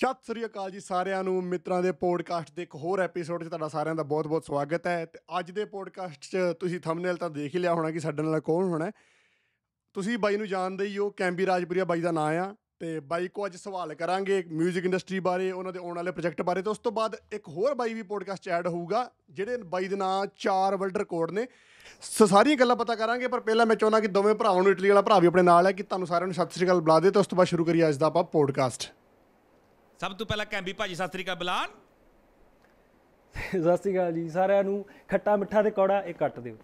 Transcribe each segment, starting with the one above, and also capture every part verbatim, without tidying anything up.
ਸਤਿ ਸ੍ਰੀ ਅਕਾਲ ਜੀ ਸਾਰਿਆਂ ਨੂੰ ਮਿੱਤਰਾਂ ਦੇ ਪੋਡਕਾਸਟ ਦੇ ਇੱਕ ਹੋਰ ਐਪੀਸੋਡ 'ਚ ਤੁਹਾਡਾ ਸਾਰਿਆਂ ਦਾ ਬਹੁਤ ਬਹੁਤ ਸਵਾਗਤ ਹੈ। ਅਤੇ ਅੱਜ ਦੇ ਪੋਡਕਾਸਟ 'ਚ ਤੁਸੀਂ ਥੰਬਨੇਲ ਤਾਂ ਦੇਖ ਹੀ ਲਿਆ ਹੋਣਾ ਕਿ ਸਾਡੇ ਨਾਲ ਕੌਣ ਹੋਣਾ। ਤੁਸੀਂ ਬਾਈ ਨੂੰ ਜਾਣਦੇ ਹੀ ਹੋ, ਕੈਂਬੀ ਰਾਜਪੁਰੀਆ ਬਾਈ ਦਾ ਨਾਂ ਆ। ਅਤੇ ਬਾਈ ਕੋ ਅੱਜ ਸਵਾਲ ਕਰਾਂਗੇ ਮਿਊਜ਼ਿਕ ਇੰਡਸਟਰੀ ਬਾਰੇ, ਉਹਨਾਂ ਦੇ ਆਉਣ ਵਾਲੇ ਪ੍ਰੋਜੈਕਟ ਬਾਰੇ। ਅਤੇ ਉਸ ਤੋਂ ਬਾਅਦ ਇੱਕ ਹੋਰ ਬਾਈ ਵੀ ਪੋਡਕਾਸਟ 'ਚ ਐਡ ਹੋਊਗਾ ਜਿਹੜੇ ਬਾਈ ਦੇ ਨਾਂ ਚਾਰ ਵਰਲਡ ਰਿਕਾਰਡ ਨੇ। ਸੋ ਸਾਰੀਆਂ ਗੱਲਾਂ ਪਤਾ ਕਰਾਂਗੇ, ਪਰ ਪਹਿਲਾਂ ਮੈਂ ਚਾਹੁੰਦਾ ਕਿ ਦੋਵੇਂ ਭਰਾਵਾਂ ਨੂੰ, ਇਟਲੀ ਵਾਲਾ ਭਰਾ ਵੀ ਆਪਣੇ ਨਾਲ ਹੈ, ਕਿ ਤੁਹਾਨੂੰ ਸਾਰਿਆਂ ਨੂੰ ਸਤਿ ਸ੍ਰੀ ਅਕਾਲ ਬੁਲਾ ਦੇ। ਅਤੇ ਉਸ ਤੋਂ ਬਾਅਦ ਸ਼ੁਰੂ ਕਰੀਏ ਅੱਜ ਦਾ ਆਪਾਂ ਪੋਡਕਾਸਟ। ਸਭ ਤੋਂ ਪਹਿਲਾਂ ਕੈਂਬੀ ਭਾਜੀ ਸਤਿ ਸ੍ਰੀ ਅਕਾਲ ਬੁਲਾਣ। ਸਤਿ ਸ੍ਰੀ ਅਕਾਲ ਜੀ ਸਾਰਿਆਂ ਨੂੰ। ਖੱਟਾ ਮਿੱਠਾ ਤੇ ਕੌੜਾ ਇਹ ਕੱਟ ਦਿਓ।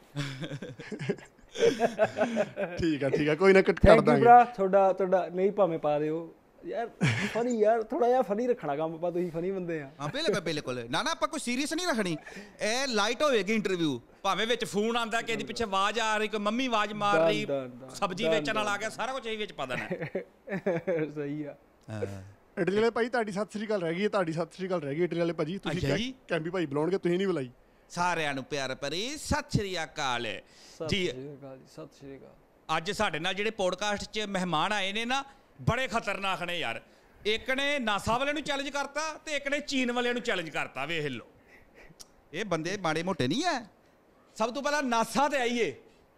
ਠੀਕ ਆ ਠੀਕ ਆ, ਕੋਈ ਨਾ ਕੱਟ ਕਰ ਦਾਂਗੇ। ਭਰਾ ਤੁਹਾਡਾ ਤੁਹਾਡਾ ਨਹੀਂ ਭਾਵੇਂ ਪਾ ਦਿਓ ਯਾਰ। ਫਨੀ ਯਾਰ ਥੋੜਾ ਜਿਹਾ ਫਨੀ ਰੱਖਣਾ ਕੰਮ ਆਪਾਂ, ਤੁਸੀਂ ਫਨੀ ਬੰਦੇ ਆ। ਹਾਂ ਬਿਲਕੁਲ ਬਿਲਕੁਲ, ਨਾ ਨਾ ਆਪਾਂ ਕੋਈ ਸੀਰੀਅਸ ਨਹੀਂ ਰੱਖਣੀ, ਇਹ ਲਾਈਟ ਹੋਵੇਗੀ ਇੰਟਰਵਿਊ। ਭਾਵੇਂ ਵਿੱਚ ਫੋਨ ਆਉਂਦਾ, ਕਿਸੇ ਦੇ ਪਿੱਛੇ ਆਵਾਜ਼ ਆ ਰਹੀ, ਕੋਈ ਮੰਮੀ ਆਵਾਜ਼ ਮਾਰ ਰਹੀ, ਸਬਜ਼ੀ ਵੇਚਣ ਵਾਲਾ ਆ ਗਿਆ, ਸਾਰਾ ਕੁਝ ਇਹ ਵਿੱਚ ਪਾ ਦੇਣਾ। ਸਹੀ ਆ। ਇਟਲੀ ਵਾਲੇ ਭਾਈ ਤੁਹਾਡੀ ਸਤਿ ਸ੍ਰੀ ਅਕਾਲ ਰਹਿ ਗਈ ਹੈ, ਤੁਹਾਡੀ ਸਤਿ ਸ੍ਰੀ ਅਕਾਲ ਰਹਿ ਗਈ ਇਟਲੀ ਵਾਲੇ ਭਾਜੀ। ਤੁਸੀਂ ਕੈਂਬੀ ਭਾਈ ਬੁਲਾਉਣਗੇ, ਤੁਸੀਂ ਨਹੀਂ ਬੁਲਾਈ। ਸਾਰਿਆਂ ਨੂੰ ਪਿਆਰ ਭਰੀ ਸਤਿ ਸ੍ਰੀ ਅਕਾਲ ਜੀ। ਸਤਿ ਸ੍ਰੀ ਅਕਾਲ। ਅੱਜ ਸਾਡੇ ਨਾਲ ਜਿਹੜੇ ਪੋਡਕਾਸਟ 'ਚ ਮਹਿਮਾਨ ਆਏ ਨੇ ਨਾ, ਬੜੇ ਖਤਰਨਾਕ ਨੇ ਯਾਰ। ਇੱਕ ਨੇ ਨਾਸਾ ਵਾਲਿਆਂ ਨੂੰ ਚੈਲੰਜ ਕਰਤਾ ਤੇ ਇੱਕ ਨੇ ਚੀਨ ਵਾਲਿਆਂ ਨੂੰ ਚੈਲੰਜ ਕਰਤਾ। ਵੇਖ ਲਓ, ਇਹ ਬੰਦੇ ਮਾੜੇ ਮੋਟੇ ਨਹੀਂ ਹੈ। ਸਭ ਤੋਂ ਪਹਿਲਾਂ ਨਾਸਾ ਤੇ ਆਈਏ।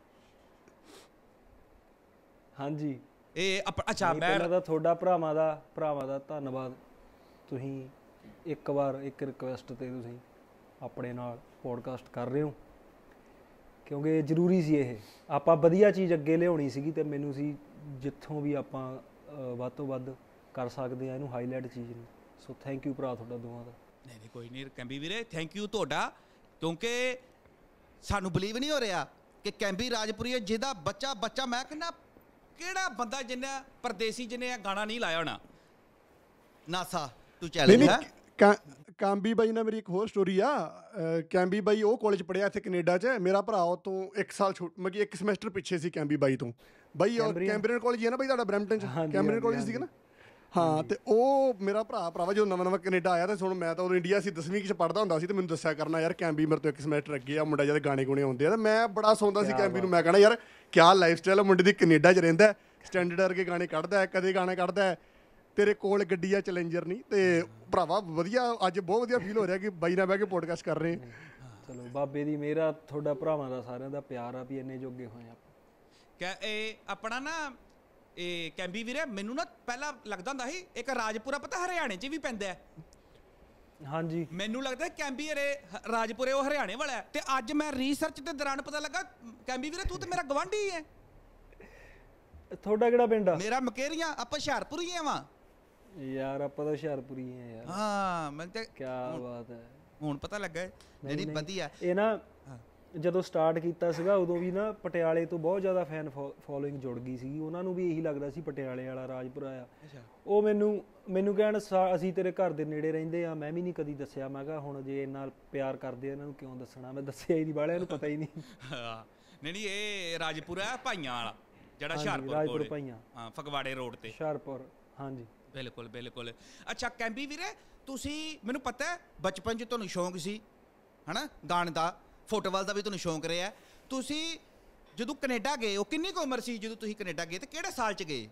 ਹਾਂਜੀ ਇਹ ਅੱਛਾ, ਮੈਂ ਪਹਿਲਾਂ ਤਾਂ ਤੁਹਾਡਾ ਭਰਾਵਾਂ ਦਾ ਭਰਾਵਾਂ ਦਾ ਧੰਨਵਾਦ। ਤੁਸੀਂ ਇੱਕ ਵਾਰ ਇੱਕ ਰਿਕੁਐਸਟ 'ਤੇ ਤੁਸੀਂ ਆਪਣੇ ਨਾਲ ਪੋਡਕਾਸਟ ਕਰ ਰਹੇ ਹੋ, ਕਿਉਂਕਿ ਜ਼ਰੂਰੀ ਸੀ। ਇਹ ਆਪਾਂ ਵਧੀਆ ਚੀਜ਼ ਅੱਗੇ ਲਿਆਉਣੀ ਸੀਗੀ ਅਤੇ ਮੈਨੂੰ ਸੀ ਜਿੱਥੋਂ ਵੀ ਆਪਾਂ ਵੱਧ ਤੋਂ ਵੱਧ ਕਰ ਸਕਦੇ ਹਾਂ ਇਹਨੂੰ ਹਾਈਲਾਈਟ ਚੀਜ਼ ਨੂੰ। ਸੋ ਥੈਂਕ ਯੂ ਭਰਾ ਤੁਹਾਡਾ ਦੋਵਾਂ ਦਾ। ਨਹੀਂ ਨਹੀਂ ਕੋਈ ਨਹੀਂ ਕੈਂਬੀ ਵੀਰੇ, ਥੈਂਕ ਯੂ ਤੁਹਾਡਾ, ਕਿਉਂਕਿ ਸਾਨੂੰ ਬਲੀਵ ਨਹੀਂ ਹੋ ਰਿਹਾ ਕਿ ਕੈਂਬੀ ਰਾਜਪੁਰੀਆ ਜਿਹਦਾ ਬੱਚਾ ਬੱਚਾ ਮੈਂ ਕਹਿੰਦਾ ਕਿਹੜਾ ਬੰਦਾ ਜਿਹਨੇ ਪਰਦੇਸੀ ਜਿਹਨੇ ਗਾਣਾ ਨਹੀਂ ਲਾਇਆ ਹੋਣਾ। ਨਾਸਾ ਤੂੰ ਚੈਲੰਜ ਹੈ। ਕੈਂਬੀ ਬਾਈ ਨਾਲ ਮੇਰੀ ਇੱਕ ਹੋਰ ਸਟੋਰੀ ਆ। ਕੈਂਬੀ ਬਾਈ ਉਹ ਕਾਲਜ ਪੜ੍ਹਿਆ ਇੱਥੇ ਕੈਨੇਡਾ 'ਚ। ਮੇਰਾ ਭਰਾ ਉਹ ਤੋਂ ਇੱਕ ਸਾਲ ਛੋਟ ਮਤਲਬ ਕਿ ਇੱਕ ਸਮੈਸਟਰ ਪਿੱਛੇ ਸੀ ਕੈਂਬੀ ਬਾਈ ਤੋਂ। ਬਾਈ ਕੈਂਬਰੀਅਨ ਕਾਲਜ ਹੀ ਹੈ ਨਾ ਬਾਈ ਤੁਹਾਡਾ, ਬਰੈਂਪਟਨ 'ਚ ਕੈਂਬਰੀਅਨ ਕਾਲਜ ਸੀਗਾ ਨਾ। ਹਾਂ, ਅਤੇ ਉਹ ਮੇਰਾ ਭਰਾ ਭਰਾਵਾ ਜਦੋਂ ਨਵਾਂ ਨਵਾਂ ਕੈਨੇਡਾ ਆਇਆ, ਅਤੇ ਹੁਣ ਮੈਂ ਤਾਂ ਉਦੋਂ ਇੰਡੀਆ ਸੀ, ਦਸਵੀਂ 'ਚ ਪੜ੍ਹਦਾ ਹੁੰਦਾ ਸੀ, ਅਤੇ ਮੈਨੂੰ ਦੱਸਿਆ ਕਰਨਾ ਯਾਰ ਕੈਂਬੀ ਮੇਰੇ ਤੋਂ ਇੱਕ ਸਮੈਸਟਰ ਅੱਗੇ ਆ ਮੁੰਡਾ, ਜਦ ਗਾਣੇ ਗੁਣੇ ਆਉਂਦੇ ਆ। ਤਾਂ ਮੈਂ ਬੜਾ ਸੁਣਦਾ ਸੀ ਕੈਂਬੀ ਨੂੰ। ਮੈਂ ਕਹਿਣਾ ਯਾਰ ਕਿਆ ਲਾਈਫ ਸਟਾਈਲ ਮੁੰਡੇ ਦੀ, ਕੈਨੇਡਾ 'ਚ ਰਹਿੰਦਾ, ਸਟੈਂਡਰਡ ਵਰਗੇ ਗਾਣੇ ਕੱਢਦਾ, ਕਦੇ ਗਾਣੇ ਕੱਢਦਾ, ਤੇਰੇ ਕੋਲ ਗੱਡੀ ਆ ਚੈਲੰਜਰ ਨਹੀਂ। ਅਤੇ ਭਰਾਵਾ ਵਧੀਆ, ਅੱਜ ਬਹੁਤ ਵਧੀਆ ਫੀਲ ਹੋ ਰਿਹਾ ਕਿ ਬਾਈ ਨਾਲ ਬਹਿ ਕੇ ਪੋਡਕਾਸਟ ਕਰ ਰਹੇ। ਚਲੋ ਬਾਬੇ ਦੀ ਮੇਰਾ ਤੁਹਾਡਾ ਭਰਾਵਾਂ ਦਾ ਸਾਰਿਆਂ ਦਾ ਪਿਆਰ ਆ ਵੀ ਇੰਨੇ ਜੋਗੇ ਹੋਏ ਆਪਾਂ। ਕਿ ਇਹ ਆਪਣਾ ਨਾ ਇਹ ਕੈਂਬੀ ਵੀਰੇ, ਮੈਨੂੰ ਨਾ ਪਹਿਲਾਂ ਲੱਗਦਾ ਹੁੰਦਾ ਸੀ ਇੱਕ ਰਾਜਪੁਰਾ ਪਤਾ ਹਰਿਆਣੇ 'ਚ ਵੀ ਪੈਂਦਾ ਹੈ। ਹਾਂਜੀ, ਮੈਨੂੰ ਲੱਗਦਾ ਕੈਂਬੀ ਅਰੇ ਰਾਜਪੁਰੇ ਉਹ ਹਰਿਆਣੇ ਵਾਲਾ ਹੈ। ਤੇ ਅੱਜ ਮੈਂ ਰਿਸਰਚ ਦੇ ਦੌਰਾਨ ਪਤਾ ਲੱਗਾ ਕੈਂਬੀ ਵੀਰੇ ਤੂੰ ਤੇ ਮੇਰਾ ਗਵਾਂਢੀ ਹੈ। ਤੁਹਾਡਾ ਕਿਹੜਾ ਪਿੰਡ ਆ? ਮੇਰਾ ਮਕੇਰੀਆਂ, ਆਪਾਂ ਹੁਸ਼ਿਆਰਪੁਰ ਹੀ ਆ। ਯਾਰ ਆਪਾਂ ਤਾਂ ਹੁਸ਼ਿਆਰਪੁਰੀ ਆ ਯਾਰ। ਹਾਂ ਮੈਂ ਤੇ ਕੀ ਬਾਤ ਹੈ, ਹੁਣ ਪਤਾ ਲੱਗਾ। ਨਹੀਂ ਵਧੀਆ। ਇਹ ਨਾ ਜਦੋਂ ਸਟਾਰਟ ਕੀਤਾ ਸੀਗਾ ਉਦੋਂ ਵੀ ਨਾ ਪਟਿਆਲੇ ਤੋਂ ਬਹੁਤ ਜ਼ਿਆਦਾ ਫੈਨ ਫੋਲੋਇੰਗ ਜੁੜ ਗਈ ਸੀਗੀ। ਉਹਨਾਂ ਨੂੰ ਵੀ ਇਹੀ ਲੱਗਦਾ ਸੀ ਪਟਿਆਲੇ ਵਾਲਾ ਰਾਜਪੁਰਾ ਆ। ਉਹ ਮੈਨੂੰ ਮੈਨੂੰ ਕਹਿਣ ਅਸੀਂ ਤੇਰੇ ਘਰ ਦੇ ਨੇੜੇ ਰਹਿੰਦੇ ਆ। ਮੈਂ ਵੀ ਨਹੀਂ ਕਦੀ ਦੱਸਿਆ। ਮੈਂ ਕਿਹਾ ਹੁਣ ਜੇ ਇੰਨਾ ਪਿਆਰ ਕਰਦੇ ਆ ਇਹਨਾਂ ਨੂੰ ਕਿਉਂ ਦੱਸਣਾ। ਮੈਂ ਦੱਸਿਆ ਹੀ ਨਹੀਂ, ਵਾਲਿਆਂ ਨੂੰ ਪਤਾ ਹੀ ਨਹੀਂ। ਨਹੀਂ ਨਹੀਂ ਇਹ ਰਾਜਪੁਰਾ ਭਾਈਆਂ ਵਾਲਾ ਜਿਹੜਾ ਹੁਸ਼ਿਆਰਪੁਰ ਰਾਜਪੁਰ ਭਾਈਆਂ, ਹਾਂ ਫਗਵਾੜੇ ਰੋਡ ਤੇ ਹੁਸ਼ਿਆਰਪੁਰ। ਹਾਂਜੀ ਬਿਲਕੁਲ ਬਿਲਕੁਲ। ਅੱਛਾ ਕੈਂਬੀ ਵੀਰੇ, ਤੁਸੀਂ ਮੈਨੂੰ ਪਤਾ ਬਚਪਨ 'ਚ ਤੁਹਾਨੂੰ ਸ਼ੌਂਕ ਸੀ ਹੈ ਨਾ ਗਾਣ ਦਾ, ਫੁੱਟਬਾਲ ਦਾ ਵੀ ਤੁਹਾਨੂੰ ਸ਼ੌਂਕ ਰਿਹਾ। ਤੁਸੀਂ ਜਦੋਂ ਕੈਨੇਡਾ ਗਏ ਉਹ ਕਿੰਨੀ ਕੁ ਉਮਰ ਸੀ ਜਦੋਂ ਤੁਸੀਂ ਕੈਨੇਡਾ ਗਏ, ਤੇ ਕਿਹੜੇ ਸਾਲ 'ਚ ਗਏ?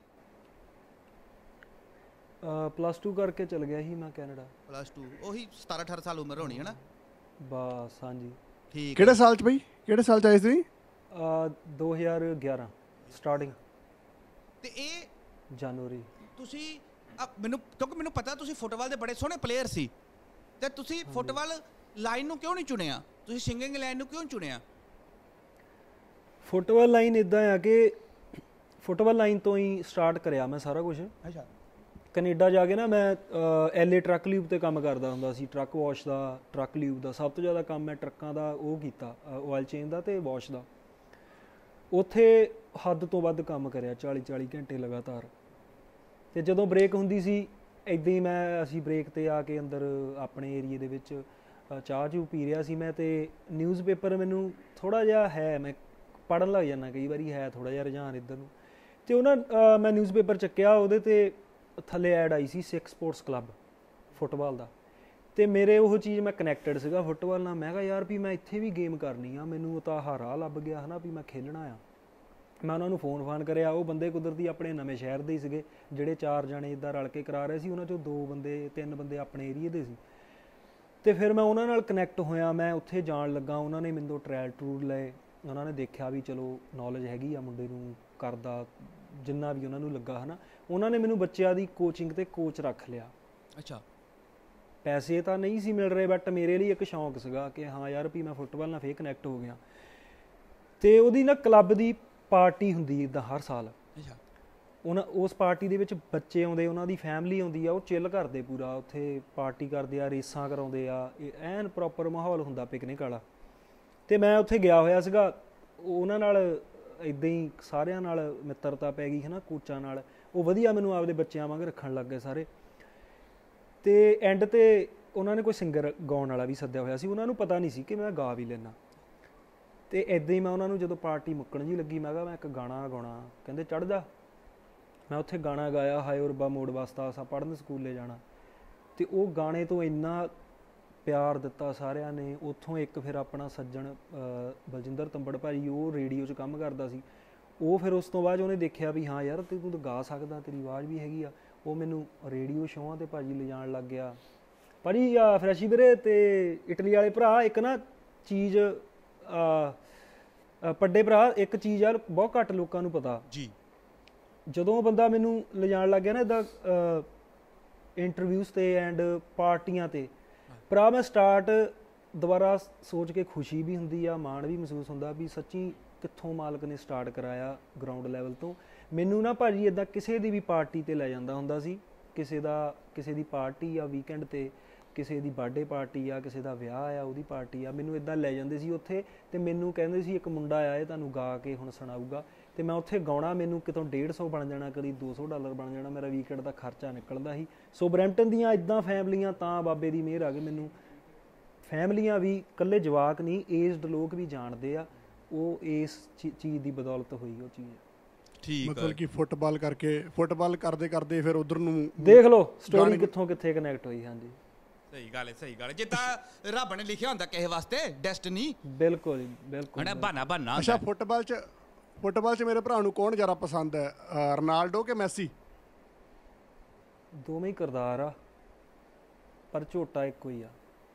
ਪਲੱਸ ਟੂ ਕਰਕੇ ਚਲ ਗਿਆ ਸੀ ਮੈਂ ਕੈਨੇਡਾ। ਪਲੱਸ ਟੂ, ਉਹੀ ਸਤਾਰਾਂ ਅਠਾਰਾਂ ਸਾਲ ਉਮਰ ਹੋਣੀ ਹੈ ਨਾ ਬਸ। ਹਾਂਜੀ ਠੀਕ। ਕਿਹੜੇ ਸਾਲ 'ਚ ਬਈ, ਕਿਹੜੇ ਸਾਲ 'ਚ ਆਏ ਸੀ? ਦੋ ਹਜ਼ਾਰ ਗਿਆਰਾਂ ਸਟਾਰਟਿੰਗ। ਤੇ ਇਹ ਜਨਵਰੀ। ਤੁਸੀਂ ਮੈਨੂੰ, ਕਿਉਂਕਿ ਮੈਨੂੰ ਪਤਾ ਤੁਸੀਂ ਫੁੱਟਬਾਲ ਦੇ ਬੜੇ ਸੋਹਣੇ ਪਲੇਅਰ ਸੀ, ਤੇ ਤੁਸੀਂ ਫੁੱਟਬਾਲ ਲਾਈਨ ਨੂੰ ਕਿਉਂ ਨਹੀਂ ਚੁਣਿਆ? ਤੁਸੀਂ ਸਿੰਗਿੰਗ ਲਾਈਨ ਨੂੰ ਕਿਉਂ ਚੁਣਿਆ? ਫੁੱਟਬਾਲ ਲਾਈਨ ਇੱਦਾਂ ਆ ਕਿ ਫੁੱਟਬਾਲ ਲਾਈਨ ਤੋਂ ਹੀ ਸਟਾਰਟ ਕਰਿਆ ਮੈਂ ਸਾਰਾ ਕੁਛ। ਅੱਛਾ। ਕੈਨੇਡਾ ਜਾ ਕੇ ਨਾ ਮੈਂ ਐਲ ਏ ਟਰੱਕ ਲਿਊਬ 'ਤੇ ਕੰਮ ਕਰਦਾ ਹੁੰਦਾ ਸੀ, ਟਰੱਕ ਵਾਸ਼ ਦਾ, ਟਰੱਕ ਲਿਊਬ ਦਾ। ਸਭ ਤੋਂ ਜ਼ਿਆਦਾ ਕੰਮ ਮੈਂ ਟਰੱਕਾਂ ਦਾ ਉਹ ਕੀਤਾ, ਆਇਲ ਚੇਂਜ ਦਾ ਅਤੇ ਵਾਸ਼ ਦਾ। ਉੱਥੇ ਹੱਦ ਤੋਂ ਵੱਧ ਕੰਮ ਕਰਿਆ, ਚਾਲੀ ਚਾਲੀ ਘੰਟੇ ਲਗਾਤਾਰ। ਅਤੇ ਜਦੋਂ ਬ੍ਰੇਕ ਹੁੰਦੀ ਸੀ ਇੱਦਾਂ ਹੀ ਮੈਂ ਅਸੀਂ ਬ੍ਰੇਕ 'ਤੇ ਆ ਕੇ ਅੰਦਰ ਆਪਣੇ ਏਰੀਏ ਦੇ ਵਿੱਚ ਚਾਹ ਚੂਹ ਪੀ ਰਿਹਾ ਸੀ ਮੈਂ। ਅਤੇ ਨਿਊਜ਼ਪੇਪਰ ਮੈਨੂੰ ਥੋੜ੍ਹਾ ਜਿਹਾ ਹੈ, ਮੈਂ ਪੜ੍ਹਨ ਲੱਗ ਜਾਂਦਾ ਕਈ ਵਾਰੀ, ਹੈ ਥੋੜ੍ਹਾ ਜਿਹਾ ਰੁਝਾਨ ਇੱਧਰ ਨੂੰ। ਅਤੇ ਉਹਨਾਂ ਮੈਂ ਨਿਊਜ਼ਪੇਪਰ ਚੱਕਿਆ, ਉਹਦੇ 'ਤੇ ਥੱਲੇ ਐਡ ਆਈ ਸੀ ਸਿੱਖ ਸਪੋਰਟਸ ਕਲੱਬ ਫੁੱਟਬਾਲ ਦਾ। ਅਤੇ ਮੇਰੇ ਉਹ ਚੀਜ਼ ਮੈਂ ਕਨੈਕਟਡ ਸੀਗਾ ਫੁੱਟਬਾਲ ਨਾਲ। ਮੈਂ ਕਿਹਾ ਯਾਰ ਵੀ ਮੈਂ ਇੱਥੇ ਵੀ ਗੇਮ ਕਰਨੀ ਆ, ਮੈਨੂੰ ਤਾਂ ਆਹ ਰਾਹ ਲੱਭ ਗਿਆ ਹੈ ਨਾ ਵੀ ਮੈਂ ਖੇਡਣਾ ਆ। ਮੈਂ ਉਹਨਾਂ ਨੂੰ ਫੋਨ ਫਾਨ ਕਰਿਆ। ਉਹ ਬੰਦੇ ਕੁਦਰਤੀ ਆਪਣੇ ਨਵੇਂ ਸ਼ਹਿਰ ਦੇ ਹੀ ਸੀਗੇ, ਜਿਹੜੇ ਚਾਰ ਜਣੇ ਇੱਦਾਂ ਰਲ ਕੇ ਕਰਾ ਰਹੇ ਸੀ, ਉਹਨਾਂ 'ਚੋਂ ਦੋ ਬੰਦੇ ਤਿੰਨ ਬੰਦੇ ਆਪਣੇ ਏਰੀਏ ਦੇ ਸੀ। ਅਤੇ ਫਿਰ ਮੈਂ ਉਹਨਾਂ ਨਾਲ ਕਨੈਕਟ ਹੋਇਆ, ਮੈਂ ਉੱਥੇ ਜਾਣ ਲੱਗਾ, ਉਹਨਾਂ ਨੇ ਮੈਨੂੰ ਟਰਾਇਲ ਟਰੂਲ ਲਏ, ਉਹਨਾਂ ਨੇ ਦੇਖਿਆ ਵੀ ਚਲੋ ਨੌਲੇਜ ਹੈਗੀ ਆ ਮੁੰਡੇ ਨੂੰ, ਕਰਦਾ ਜਿੰਨਾ ਵੀ ਉਹਨਾਂ ਨੂੰ ਲੱਗਾ ਹੈ ਨਾ। ਉਹਨਾਂ ਨੇ ਮੈਨੂੰ ਬੱਚਿਆਂ ਦੀ ਕੋਚਿੰਗ 'ਤੇ ਕੋਚ ਰੱਖ ਲਿਆ। ਅੱਛਾ। ਪੈਸੇ ਤਾਂ ਨਹੀਂ ਸੀ ਮਿਲ ਰਹੇ, ਬਟ ਮੇਰੇ ਲਈ ਇੱਕ ਸ਼ੌਂਕ ਸੀਗਾ ਕਿ ਹਾਂ ਯਾਰ ਵੀ ਮੈਂ ਫੁੱਟਬਾਲ ਨਾਲ ਫੇਰ ਕਨੈਕਟ ਹੋ ਗਿਆ। ਅਤੇ ਉਹਦੀ ਨਾ ਕਲੱਬ ਦੀ ਪਾਰਟੀ ਹੁੰਦੀ ਇੱਦਾਂ ਹਰ ਸਾਲ। ਅੱਛਾ। ਉਹਨਾਂ ਉਸ ਪਾਰਟੀ ਦੇ ਵਿੱਚ ਬੱਚੇ ਆਉਂਦੇ, ਉਹਨਾਂ ਦੀ ਫੈਮਿਲੀ ਆਉਂਦੀ ਆ, ਉਹ ਚਿੱਲ ਕਰਦੇ ਪੂਰਾ, ਉੱਥੇ ਪਾਰਟੀ ਕਰਦੇ ਆ, ਰੇਸਾਂ ਕਰਾਉਂਦੇ ਆ, ਇਹ ਐਨ ਪ੍ਰੋਪਰ ਮਾਹੌਲ ਹੁੰਦਾ ਪਿਕਨਿਕ ਵਾਲਾ। ਅਤੇ ਮੈਂ ਉੱਥੇ ਗਿਆ ਹੋਇਆ ਸੀਗਾ, ਉਹਨਾਂ ਨਾਲ ਇੱਦਾਂ ਹੀ ਸਾਰਿਆਂ ਨਾਲ ਮਿੱਤਰਤਾ ਪੈ ਗਈ ਹੈ ਨਾ, ਕੋਚਾਂ ਨਾਲ। ਉਹ ਵਧੀਆ ਮੈਨੂੰ ਆਪਦੇ ਬੱਚਿਆਂ ਵਾਂਗ ਰੱਖਣ ਲੱਗ ਗਏ ਸਾਰੇ। ਅਤੇ ਐਂਡ 'ਤੇ ਉਹਨਾਂ ਨੇ ਕੋਈ ਸਿੰਗਰ ਗਾਉਣ ਵਾਲਾ ਵੀ ਸੱਦਿਆ ਹੋਇਆ ਸੀ, ਉਹਨਾਂ ਨੂੰ ਪਤਾ ਨਹੀਂ ਸੀ ਕਿ ਮੈਂ ਗਾ ਵੀ ਲੈਂਦਾ। ਅਤੇ ਇੱਦਾਂ ਹੀ ਮੈਂ ਉਹਨਾਂ ਨੂੰ ਜਦੋਂ ਪਾਰਟੀ ਮੁੱਕਣ ਜਿਹੀ ਲੱਗੀ, ਮੈਂ ਕਿਹਾ ਮੈਂ ਇੱਕ ਗਾਣਾ ਗਾਉਣਾ, ਕਹਿੰਦੇ ਚੜ੍ਹ ਜਾ। ਮੈਂ ਉੱਥੇ ਗਾਣਾ ਗਾਇਆ, ਹਾਏ ਓ ਰੱਬਾ ਮੋੜ ਵਾਸਤਾ ਅਸਾਂ ਪੜ੍ਹਨ ਸਕੂਲੇ ਜਾਣਾ। ਅਤੇ ਉਹ ਗਾਣੇ ਤੋਂ ਇੰਨਾ ਪਿਆਰ ਦਿੱਤਾ ਸਾਰਿਆਂ ਨੇ। ਉੱਥੋਂ ਇੱਕ ਫਿਰ ਆਪਣਾ ਸੱਜਣ ਬਲਜਿੰਦਰ ਤੰਬੜ ਭਾਈ, ਉਹ ਰੇਡੀਓ 'ਚ ਕੰਮ ਕਰਦਾ ਸੀ, ਉਹ ਫਿਰ ਉਸ ਤੋਂ ਬਾਅਦ ਉਹਨੇ ਦੇਖਿਆ ਵੀ ਹਾਂ ਯਾਰ ਤੇ ਤੂੰ ਤਾਂ ਗਾ ਸਕਦਾ, ਤੇਰੀ ਆਵਾਜ਼ ਵੀ ਹੈਗੀ ਆ। ਉਹ ਮੈਨੂੰ ਰੇਡੀਓ ਸ਼ੋਆਂ 'ਤੇ ਭਾਜੀ ਲਿਜਾਣ ਲੱਗ ਗਿਆ। ਭਾਜੀ ਆ ਫਰੈਸ਼ੀ ਵੀਰੇ ਅਤੇ ਇਟਲੀ ਵਾਲੇ ਭਰਾ, ਇੱਕ ਨਾ ਚੀਜ਼ ਪੱਡੇ ਭਰਾ, ਇੱਕ ਚੀਜ਼ ਯਾਰ ਬਹੁਤ ਘੱਟ ਲੋਕਾਂ ਨੂੰ ਪਤਾ ਜੀ। ਜਦੋਂ ਬੰਦਾ ਮੈਨੂੰ ਲਿਜਾਣ ਲੱਗ ਗਿਆ ਨਾ ਇੱਦਾਂ ਇੰਟਰਵਿਊਜ਼ 'ਤੇ ਐਂਡ ਪਾਰਟੀਆਂ 'ਤੇ, ਭਰਾ ਮੈਂ ਸਟਾਰਟ ਦੁਬਾਰਾ ਸੋਚ ਕੇ ਖੁਸ਼ੀ ਵੀ ਹੁੰਦੀ ਆ, ਮਾਣ ਵੀ ਮਹਿਸੂਸ ਹੁੰਦਾ ਵੀ ਸੱਚੀ ਕਿੱਥੋਂ ਮਾਲਕ ਨੇ ਸਟਾਰਟ ਕਰਾਇਆ ਗਰਾਊਂਡ ਲੈਵਲ ਤੋਂ। ਮੈਨੂੰ ਨਾ ਭਾਜੀ ਇੱਦਾਂ ਕਿਸੇ ਦੀ ਵੀ ਪਾਰਟੀ 'ਤੇ ਲੈ ਜਾਂਦਾ ਹੁੰਦਾ ਸੀ, ਕਿਸੇ ਦਾ ਕਿਸੇ ਦੀ ਪਾਰਟੀ ਆ ਵੀਕਐਂਡ 'ਤੇ, ਕਿਸੇ ਦੀ ਬਰਥਡੇ ਪਾਰਟੀ ਆ, ਕਿਸੇ ਦਾ ਵਿਆਹ ਆ ਉਹਦੀ ਪਾਰਟੀ ਆ, ਮੈਨੂੰ ਇੱਦਾਂ ਲੈ ਜਾਂਦੇ ਸੀ ਉੱਥੇ। ਅਤੇ ਮੈਨੂੰ ਕਹਿੰਦੇ ਸੀ ਇੱਕ ਮੁੰਡਾ ਆ, ਇਹ ਤੁਹਾਨੂੰ ਗਾ ਕੇ ਹੁਣ ਸੁਣਾਊਗਾ। ਅਤੇ ਮੈਂ ਉੱਥੇ ਗਾਉਣਾ, ਮੈਨੂੰ ਕਿਤੋਂ ਡੇਢ ਸੌ ਬਣ ਜਾਣਾ, ਕਦੀ ਦੋ ਸੌ ਡਾਲਰ ਬਣ ਜਾਣਾ, ਮੇਰਾ ਵੀਕਐਂਡ ਦਾ ਖਰਚਾ ਨਿਕਲਦਾ ਸੀ। ਸੋ ਬਰੈਂਪਟਨ ਦੀਆਂ ਇੱਦਾਂ ਫੈਮਲੀਆਂ ਤਾਂ ਬਾਬੇ ਦੀ ਮਿਹਰ ਆ ਗਈ, ਮੈਨੂੰ ਫੈਮਲੀਆਂ ਵੀ ਇਕੱਲੇ ਜਵਾਕ ਨਹੀਂ, ਏਜਡ ਲੋਕ ਵੀ ਜਾਣਦੇ ਆ। ਉਹ ਇਸ ਚੀਜ਼ ਦੀ ਬਦੌਲਤ ਹੋਈ ਉਹ ਚੀਜ਼। ਠੀਕ, ਮਤਲਬ ਕਿ ਫੁੱਟਬਾਲ ਕਰਕੇ, ਫੁੱਟਬਾਲ ਕਰਦੇ ਕਰਦੇ ਫਿਰ ਉਧਰ ਨੂੰ ਦੇਖ ਲਓ ਸਟੋਰੀ ਕਿੱਥੋਂ ਕਿੱਥੇ ਕਨੈਕਟ ਹੋਈ। ਹਾਂਜੀ ਸਹੀ ਗੱਲ ਹੈ, ਸਹੀ ਗੱਲ ਹੈ। ਜਿੱਦਾਂ ਰੱਬ ਨੇ ਲਿਖਿਆ ਹੁੰਦਾ ਕਿਸੇ ਵਾਸਤੇ, ਡੈਸਟਨੀ। ਬਿਲਕੁਲ ਬਿਲਕੁਲ ਹਨਾ, ਬਹਾਨਾ ਬਹਾਨਾ। ਅੱਛਾ, ਫੁੱਟਬਾਲ 'ਚ ਫੁੱਟਬਾਲ 'ਚ ਮੇਰੇ ਭਰਾ ਨੂੰ ਕੌਣ ਜ਼ਿਆਦਾ ਪਸੰਦ ਹੈ, ਰੋਨਾਲਡੋ ਕਿ ਮੈਸੀ? ਦੋਵੇਂ ਹੀ ਕਿਰਦਾਰ ਆ, ਪਰ ਝੋਟਾ ਇੱਕੋ ਹੀ ਆ।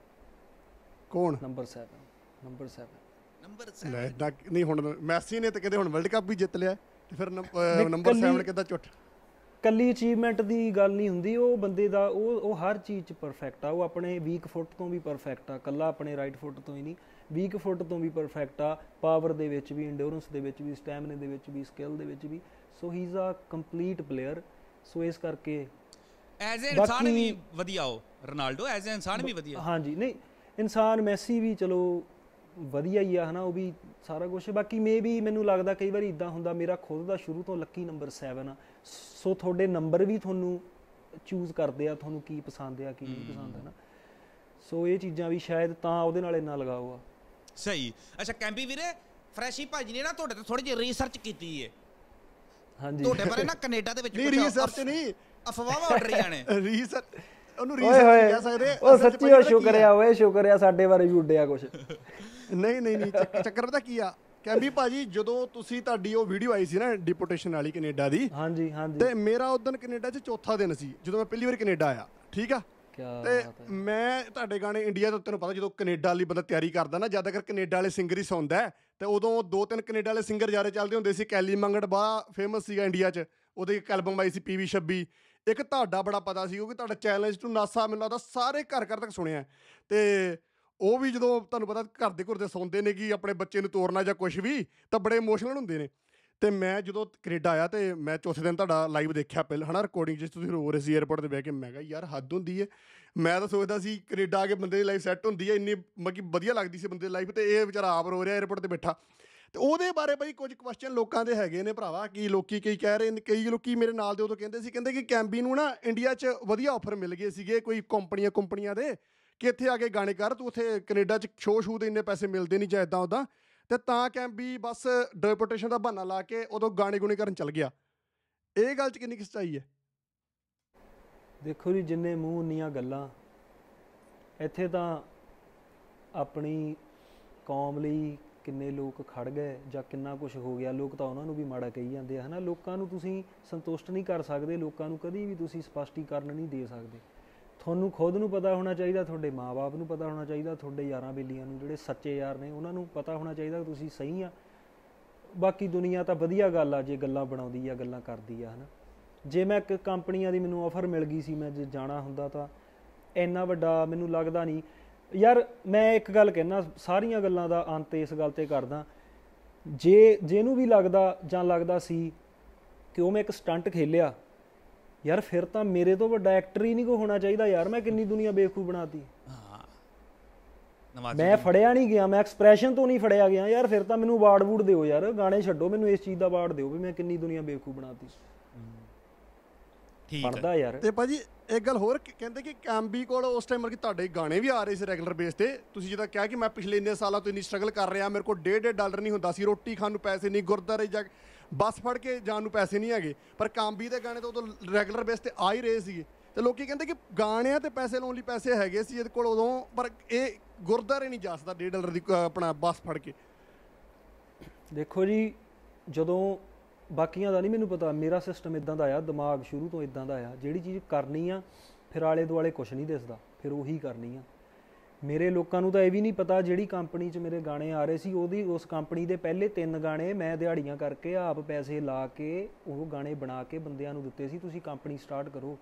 ਕੌਣ? Number seven. Number seven number ਲੈ ਇੱਦਾਂ ਨਹੀਂ, ਹੁਣ ਮੈਸੀ ਨੇ ਤਾਂ ਕਿਤੇ ਹੁਣ ਵਰਲਡ ਕੱਪ ਵੀ ਜਿੱਤ ਲਿਆ, ਤੇ ਫਿਰ ਨੰਬਰ ਸੈਵਨ ਕਿੱਦਾਂ ਝੁੱਟ? ਇਕੱਲੀ ਅਚੀਵਮੈਂਟ ਦੀ ਗੱਲ ਨਹੀਂ ਹੁੰਦੀ, ਉਹ ਬੰਦੇ ਦਾ ਉਹ ਉਹ ਹਰ ਚੀਜ਼ 'ਚ ਪਰਫੈਕਟ ਆ। ਉਹ ਆਪਣੇ ਵੀਕ ਫੁੱਟ ਤੋਂ ਵੀ ਪਰਫੈਕਟ ਆ, ਇਕੱਲਾ ਆਪਣੇ ਰਾਈਟ ਫੁੱਟ ਤੋਂ ਹੀ ਨਹੀਂ, ਵੀਕ ਫੁੱਟ ਤੋਂ ਵੀ ਪਰਫੈਕਟ ਆ, ਪਾਵਰ ਦੇ ਵਿੱਚ ਵੀ, ਇੰਡੋਰੈਂਸ ਦੇ ਵਿੱਚ ਵੀ, ਸਟੈਮਿਨਾ ਦੇ ਵਿੱਚ ਵੀ, ਸਕਿੱਲ ਦੇ ਵਿੱਚ ਵੀ। So he is a complete player. So ਇਸ ਕਰਕੇ ਐਜ਼ ਏ ਇਨਸਾਨ ਵੀ ਵਧੀਆ, ਉਹ ਰੋਨਾਲਡੋ ਐਜ਼ ਏ ਇਨਸਾਨ ਵੀ ਵਧੀਆ। ਹਾਂਜੀ, ਨਹੀਂ ਇਨਸਾਨ ਮੈਸੀ ਵੀ ਚਲੋ ਵਧੀਆ ਹੀ ਆ, ਹੈ ਨਾ, ਉਹ ਵੀ ਸਾਰਾ ਕੁਛ। ਬਾਕੀ ਮੇ ਵੀ ਮੈਨੂੰ ਲੱਗਦਾ ਕਈ ਵਾਰੀ ਇੱਦਾਂ ਹੁੰਦਾ, ਮੇਰਾ ਖੁਦ ਦਾ ਸ਼ੁਰੂ ਤੋਂ ਲੱਕੀ ਨੰਬਰ ਸੈਵਨ ਆ। ਸੋ ਤੁਹਾਡੇ ਨੰਬਰ ਵੀ ਤੁਹਾਨੂੰ ਚੂਜ਼ ਕਰਦੇ ਆ, ਤੁਹਾਨੂੰ ਕੀ ਪਸੰਦ ਆ ਕੀ ਨਹੀਂ ਪਸੰਦ, ਹੈ ਨਾ। ਸੋ ਇਹ ਚੀਜ਼ਾਂ ਵੀ ਸ਼ਾਇਦ ਤਾਂ ਉਹਦੇ ਨਾਲ ਇੰਨਾ ਲਗਾਓ ਆ। ਸਹੀ। ਅੱਛਾ ਕੈਂਪੀ ਵੀਰੇ, ਫਰੈਸ਼ੀ ਭਾਜੀ ਨੇ ਨਾ ਤੁਹਾਡੇ ਤੇ ਥੋੜੀ ਜਿਹੀ ਰਿਸਰਚ ਕੀਤੀ ਹੈ। ਹਾਂਜੀ, ਤੁਹਾਡੇ ਬਾਰੇ ਨਾ ਕੈਨੇਡਾ ਦੇ ਵਿੱਚ ਨਹੀਂ ਰਿਸਰਚ ਨਹੀਂ, ਅਫਵਾਹਾਂ ਉੱਡ ਰਹੀਆਂ ਨੇ। ਰਿਸਰਚ ਉਹਨੂੰ ਰਿਸਰਚ ਨਹੀਂ ਕਹਿ ਸਕਦੇ। ਉਹ ਸੱਚੀ ਉਹ ਸ਼ੁਕਰ ਆ, ਓਏ ਸ਼ੁਕਰ ਆ, ਸਾਡੇ ਬਾਰੇ ਵੀ ਉੱਡਿਆ ਕੁਛ। ਨਹੀਂ ਨਹੀਂ ਨਹੀਂ, ਚੱਕਰ ਪਤਾ ਕੀ ਆ ਕੈਂਪੀ ਭਾਜੀ, ਜਦੋਂ ਤੁਸੀਂ ਤੁਹਾਡੀ ਉਹ ਵੀਡੀਓ ਆਈ ਸੀ ਨਾ ਡਿਪੋਰਟੇਸ਼ਨ ਵਾਲੀ ਕੈਨੇਡਾ ਦੀ, ਹਾਂਜੀ ਹਾਂਜੀ, ਤੇ ਮੇਰਾ ਉਦੋਂ ਕੈਨੇਡਾ 'ਚ ਚੌਥਾ ਦਿਨ ਸੀ ਜਦੋਂ ਮੈਂ ਪਹਿਲੀ ਵਾਰ ਕੈਨੇਡਾ ਆਇਆ, ਠੀਕ ਆ। ਤੇ ਮੈਂ ਤੁਹਾਡੇ ਗਾਣੇ ਇੰਡੀਆ ਤੋਂ, ਤੈਨੂੰ ਪਤਾ ਜਦੋਂ ਕੈਨੇਡਾ ਵਾਲੀ ਬੰਦਾ ਤਿਆਰੀ ਕਰਦਾ ਨਾ, ਜ਼ਿਆਦਾਤਰ ਕੈਨੇਡਾ ਵਾਲੇ ਸਿੰਗਰ ਹੀ ਸੁਣਦਾ, ਤੇ ਉਦੋਂ ਦੋ ਤਿੰਨ ਕੈਨੇਡਾ ਵਾਲੇ ਸਿੰਗਰ ਜ਼ਿਆਦਾ ਚੱਲਦੇ ਹੁੰਦੇ ਸੀ। ਕੈਲੀ ਮੰਗੜ ਬੜਾ ਫੇਮਸ ਸੀਗਾ ਇੰਡੀਆ 'ਚ, ਉਹਦੀ ਇੱਕ ਐਲਬਮ ਆਈ ਸੀ ਪੀ ਵੀ ਛੱਬੀ। ਇੱਕ ਤੁਹਾਡਾ ਬੜਾ ਪਤਾ ਸੀ ਕਿਉਂਕਿ ਤੁਹਾਡਾ ਚੈਲੰਜ ਟੂ ਨਾਸਾ ਮੈਨੂੰ ਲੱਗਦਾ ਸਾਰੇ ਘਰ ਘਰ ਤੱਕ ਸੁਣਿਆ। ਤੇ ਉਹ ਵੀ ਜਦੋਂ ਤੁਹਾਨੂੰ ਪਤਾ ਘਰ ਦੇ ਘਰ ਦੇ ਸੁਣਦੇ ਨੇ ਕਿ ਆਪਣੇ ਬੱਚੇ ਨੂੰ ਤੋਰਨਾ ਜਾਂ ਕੁਛ ਵੀ, ਤਾਂ ਬੜੇ ਇਮੋਸ਼ਨਲ ਹੁੰਦੇ ਨੇ। ਤੇ ਮੈਂ ਜਦੋਂ ਕੈਨੇਡਾ ਆਇਆ ਤੇ ਮੈਂ ਚੌਥੇ ਦਿਨ ਤੁਹਾਡਾ ਲਾਈਵ ਦੇਖਿਆ ਪਹਿਲਾਂ, ਹੈ ਨਾ, ਰਿਕਾਰਡਿੰਗ 'ਚ ਤੁਸੀਂ ਰੋ ਰਹੇ ਸੀ ਏਅਰਪੋਰਟ 'ਤੇ ਬਹਿ ਕੇ। ਮੈਂ ਕਿਹਾ ਯਾਰ ਹੱਦ ਹੁੰਦੀ ਹੈ। ਮੈਂ ਤਾਂ ਸੋਚਦਾ ਸੀ ਕੈਨੇਡਾ ਆ ਕੇ ਬੰਦੇ ਦੀ ਲਾਈਫ ਸੈੱਟ ਹੁੰਦੀ ਹੈ, ਇੰਨੀ ਮਤਲਬ ਕਿ ਵਧੀਆ ਲੱਗਦੀ ਸੀ ਬੰਦੇ ਦੀ ਲਾਈਫ, ਤੇ ਇਹ ਵਿਚਾਰਾ ਆਪ ਰੋ ਰਿਹਾ ਏਅਰਪੋਰਟ 'ਤੇ ਬੈਠਾ। ਤੇ ਉਹਦੇ ਬਾਰੇ ਬਈ ਕੁਝ ਕੁਐਸਚਨ ਲੋਕਾਂ ਦੇ ਹੈਗੇ ਨੇ ਭਰਾਵਾ, ਕਿ ਲੋਕੀ ਕਈ ਕਹਿ ਰਹੇ ਨੇ, ਕਈ ਲੋਕੀ ਮੇਰੇ ਨਾਲ ਦੇ ਉਦੋਂ ਕਹਿੰਦੇ ਸੀ, ਕਹਿੰਦੇ ਕਿ ਕੈਂਬੀ ਨੂੰ ਨਾ ਇੰਡੀਆ 'ਚ ਵਧੀਆ ਆਫਰ ਮਿਲ ਗਏ ਸੀਗੇ ਕੋਈ ਕੰਪਨੀਆਂ ਕੰਪਨੀਆਂ ਦੇ, ਕਿ ਇੱਥੇ ਆ ਕੇ ਗਾਣੇ ਕਰ, ਤੂੰ ਉੱਥੇ ਕੈਨੇਡਾ 'ਚ ਸ਼ੋਅ ਸ਼ੂ ਦੇ ਇੰਨੇ ਪੈਸੇ ਮਿਲਦੇ ਨਹੀਂ ਜਾਂ ਇੱਦਾਂ ਉੱਦਾਂ। ਤੇ ਤਾਂ ਕੈਂਬੀ ਬਸ ਡਿਪੋਰਟੇਸ਼ਨ ਦਾ ਬਹਾਨਾ ਲਾ ਕੇ ਉਦੋਂ ਗਾਣੇ ਗੁਣੇ ਕਰਨ ਚੱਲ ਗਿਆ। ਇਹ ਗੱਲ 'ਚ ਕਿੰਨੀ ਕੁ ਸੱਚਾਈ ਹੈ? ਦੇਖੋ ਜੀ, ਜਿੰਨੇ ਮੂੰਹ ਉਨੀਆਂ ਗੱਲਾਂ। ਇੱਥੇ ਤਾਂ ਆਪਣੀ ਕੌਮ ਲਈ ਕਿੰਨੇ ਲੋਕ ਖੜ ਗਏ ਜਾਂ ਕਿੰਨਾ ਕੁਝ ਹੋ ਗਿਆ, ਲੋਕ ਤਾਂ ਉਹਨਾਂ ਨੂੰ ਵੀ ਮਾੜਾ ਕਹੀ ਜਾਂਦੇ ਆ, ਹੈ ਨਾ। ਲੋਕਾਂ ਨੂੰ ਤੁਸੀਂ ਸੰਤੁਸ਼ਟ ਨਹੀਂ ਕਰ ਸਕਦੇ, ਲੋਕਾਂ ਨੂੰ ਕਦੀ ਵੀ ਤੁਸੀਂ ਸਪਸ਼ਟੀਕਰਨ ਨਹੀਂ ਦੇ ਸਕਦੇ। ਤੁਹਾਨੂੰ ਖੁਦ ਨੂੰ ਪਤਾ ਹੋਣਾ ਚਾਹੀਦਾ, ਤੁਹਾਡੇ ਮਾਂ-ਬਾਪ ਨੂੰ ਪਤਾ ਹੋਣਾ ਚਾਹੀਦਾ, ਤੁਹਾਡੇ ਯਾਰਾਂ ਬੇਲੀਆਂ ਨੂੰ, ਜਿਹੜੇ ਸੱਚੇ ਯਾਰ ਨੇ ਉਹਨਾਂ ਨੂੰ ਪਤਾ ਹੋਣਾ ਚਾਹੀਦਾ ਕਿ ਤੁਸੀਂ ਸਹੀ ਆ। ਬਾਕੀ ਦੁਨੀਆ ਤਾਂ ਵਧੀਆ ਗੱਲ ਆ ਜੇ ਗੱਲਾਂ ਬਣਾਉਂਦੀ ਆ, ਗੱਲਾਂ ਕਰਦੀ ਆ, ਹੈ ਨਾ। ਜੇ ਮੈਂ ਇੱਕ ਕੰਪਨੀਆਂ ਦੀ ਮੈਨੂੰ ਆਫਰ ਮਿਲ ਗਈ ਸੀ, ਮੈਂ ਜੇ ਜਾਣਾ ਹੁੰਦਾ ਤਾਂ ਇੰਨਾ ਵੱਡਾ ਮੈਨੂੰ ਲੱਗਦਾ ਨਹੀਂ ਯਾਰ। ਮੈਂ ਇੱਕ ਗੱਲ ਕਹਿਣਾ, ਸਾਰੀਆਂ ਗੱਲਾਂ ਦਾ ਅੰਤ ਇਸ ਗੱਲ 'ਤੇ ਕਰਦਾ, ਜੇ ਜਿਹਨੂੰ ਵੀ ਲੱਗਦਾ ਜਾਂ ਲੱਗਦਾ ਸੀ ਕਿ ਉਹ ਮੈਂ ਇੱਕ ਸਟੰਟ ਖੇਲਿਆ ਯਾਰ, ਫਿਰ ਤਾਂ ਮੇਰੇ ਤੋਂ ਵੱਡਾ ਐਕਟਰ ਹੀ ਨਹੀਂ ਕੋਈ ਹੋਣਾ ਚਾਹੀਦਾ ਯਾਰ। ਮੈਂ ਕਿੰਨੀ ਦੁਨੀਆ ਬੇਵਕੂਫ ਬਣਾਤੀ। ਮੈਂ ਫੜਿਆ ਨਹੀਂ ਗਿਆ, ਮੈਂ ਐਕਸਪ੍ਰੈਸ਼ਨ ਤੋਂ ਨਹੀਂ ਫੜਿਆ ਗਿਆ ਯਾਰ, ਫਿਰ ਤਾਂ ਮੈਨੂੰ ਅਵਾਰਡ ਵੂਡ ਦਿਓ ਯਾਰ, ਗਾਣੇ ਛੱਡੋ, ਮੈਨੂੰ ਇਸ ਚੀਜ਼ ਦਾ ਅਵਾਰਡ ਦਿਓ ਵੀ ਮੈਂ ਕਿੰਨੀ ਦੁਨੀਆ ਬੇਵਕੂਫ ਬਣਾਤੀ। ਪੜਦਾ ਯਾਰ। ਤੇ ਭਾਜੀ ਇੱਕ ਗੱਲ ਹੋਰ ਕਹਿੰਦੇ ਕਿ ਕੈਂਬੀ ਕੋਲ ਉਸ ਟਾਈਮ ਕਿ ਤੁਹਾਡੇ ਗਾਣੇ ਵੀ ਆ ਰਹੇ ਸੀ ਰੈਗੂਲਰ ਬੇਸ ਤੇ। ਤੁਸੀਂ ਜਿੱਦਾਂ ਕਿਹਾ ਕਿ ਮੈਂ ਪਿਛਲੇ ਇੰਨੇ ਸਾਲਾਂ ਤੋਂ ਇੰਨੀ ਸਟਰਗਲ ਕਰ ਰਿਹਾ, ਮੇਰੇ ਕੋਲ ਡੇਢ ਡੇਢ ਡਾਲਰ ਨਹੀਂ ਹੁੰਦਾ ਸੀ, ਰੋਟੀ ਖਾਣ ਨੂੰ ਪੈਸੇ ਨਹੀਂ, ਗੁਰਦੁਆਰੇ ਜਾ ਬੱਸ ਫੜ ਕੇ ਜਾਣ ਨੂੰ ਪੈਸੇ ਨਹੀਂ ਹੈਗੇ, ਪਰ ਕੈਂਬੀ ਦੇ ਗਾਣੇ ਤਾਂ ਉਦੋਂ ਰੈਗੂਲਰ ਬੇਸ ਤੇ ਆ ਹੀ ਰਹੇ ਸੀਗੇ। ਤੇ ਲੋਕੀ ਕਹਿੰਦੇ ਕਿ ਗਾਣਿਆਂ ਤੇ ਪੈਸੇ ਲਾਉਣ ਲਈ ਪੈਸੇ ਹੈਗੇ ਸੀ ਇਹਦੇ ਕੋਲ ਉਦੋਂ, ਪਰ ਇਹ ਗੁਰਦੁਆਰੇ ਨਹੀਂ ਜਾ ਸਕਦਾ ਡੇਢ ਡਾਲਰ ਦੀ ਆਪਣਾ ਬੱਸ ਫੜ ਕੇ। ਦੇਖੋ ਜੀ, ਜਦੋਂ ਬਾਕੀਆਂ ਦਾ ਨਹੀਂ ਮੈਨੂੰ ਪਤਾ, ਮੇਰਾ ਸਿਸਟਮ ਇੱਦਾਂ ਦਾ ਆ, ਦਿਮਾਗ ਸ਼ੁਰੂ ਤੋਂ ਇੱਦਾਂ ਦਾ ਆ, ਜਿਹੜੀ ਚੀਜ਼ ਕਰਨੀ ਆ ਫਿਰ ਆਲੇ ਦੁਆਲੇ ਕੁਛ ਨਹੀਂ ਦਿਸਦਾ, ਫਿਰ ਉਹੀ ਕਰਨੀ ਆ। ਮੇਰੇ ਲੋਕਾਂ ਨੂੰ ਤਾਂ ਇਹ ਵੀ ਨਹੀਂ ਪਤਾ, ਜਿਹੜੀ ਕੰਪਨੀ 'ਚ ਮੇਰੇ ਗਾਣੇ ਆ ਰਹੇ ਸੀ ਉਹਦੀ ਉਸ ਕੰਪਨੀ ਦੇ ਪਹਿਲੇ ਤਿੰਨ ਗਾਣੇ ਮੈਂ ਦਿਹਾੜੀਆਂ ਕਰਕੇ ਆਪ ਪੈਸੇ ਲਾ ਕੇ ਉਹ ਗਾਣੇ ਬਣਾ ਕੇ ਬੰਦਿਆਂ ਨੂੰ ਦਿੱਤੇ ਸੀ, ਤੁਸੀਂ ਕੰਪਨੀ ਸਟਾਰਟ ਕਰੋ।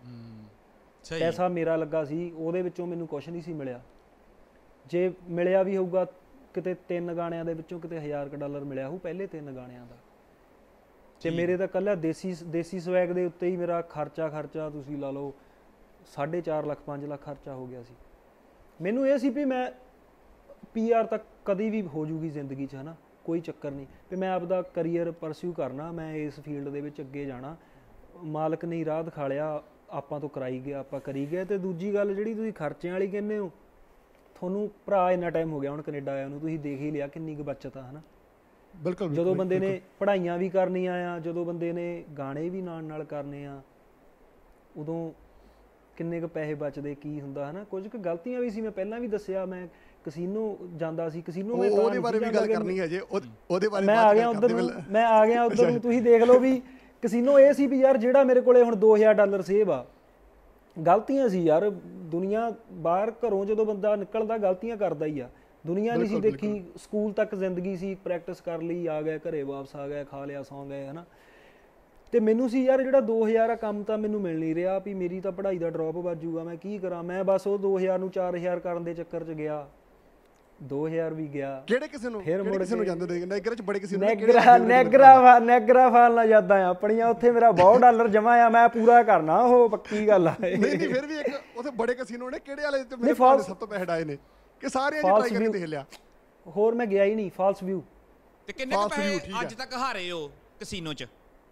ਪੈਸਾ ਮੇਰਾ ਲੱਗਾ ਸੀ, ਉਹਦੇ ਵਿੱਚੋਂ ਮੈਨੂੰ ਕੁਛ ਨਹੀਂ ਸੀ ਮਿਲਿਆ। ਜੇ ਮਿਲਿਆ ਵੀ ਹੋਊਗਾ ਕਿਤੇ ਤਿੰਨ ਗਾਣਿਆਂ ਦੇ ਵਿੱਚੋਂ ਕਿਤੇ ਹਜ਼ਾਰ ਕੁ ਡਾਲਰ ਮਿਲਿਆ ਹੋਊ ਪਹਿਲੇ ਤਿੰਨ ਗਾਣਿਆਂ ਦਾ। ਤੇ ਮੇਰੇ ਤਾਂ ਇਕੱਲਾ ਦੇਸੀ ਦੇਸੀ ਸਵੈਗ ਦੇ ਉੱਤੇ ਹੀ ਮੇਰਾ ਖਰਚਾ ਖਰਚਾ ਤੁਸੀਂ ਲਾ ਲਓ ਸਾਢੇ ਚਾਰ ਲੱਖ ਪੰਜ ਲੱਖ ਖਰਚਾ ਹੋ ਗਿਆ ਸੀ। ਮੈਨੂੰ ਇਹ ਸੀ ਵੀ ਮੈਂ ਪੀ ਆਰ ਤੱਕ ਕਦੀ ਵੀ ਹੋ ਜੂਗੀ ਜ਼ਿੰਦਗੀ 'ਚ, ਹੈ ਨਾ, ਕੋਈ ਚੱਕਰ ਨਹੀਂ, ਵੀ ਮੈਂ ਆਪਦਾ ਕਰੀਅਰ ਪਰਸਿਊ ਕਰਨਾ, ਮੈਂ ਇਸ ਫੀਲਡ ਦੇ ਵਿੱਚ ਅੱਗੇ ਜਾਣਾ। ਮਾਲਕ ਨੇ ਰਾਹ ਦਿਖਾ ਲਿਆ, ਆਪਾਂ ਤੋਂ ਕਰਾਈ ਗਿਆ, ਆਪਾਂ ਕਰੀ ਗਏ। ਅਤੇ ਦੂਜੀ ਗੱਲ ਜਿਹੜੀ ਤੁਸੀਂ ਖਰਚਿਆਂ ਵਾਲੀ ਕਹਿੰਦੇ ਹੋ, ਤੁਹਾਨੂੰ ਭਰਾ ਇੰਨਾ ਟਾਈਮ ਹੋ ਗਿਆ ਹੁਣ ਕੈਨੇਡਾ ਆਇਆ ਨੂੰ, ਤੁਸੀਂ ਦੇਖ ਹੀ ਲਿਆ ਕਿੰਨੀ ਕੁ ਬੱਚਤ ਆ, ਹੈ ਨਾ। ਬਿਲਕੁਲ। ਜਦੋਂ ਬੰਦੇ ਨੇ ਪੜ੍ਹਾਈਆਂ ਵੀ ਕਰਨੀਆਂ ਆ, ਜਦੋਂ ਬੰਦੇ ਨੇ ਗਾਣੇ ਵੀ ਨਾਲ ਨਾਲ ਕਰਨੇ ਆ, ਉਦੋਂ ਕਿੰਨੇ ਕੁ ਪੈਸੇ ਬਚਦੇ, ਕੀ ਹੁੰਦਾ, ਹੈ ਨਾ। ਕੁਝ ਕੁ ਗਲਤੀਆਂ ਵੀ ਸੀ, ਮੈਂ ਪਹਿਲਾਂ ਵੀ ਦੱਸਿਆ, ਮੈਂ ਕਸੀਨੋ ਜਾਂਦਾ ਸੀ, ਕਸੀਨੋ ਮੈਂ ਉਹਦੇ ਬਾਰੇ ਵੀ ਗੱਲ ਕਰਨੀ ਹੈ ਜੇ ਉਹਦੇ ਬਾਰੇ ਮੈਂ ਆ ਗਿਆ ਉੱਧਰ ਨੂੰ, ਮੈਂ ਆ ਗਿਆ ਉੱਧਰ ਨੂੰ। ਤੁਸੀਂ ਦੇਖ ਲਓ ਵੀ ਕਸੀਨੋ ਇਹ ਸੀ ਵੀ ਯਾਰ ਜਿਹੜਾ ਮੇਰੇ ਕੋਲੇ ਹੁਣ ਦੋ ਹਜ਼ਾਰ ਡਾਲਰ ਸੇਵ ਆ, ਗਲਤੀਆਂ ਸੀ ਯਾਰ। ਦੁਨੀਆ ਬਾਹਰ ਘਰੋਂ ਜਦੋਂ ਬੰਦਾ ਨਿਕਲਦਾ ਗਲਤੀਆਂ ਕਰਦਾ ਹੀ ਆ, ਦੁਨੀਆ ਨਹੀਂ ਸੀ ਦੇਖੀ। ਸਕੂਲ ਤੱਕ ਜ਼ਿੰਦਗੀ ਸੀ, ਪ੍ਰੈਕਟਿਸ ਕਰ ਲਈ, ਆ ਗਏ ਘਰੇ, ਵਾਪਸ ਆ ਗਏ, ਖਾ ਲਿਆ, ਸੌਂ ਗਏ, ਹੈ ਨਾ। ਤੇ ਮੈਨੂੰ ਸੀ ਯਾਰ ਜਿਹੜਾ ਦੋ ਹਜ਼ਾਰ ਆ ਕੰਮ ਤਾਂ ਮੈਨੂੰ ਮਿਲ ਨਹੀਂ ਰਿਹਾ, ਵੀ ਮੇਰੀ ਤਾਂ ਪੜ੍ਹਾਈ ਦਾ ਡਰੋਪ ਵੱਜੂਗਾ, ਮੈਂ ਕੀ ਕਰਾਂ। ਮੈਂ ਬਸ ਉਹ ਦੋ ਹਜ਼ਾਰ ਨੂੰ ਚਾਰ ਹਜ਼ਾਰ ਕਰਨ ਦੇ ਚੱਕਰ 'ਚ ਗਿਆ, ਦੋ ਹਜ਼ਾਰ ਵੀ ਗਿਆ। ਕਿਹੜੇ ਕਿਸੇ ਨੂੰ ਫਿਰ ਮੁੜ ਕਿਸੇ ਨੂੰ ਜਾਂਦੇ ਦੇਖ ਨੈਗਰਾ 'ਚ ਬੜੇ ਕਿਸੇ ਨੂੰ ਨੈਗਰਾ ਨੈਗਰਾ ਨੈਗਰਾ ਫਾਲ ਨਾ ਯਾਦਾਂ ਆਪਣੀਆਂ, ਉੱਥੇ ਮੇਰਾ ਬਹੁਤ ਡਾਲਰ ਜਮਾ ਆ, ਮੈਂ ਪੂਰਾ ਕਰਨਾ, ਉਹ ਪੱਕੀ ਗੱਲ ਆ। ਨਹੀਂ ਨਹੀਂ ਫਿਰ ਵੀ ਇੱਕ ਉੱਥੇ ਬੜੇ ਕਸੀਨੋ ਨੇ, ਕਿਹੜੇ ਵਾਲੇ ਤੇ ਮੇਰੇ ਕੋਲ ਸਭ ਤੋਂ ਪੈਸੇ ਡਾਏ ਨੇ ਕਿ ਸਾਰਿਆਂ ਨੇ ਟਰਾਈ ਕਰਕੇ ਦੇਖ ਲਿਆ। ਹੋਰ ਮੈਂ ਗਿਆ ਹੀ ਨਹੀਂ, ਫਾਲਸ ਵਿਊ। ਤੇ ਕਿੰਨੇ ਕੁ ਪੈਸੇ ਅੱਜ ਤੱਕ ਹਾਰੇ ਹੋ ਕਸੀਨੋ 'ਚ?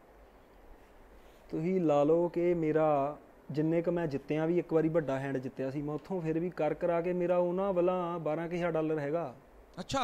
ਤੁਸੀਂ ਲਾ ਲਓ ਕਿ ਮੇਰਾ ਜਿੰਨੇ ਕੁ ਮੈਂ ਜਿੱਤਿਆ ਵੀ, ਇੱਕ ਵਾਰੀ ਵੱਡਾ ਹੈਂਡ ਜਿੱਤਿਆ ਸੀ ਮੈਂ ਉੱਥੋਂ, ਫਿਰ ਵੀ ਕਰ ਕਰਾ ਕੇ ਮੇਰਾ ਉਹਨਾਂ ਵਾਲਾ ਬਾਰਾਂ ਕੁ ਹਜ਼ਾਰ ਡਾਲਰ ਹੈਗਾ। ਅੱਛਾ।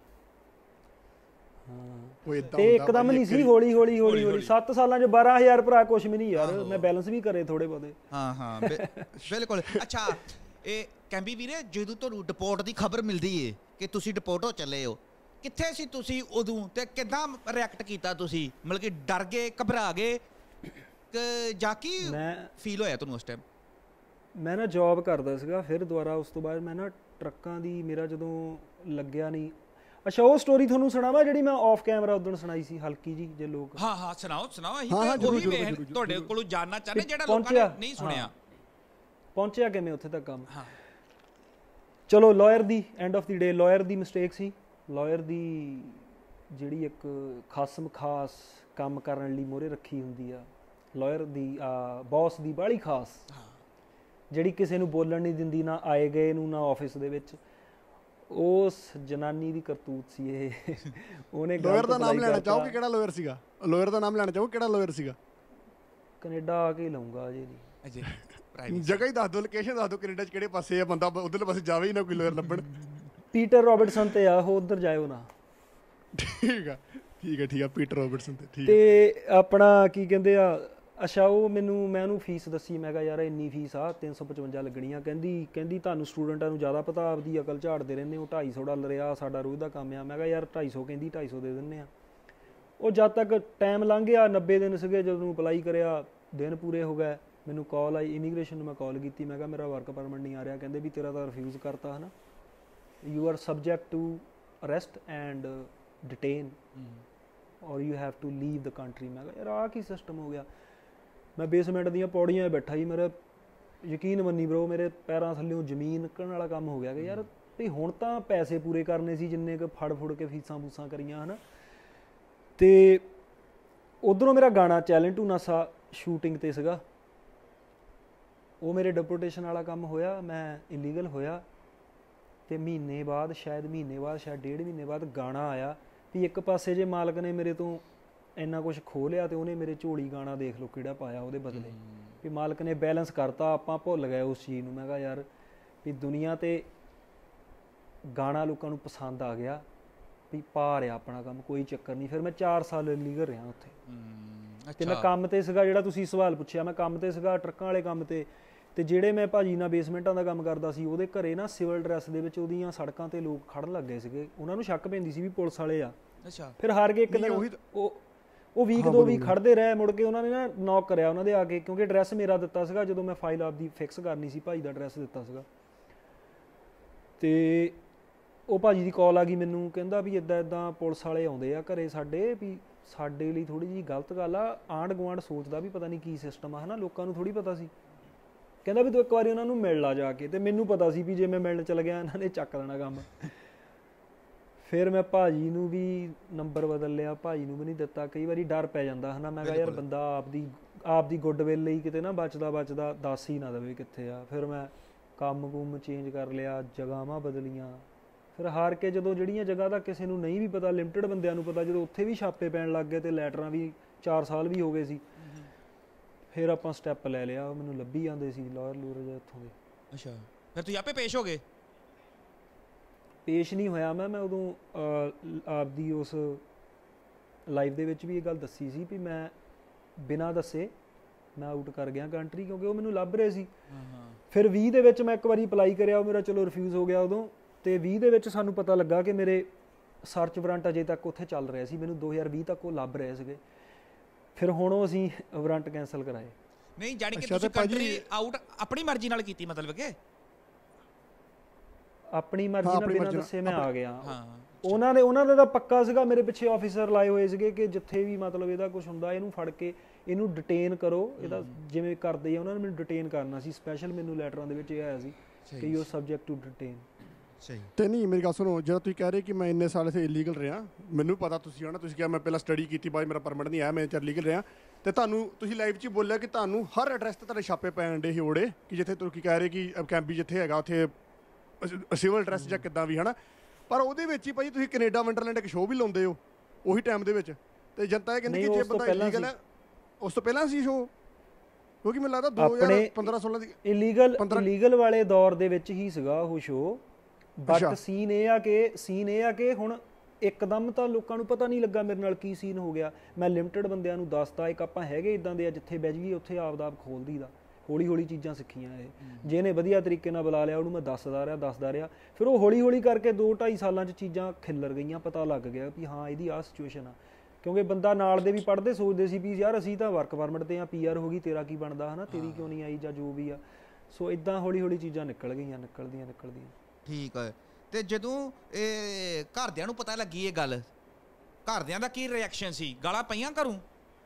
ਹਾਂ ਤੇ ਇੱਕਦਮ ਨਹੀਂ ਸੀ, ਹੌਲੀ ਹੌਲੀ ਹੌਲੀ ਹੌਲੀ ਸੱਤ ਸਾਲਾਂ 'ਚ ਬਾਰਾਂ ਹਜ਼ਾਰ ਭਰਾ ਕੁਛ ਵੀ ਨਹੀਂ ਯਾਰ, ਮੈਂ ਬੈਲੈਂਸ ਵੀ ਕਰੇ ਥੋੜੇ ਬਹੁਤੇ। ਹਾਂ ਹਾਂ ਬਿਲਕੁਲ। ਅੱਛਾ, ਇਹ ਕੈਂਬੀ ਵੀਰੇ, ਜਦੋਂ ਤੁਹਾਨੂੰ ਡਿਪੋਰਟ ਦੀ ਖਬਰ ਮਿਲਦੀ ਏ ਕਿ ਤੁਸੀਂ ਡਿਪੋਰਟ ਹੋ ਚੱਲੇ ਹੋ, ਕਿੱਥੇ ਸੀ ਤੁਸੀਂ ਉਦੋਂ ਤੇ ਕਿੱਦਾਂ ਰਿਐਕਟ ਕੀਤਾ ਤੁਸੀਂ? ਮਤਲਬ ਕਿ ਡਰ ਗਏ, ਘਬਰਾ ਗਏ ਜਾਂ ਕੀ ਫੀਲ ਹੋਇਆ ਤੁਹਾਨੂੰ ਉਸ ਟਾਈਮ? ਮੈਂ ਨਾ ਜੌਬ ਕਰਦਾ ਸੀਗਾ, ਫਿਰ ਦੁਬਾਰਾ ਉਸ ਤੋਂ ਬਾਅਦ ਮੈਂ ਨਾ ਟਰੱਕਾਂ ਦੀ, ਮੇਰਾ ਜਦੋਂ ਲੱਗਿਆ ਨਹੀਂ। ਅੱਛਾ, ਉਹ ਸਟੋਰੀ ਤੁਹਾਨੂੰ ਸੁਣਾਵਾਂ ਜਿਹੜੀ ਮੈਂ ਆਫ ਕੈਮਰਾ ਉਦੋਂ ਸੁਣਾਈ ਸੀ ਹਲਕੀ ਜੀ, ਜੇ ਲੋਕ। ਹਾਂ ਹਾਂ ਸੁਣਾਓ ਸੁਣਾਓ, ਅਸੀਂ ਤਾਂ ਉਹੀ ਵੇਖ ਤੁਹਾਡੇ ਕੋਲੋਂ ਜਾਣਨਾ ਚਾਹੁੰਦੇ ਜਿਹੜਾ ਲੋਕਾਂ ਨੇ ਨਹੀਂ ਸੁਣਿਆ। ਪਹੁੰਚਿਆ ਕਿਵੇਂ ਉੱਥੇ ਤੱਕ ਕੰਮ? ਹਾਂ ਚਲੋ, ਲਾਇਰ ਦੀ end of the day lawyer ਦੀ ਮਿਸਟੇਕ ਸੀ। ਲਾਇਰ ਦੀ ਜਿਹੜੀ ਇੱਕ ਖਾਸਮ ਖਾਸ ਕੰਮ ਕਰਨ ਲਈ ਮੋਹਰੇ ਰੱਖੀ ਹੁੰਦੀ ਆ, ਲਾਇਰ ਦੀ ਬੌਸ ਦੀ ਬਾਹਲੀ ਖਾਸ, ਜਿਹੜੀ ਕਿਸੇ ਨੂੰ ਬੋਲਣ ਨਹੀਂ ਦਿੰਦੀ, ਨਾ ਆਏ ਗਏ ਨੂੰ, ਨਾ ਆਫਿਸ ਦੇ ਵਿੱਚ। ਉਸ ਜਨਾਨੀ ਦੀ ਕਰਤੂਤ ਸੀ ਇਹ। ਉਹਨੇ ਲਾਇਰ ਦਾ ਨਾਮ ਲੈਣਾ ਚਾਹੋਗੇ? ਕਿਹੜਾ ਲਾਇਰ ਸੀਗਾ? ਲਾਇਰ ਦਾ ਨਾਮ ਲੈਣਾ ਚਾਹੋਗੇ? ਕਿਹੜਾ ਲਾਇਰ ਸੀਗਾ? ਕੈਨੇਡਾ ਆ ਕੇ ਲਾਉਂਗਾ ਅਜੇ ਨਹੀਂ, ਅਜੇ ਜਗ੍ਹਾ ਹੀ ਦੱਸ ਦਿਓ, ਲੋਕੇਸ਼ਨ ਦੱਸ ਦਿਓ, ਕੈਨੇਡਾ 'ਚ ਕਿਹੜੇ ਪਾਸੇ ਆ, ਬੰਦਾ ਉਧਰਲੇ ਪਾਸੇ ਜਾਵੇ ਹੀ ਨਾ ਕੋਈ ਲਾਇਰ ਲੱਭਣ। ਪੀਟਰ ਰੋਬਰਟਸਨ ਤੇ ਆ, ਉਹ ਉੱਧਰ ਜਾਇਓ ਨਾ। ਠੀਕ ਆ ਠੀਕ ਆ ਠੀਕ ਆ ਪੀਟਰ ਰੋਬਰਟਸਨ ਤੇ। ਠੀਕ ਤੇ ਆਪਣਾ ਕੀ ਕਹਿੰਦੇ ਆ, ਅੱਛਾ ਉਹ ਮੈਨੂੰ ਮੈਂ ਉਹਨੂੰ ਫੀਸ ਦੱਸੀ, ਮੈਂ ਕਿਹਾ ਯਾਰ ਇੰਨੀ ਫੀਸ ਆ ਤਿੰਨ ਸੌ ਪਚਵੰਜਾ ਲੱਗਣੀ ਆ। ਕਹਿੰਦੀ ਕਹਿੰਦੀ ਤੁਹਾਨੂੰ ਸਟੂਡੈਂਟਾਂ ਨੂੰ ਜ਼ਿਆਦਾ ਪਤਾ, ਆਪਦੀ ਅਕਲ ਝਾੜਦੇ ਰਹਿੰਦੇ ਹੋ, ਢਾਈ ਸੌ ਡਾਲਰ ਆ ਸਾਡਾ ਰੋਜ਼ ਦਾ ਕੰਮ ਆ। ਮੈਂ ਕਿਹਾ ਯਾਰ ਢਾਈ ਸੌ, ਕਹਿੰਦੀ ਢਾਈ ਸੌ ਦੇ ਦਿੰਦੇ ਆ। ਉਹ ਜਦ ਤੱਕ ਟਾਈਮ ਲੰਘ ਗਿਆ, ਨੱਬੇ ਦਿਨ ਸੀਗੇ ਜਦੋਂ ਅਪਲਾਈ ਕਰਿਆ, ਦਿਨ ਪੂਰੇ ਹੋ ਗਏ, ਮੈਨੂੰ ਕਾਲ ਆਈ ਇਮੀਗ੍ਰੇਸ਼ਨ ਨੂੰ। ਮੈਂ ਕਾਲ ਕੀਤੀ, ਮੈਂ ਕਿਹਾ ਮੇਰਾ ਵਰਕ ਪਰਮਿਟ ਨਹੀਂ ਆ ਰਿਹਾ। ਕਹਿੰਦੇ ਵੀ ਤੇਰਾ ਤਾਂ ਰਿਫਿਊਜ਼ ਕਰਤਾ ਹੈ ਨਾ, you are subject to arrest and detain or you have to leave the country. ਮੈਂ ਕਿਹਾ ਯਾਰ ਆਹ ਕੀ ਸਿਸਟਮ ਹੋ ਗਿਆ। ਮੈਂ ਬੇਸਮੈਂਟ ਦੀਆਂ ਪੌੜੀਆਂ ਬੈਠਾ ਹੀ, ਮੇਰਾ ਯਕੀਨ ਮੰਨੀ ਬਰੋ ਮੇਰੇ ਪੈਰਾਂ ਥੱਲੇੋਂ ਜ਼ਮੀਨ ਨਿਕਲਣ ਵਾਲਾ ਕੰਮ ਹੋ ਗਿਆ ਕਿ ਯਾਰ ਵੀ ਹੁਣ ਤਾਂ ਪੈਸੇ ਪੂਰੇ ਕਰਨੇ ਸੀ ਜਿੰਨੇ ਕੁ ਫੜ ਫੁੜ ਕੇ ਫੀਸਾਂ ਫੂਸਾਂ ਕਰੀਆਂ ਹੈ ਨਾ। ਅਤੇ ਉੱਧਰੋਂ ਮੇਰਾ ਗਾਣਾ ਚੈਲੰਜ ਟੂ ਨਾਸਾ ਸ਼ੂਟਿੰਗ 'ਤੇ ਸੀਗਾ, ਉਹ ਮੇਰੇ ਡਿਪੋਰਟੇਸ਼ਨ ਵਾਲਾ ਕੰਮ ਹੋਇਆ, ਮੈਂ ਇਲੀਗਲ ਹੋਇਆ। ਅਤੇ ਮਹੀਨੇ ਬਾਅਦ ਸ਼ਾਇਦ ਮਹੀਨੇ ਬਾਅਦ ਸ਼ਾਇਦ ਡੇਢ ਮਹੀਨੇ ਬਾਅਦ ਗਾਣਾ ਆਇਆ ਵੀ ਇੱਕ ਪਾਸੇ ਜੇ ਮਾਲਕ ਨੇ ਮੇਰੇ ਤੋਂ ਇੰਨਾ ਕੁਛ ਖੋਹ ਲਿਆ ਅਤੇ ਉਹਨੇ ਮੇਰੇ ਝੋਲੀ ਗਾਣਾ ਦੇਖ ਲਓ ਕਿਹੜਾ ਪਾਇਆ ਉਹਦੇ ਬਦਲੇ, ਵੀ ਮਾਲਕ ਨੇ ਬੈਲੈਂਸ ਕਰਤਾ, ਆਪਾਂ ਭੁੱਲ ਗਏ ਉਸ ਚੀਜ਼ ਨੂੰ। ਮੈਂ ਕਿਹਾ ਯਾਰ ਵੀ ਦੁਨੀਆ 'ਤੇ ਗਾਣਾ ਲੋਕਾਂ ਨੂੰ ਪਸੰਦ ਆ ਗਿਆ ਵੀ ਪਾ ਰਿਹਾ ਆਪਣਾ ਕੰਮ, ਕੋਈ ਚੱਕਰ ਨਹੀਂ। ਫਿਰ ਮੈਂ ਚਾਰ ਸਾਲ ਇਲੀਗਲ ਰਿਹਾ ਉੱਥੇ। ਅਤੇ ਮੈਂ ਕੰਮ 'ਤੇ ਸੀਗਾ, ਜਿਹੜਾ ਤੁਸੀਂ ਸਵਾਲ ਪੁੱਛਿਆ, ਮੈਂ ਕੰਮ 'ਤੇ ਸੀਗਾ ਟਰੱਕਾਂ ਵਾਲੇ ਕੰਮ 'ਤੇ। ਅਤੇ ਜਿਹੜੇ ਮੈਂ ਭਾਜੀ ਨਾਲ ਬੇਸਮੈਂਟਾਂ ਦਾ ਕੰਮ ਕਰਦਾ ਸੀ, ਉਹਦੇ ਘਰੇ ਨਾ ਸਿਵਲ ਡਰੈਸ ਦੇ ਵਿੱਚ ਉਹਦੀਆਂ ਸੜਕਾਂ 'ਤੇ ਲੋਕ ਖੜਨ ਲੱਗ ਗਏ ਸੀਗੇ, ਉਹਨਾਂ ਨੂੰ ਸ਼ੱਕ ਪੈਂਦੀ ਸੀ ਵੀ ਪੁਲਿਸ ਵਾਲੇ ਆ। ਅੱਛਾ ਫਿਰ ਹਾਰ ਕੇ ਇੱਕ ਦਿਨ ਉਹ ਉਹ ਵੀਕ ਦੋ ਵੀਕ ਖੜ੍ਹਦੇ ਰਹੇ, ਮੁੜ ਕੇ ਉਹਨਾਂ ਨੇ ਨਾ ਨੌਕ ਕਰਿਆ ਉਹਨਾਂ ਦੇ ਆ ਕੇ, ਕਿਉਂਕਿ ਐਡਰੈਸ ਮੇਰਾ ਦਿੱਤਾ ਸੀਗਾ ਜਦੋਂ ਮੈਂ ਫਾਈਲ ਆਪਦੀ ਫਿਕਸ ਕਰਨੀ ਸੀ, ਭਾਜੀ ਦਾ ਐਡਰੈਸ ਦਿੱਤਾ ਸੀਗਾ। ਅਤੇ ਉਹ ਭਾਜੀ ਦੀ ਕਾਲ ਆ ਗਈ ਮੈਨੂੰ, ਕਹਿੰਦਾ ਵੀ ਇੱਦਾਂ ਇੱਦਾਂ ਪੁਲਿਸ ਵਾਲੇ ਆਉਂਦੇ ਆ ਘਰੇ ਸਾਡੇ, ਵੀ ਸਾਡੇ ਲਈ ਥੋੜ੍ਹੀ ਜਿਹੀ ਗਲਤ ਗੱਲ ਆ, ਆਂਢ ਗੁਆਂਢ ਸੋਚਦਾ ਵੀ ਪਤਾ ਨਹੀਂ ਕੀ ਸਿਸਟਮ ਆ ਹੈ ਨਾ, ਲੋਕਾਂ ਨੂੰ ਥੋੜ੍ਹੀ ਪਤਾ ਸੀ। ਕਹਿੰਦਾ ਵੀ ਤੂੰ ਇੱਕ ਵਾਰੀ ਉਹਨਾਂ ਨੂੰ ਮਿਲ ਲਾ ਜਾ ਕੇ। ਅਤੇ ਮੈਨੂੰ ਪਤਾ ਸੀ ਵੀ ਜੇ ਮੈਂ ਮਿਲਣ ਚਲ ਗਿਆ ਇਹਨਾਂ ਨੇ ਚੱਕ ਲੈਣਾ ਕੰਮ। ਫਿਰ ਮੈਂ ਭਾਜੀ ਨੂੰ ਵੀ ਨੰਬਰ ਬਦਲ ਲਿਆ, ਭਾਜੀ ਨੂੰ ਵੀ ਨਹੀਂ ਦਿੱਤਾ, ਕਈ ਵਾਰੀ ਡਰ ਪੈ ਜਾਂਦਾ ਹੈ ਨਾ। ਮੈਂ ਕਿਹਾ ਯਾਰ ਬੰਦਾ ਆਪਦੀ ਆਪਦੀ ਗੁੱਡਵਿਲ ਲਈ ਕਿਤੇ ਨਾ ਬਚਦਾ ਬਚਦਾ ਦੱਸ ਹੀ ਨਾ ਦੇਵੇ ਕਿੱਥੇ ਆ। ਫਿਰ ਮੈਂ ਕੰਮ ਕੁੰਮ ਚੇਂਜ ਕਰ ਲਿਆ, ਜਗ੍ਹਾਵਾਂ ਬਦਲੀਆਂ। ਫਿਰ ਹਾਰ ਕੇ ਜਦੋਂ ਜਿਹੜੀਆਂ ਜਗ੍ਹਾ ਦਾ ਕਿਸੇ ਨੂੰ ਨਹੀਂ ਵੀ ਪਤਾ, ਲਿਮਟਿਡ ਬੰਦਿਆਂ ਨੂੰ ਪਤਾ, ਜਦੋਂ ਉੱਥੇ ਵੀ ਛਾਪੇ ਪੈਣ ਲੱਗ ਗਏ ਅਤੇ ਲੈਟਰਾਂ ਵੀ ਚਾਰ ਸਾਲ ਵੀ ਹੋ ਗਏ ਸੀ, ਫਿਰ ਆਪਾਂ ਸਟੈਪ ਲੈ ਲਿਆ। ਉਹ ਮੈਨੂੰ ਲੱਭੀ ਜਾਂਦੇ ਸੀ ਲਾਇਰ ਲੂਰ ਜਾਂ ਇੱਥੋਂ ਦੇ। ਅੱਛਾ ਫਿਰ ਤੁਸੀਂ ਆਪੇ ਪੇਸ਼ ਹੋ ਗਏ? ਪੇਸ਼ ਨਹੀਂ ਹੋਇਆ ਮੈਂ ਮੈਂ ਉਦੋਂ ਆਪਦੀ ਉਸ ਲਾਈਫ ਦੇ ਵਿੱਚ ਵੀ ਇਹ ਗੱਲ ਦੱਸੀ ਸੀ ਵੀ ਮੈਂ ਬਿਨਾਂ ਦੱਸੇ ਮੈਂ ਆਊਟ ਕਰ ਗਿਆ ਕੰਟਰੀ, ਕਿਉਂਕਿ ਉਹ ਮੈਨੂੰ ਲੱਭ ਰਹੇ ਸੀ। ਫਿਰ ਵੀਹ ਦੇ ਵਿੱਚ ਮੈਂ ਇੱਕ ਵਾਰੀ ਅਪਲਾਈ ਕਰਿਆ, ਉਹ ਮੇਰਾ ਚਲੋ ਰਿਫਿਊਜ਼ ਹੋ ਗਿਆ ਉਦੋਂ। ਅਤੇ ਵੀਹ ਦੇ ਵਿੱਚ ਸਾਨੂੰ ਪਤਾ ਲੱਗਾ ਕਿ ਮੇਰੇ ਸਰਚ ਵਾਰੰਟ ਅਜੇ ਤੱਕ ਉੱਥੇ ਚੱਲ ਰਿਹਾ ਸੀ, ਮੈਨੂੰ ਦੋ ਹਜ਼ਾਰ ਵੀਹ ਤੱਕ ਉਹ ਲੱਭ ਰਹੇ ਸੀਗੇ। ਫਿਰ ਹੁਣ ਉਹ ਅਸੀਂ ਵਾਰੰਟ ਕੈਂਸਲ ਕਰਾਏ। ਨਹੀਂ ਜਾਣੀ ਕਿ ਤੁਸੀਂ ਕੰਟਰੀ ਆਊਟ ਆਪਣੀ ਮਰਜ਼ੀ ਨਾਲ ਕੀਤੀ, ਮਤਲਬ ਕਿ ਆਪਣੀ ਮਰਜ਼ੀ ਨਾਲ ਬਿਨਾਂ ਦੱਸੇ ਮੈਂ ਆ ਗਿਆ। ਉਹਨਾਂ ਨੇ ਉਹਨਾਂ ਦਾ ਤਾਂ ਪੱਕਾ ਸੀਗਾ, ਮੇਰੇ ਪਿੱਛੇ ਆਫਿਸਰ ਲਾਏ ਹੋਏ ਸੀਗੇ ਕਿ ਜਿੱਥੇ ਵੀ ਮਤਲਬ ਇਹਦਾ ਕੁਛ ਹੁੰਦਾ ਇਹਨੂੰ ਫੜ ਕੇ ਇਹਨੂੰ ਡਿਟੇਨ ਕਰੋ, ਇਹਦਾ ਜਿਵੇਂ ਕਰਦੇ ਆ ਉਹਨਾਂ ਨੇ ਮੈਨੂੰ ਡਿਟੇਨ ਕਰਨਾ ਸੀ। ਸਪੈਸ਼ਲ ਮੈਨੂੰ ਲੈਟਰਾਂ ਦੇ ਵਿੱਚ ਇਹ ਆਇਆ ਸੀ ਕਿ you are subject to detain. ਸਹੀ ਤੇ ਨਹੀਂ ਮੇਰੀ ਗੱਲ ਸੁਣੋ, ਜਦੋਂ ਤੁਸੀਂ ਕਹਿ ਰਹੇ ਕਿ ਮੈਂ ਇੰਨੇ ਸਾਲ ਇੱਥੇ ਇਲੀਗਲ ਰਿਹਾ, ਮੈਨੂੰ ਪਤਾ ਤੁਸੀਂ ਹਨਾ ਤੁਸੀਂ ਕਿਹਾ ਮੈਂ ਪਹਿਲਾਂ ਸਟੱਡੀ ਕੀਤੀ, ਬਾਅਦ ਮੇਰਾ ਪਰਮਿਟ ਨਹੀਂ ਆਇਆ, ਮੈਂ ਇੱਥੇ ਇਲੀਗਲ ਰਿਹਾ। ਅਤੇ ਤੁਹਾਨੂੰ ਤੁਸੀਂ ਲਾਈਵ 'ਚ ਬੋਲਿਆ ਕਿ ਤੁਹਾਨੂੰ ਹਰ ਐਡਰੈਸ 'ਤੇ ਤੁਹਾਡੇ ਛਾਪੇ ਪੈਣ ਡੇ ਸੀ ਓੜੇ, ਕਿ ਜਿੱਥੇ ਤੁਸੀਂ ਕਹਿ ਰਹੇ ਕਿ ਕੈਂਪੀ ਜਿੱਥੇ ਹੈਗਾ ਉੱਥੇ ਸਿਵਲ ਐਡਰੈਸ ਜਾਂ ਕਿੱਦਾਂ ਵੀ ਹੈ ਨਾ। ਪਰ ਉਹਦੇ ਵਿੱਚ ਹੀ ਭਾਈ ਤੁਸੀਂ ਕੈਨੇਡਾ ਵੰਡਰਲੈਂਡ ਇੱਕ ਸ਼ੋਅ ਵੀ ਲਾਉਂਦੇ ਹੋ ਉਹੀ ਟਾਈਮ ਦੇ ਵਿੱਚ, ਅਤੇ ਜਨਤਾ ਇਹ ਕਹਿੰਦੀ ਕਿ ਜੇ ਬੰਦਾ ਇਲੀਗਲ ਹੈ। ਉਸ ਤੋਂ ਪਹਿਲਾਂ ਸੀ ਸ਼ੋਅ, ਕਿਉਂਕਿ ਮੈਨੂੰ ਲੱਗਦਾ ਦੋ ਹਜ਼ਾਰ ਪੰਦਰਾਂ ਸੋਲਾਂ ਦੀ ਇਲੀਗਲ ਇਲੀਗਲ ਵਾਲੇ ਦੌਰ ਦੇ ਵਿੱਚ ਹੀ ਸੀਗਾ ਉਹ ਸ਼ੋਅ। ਬਟ ਸੀਨ ਇਹ ਆ ਕਿ ਸੀਨ ਇਹ ਆ ਕਿ ਹੁਣ ਇੱਕਦਮ ਤਾਂ ਲੋਕਾਂ ਨੂੰ ਪਤਾ ਨਹੀਂ ਲੱਗਾ ਮੇਰੇ ਨਾਲ ਕੀ ਸੀਨ ਹੋ ਗਿਆ। ਮੈਂ ਲਿਮਟਿਡ ਬੰਦਿਆਂ ਨੂੰ ਦੱਸਦਾ, ਇੱਕ ਆਪਾਂ ਹੈਗੇ ਇੱਦਾਂ ਦੇ ਆ ਜਿੱਥੇ ਬਹਿ ਜਾਈਏ ਉੱਥੇ ਆਪਦਾ ਆਪ ਖੋਲ੍ਹਦੀ ਦਾ। ਹੌਲੀ ਹੌਲੀ ਚੀਜ਼ਾਂ ਸਿੱਖੀਆਂ ਇਹ, ਜਿਹਨੇ ਵਧੀਆ ਤਰੀਕੇ ਨਾਲ ਬੁਲਾ ਲਿਆ ਉਹਨੂੰ ਮੈਂ ਦੱਸਦਾ ਰਿਹਾ ਦੱਸਦਾ ਰਿਹਾ ਫਿਰ ਉਹ ਹੌਲੀ ਹੌਲੀ ਕਰਕੇ ਦੋ ਢਾਈ ਸਾਲਾਂ 'ਚ ਚੀਜ਼ਾਂ ਖਿੱਲਰ ਗਈਆਂ, ਪਤਾ ਲੱਗ ਗਿਆ ਵੀ ਹਾਂ ਇਹਦੀ ਆਹ ਸਿਚੁਏਸ਼ਨ ਆ। ਕਿਉਂਕਿ ਬੰਦਾ ਨਾਲ ਦੇ ਵੀ ਪੜ੍ਹਦੇ ਸੋਚਦੇ ਸੀ ਵੀ ਯਾਰ ਅਸੀਂ ਤਾਂ ਵਰਕ ਪਰਮਿਟ 'ਤੇ ਆ, ਪੀ ਆਰ ਹੋ ਗਈ, ਤੇਰਾ ਕੀ ਬਣਦਾ ਹੈ ਨਾ, ਤੇਰੀ ਕਿਉਂ ਨਹੀਂ ਆਈ ਜਾਂ ਜੋ ਵੀ ਆ। ਸੋ ਇੱਦਾਂ ਹੌਲੀ ਹੌਲੀ ਚੀਜ਼ਾਂ ਨਿਕਲ ਗਈਆਂ ਨਿਕਲਦੀਆਂ ਨਿਕਲਦੀਆਂ ਠੀਕ ਹੈ। ਅਤੇ ਜਦੋਂ ਇਹ ਘਰਦਿਆਂ ਨੂੰ ਪਤਾ ਲੱਗੀ ਇਹ ਗੱਲ, ਘਰਦਿਆਂ ਦਾ ਕੀ ਰਿਐਕਸ਼ਨ ਸੀ? ਗਾਲਾਂ ਪਈਆਂ ਘਰੋਂ?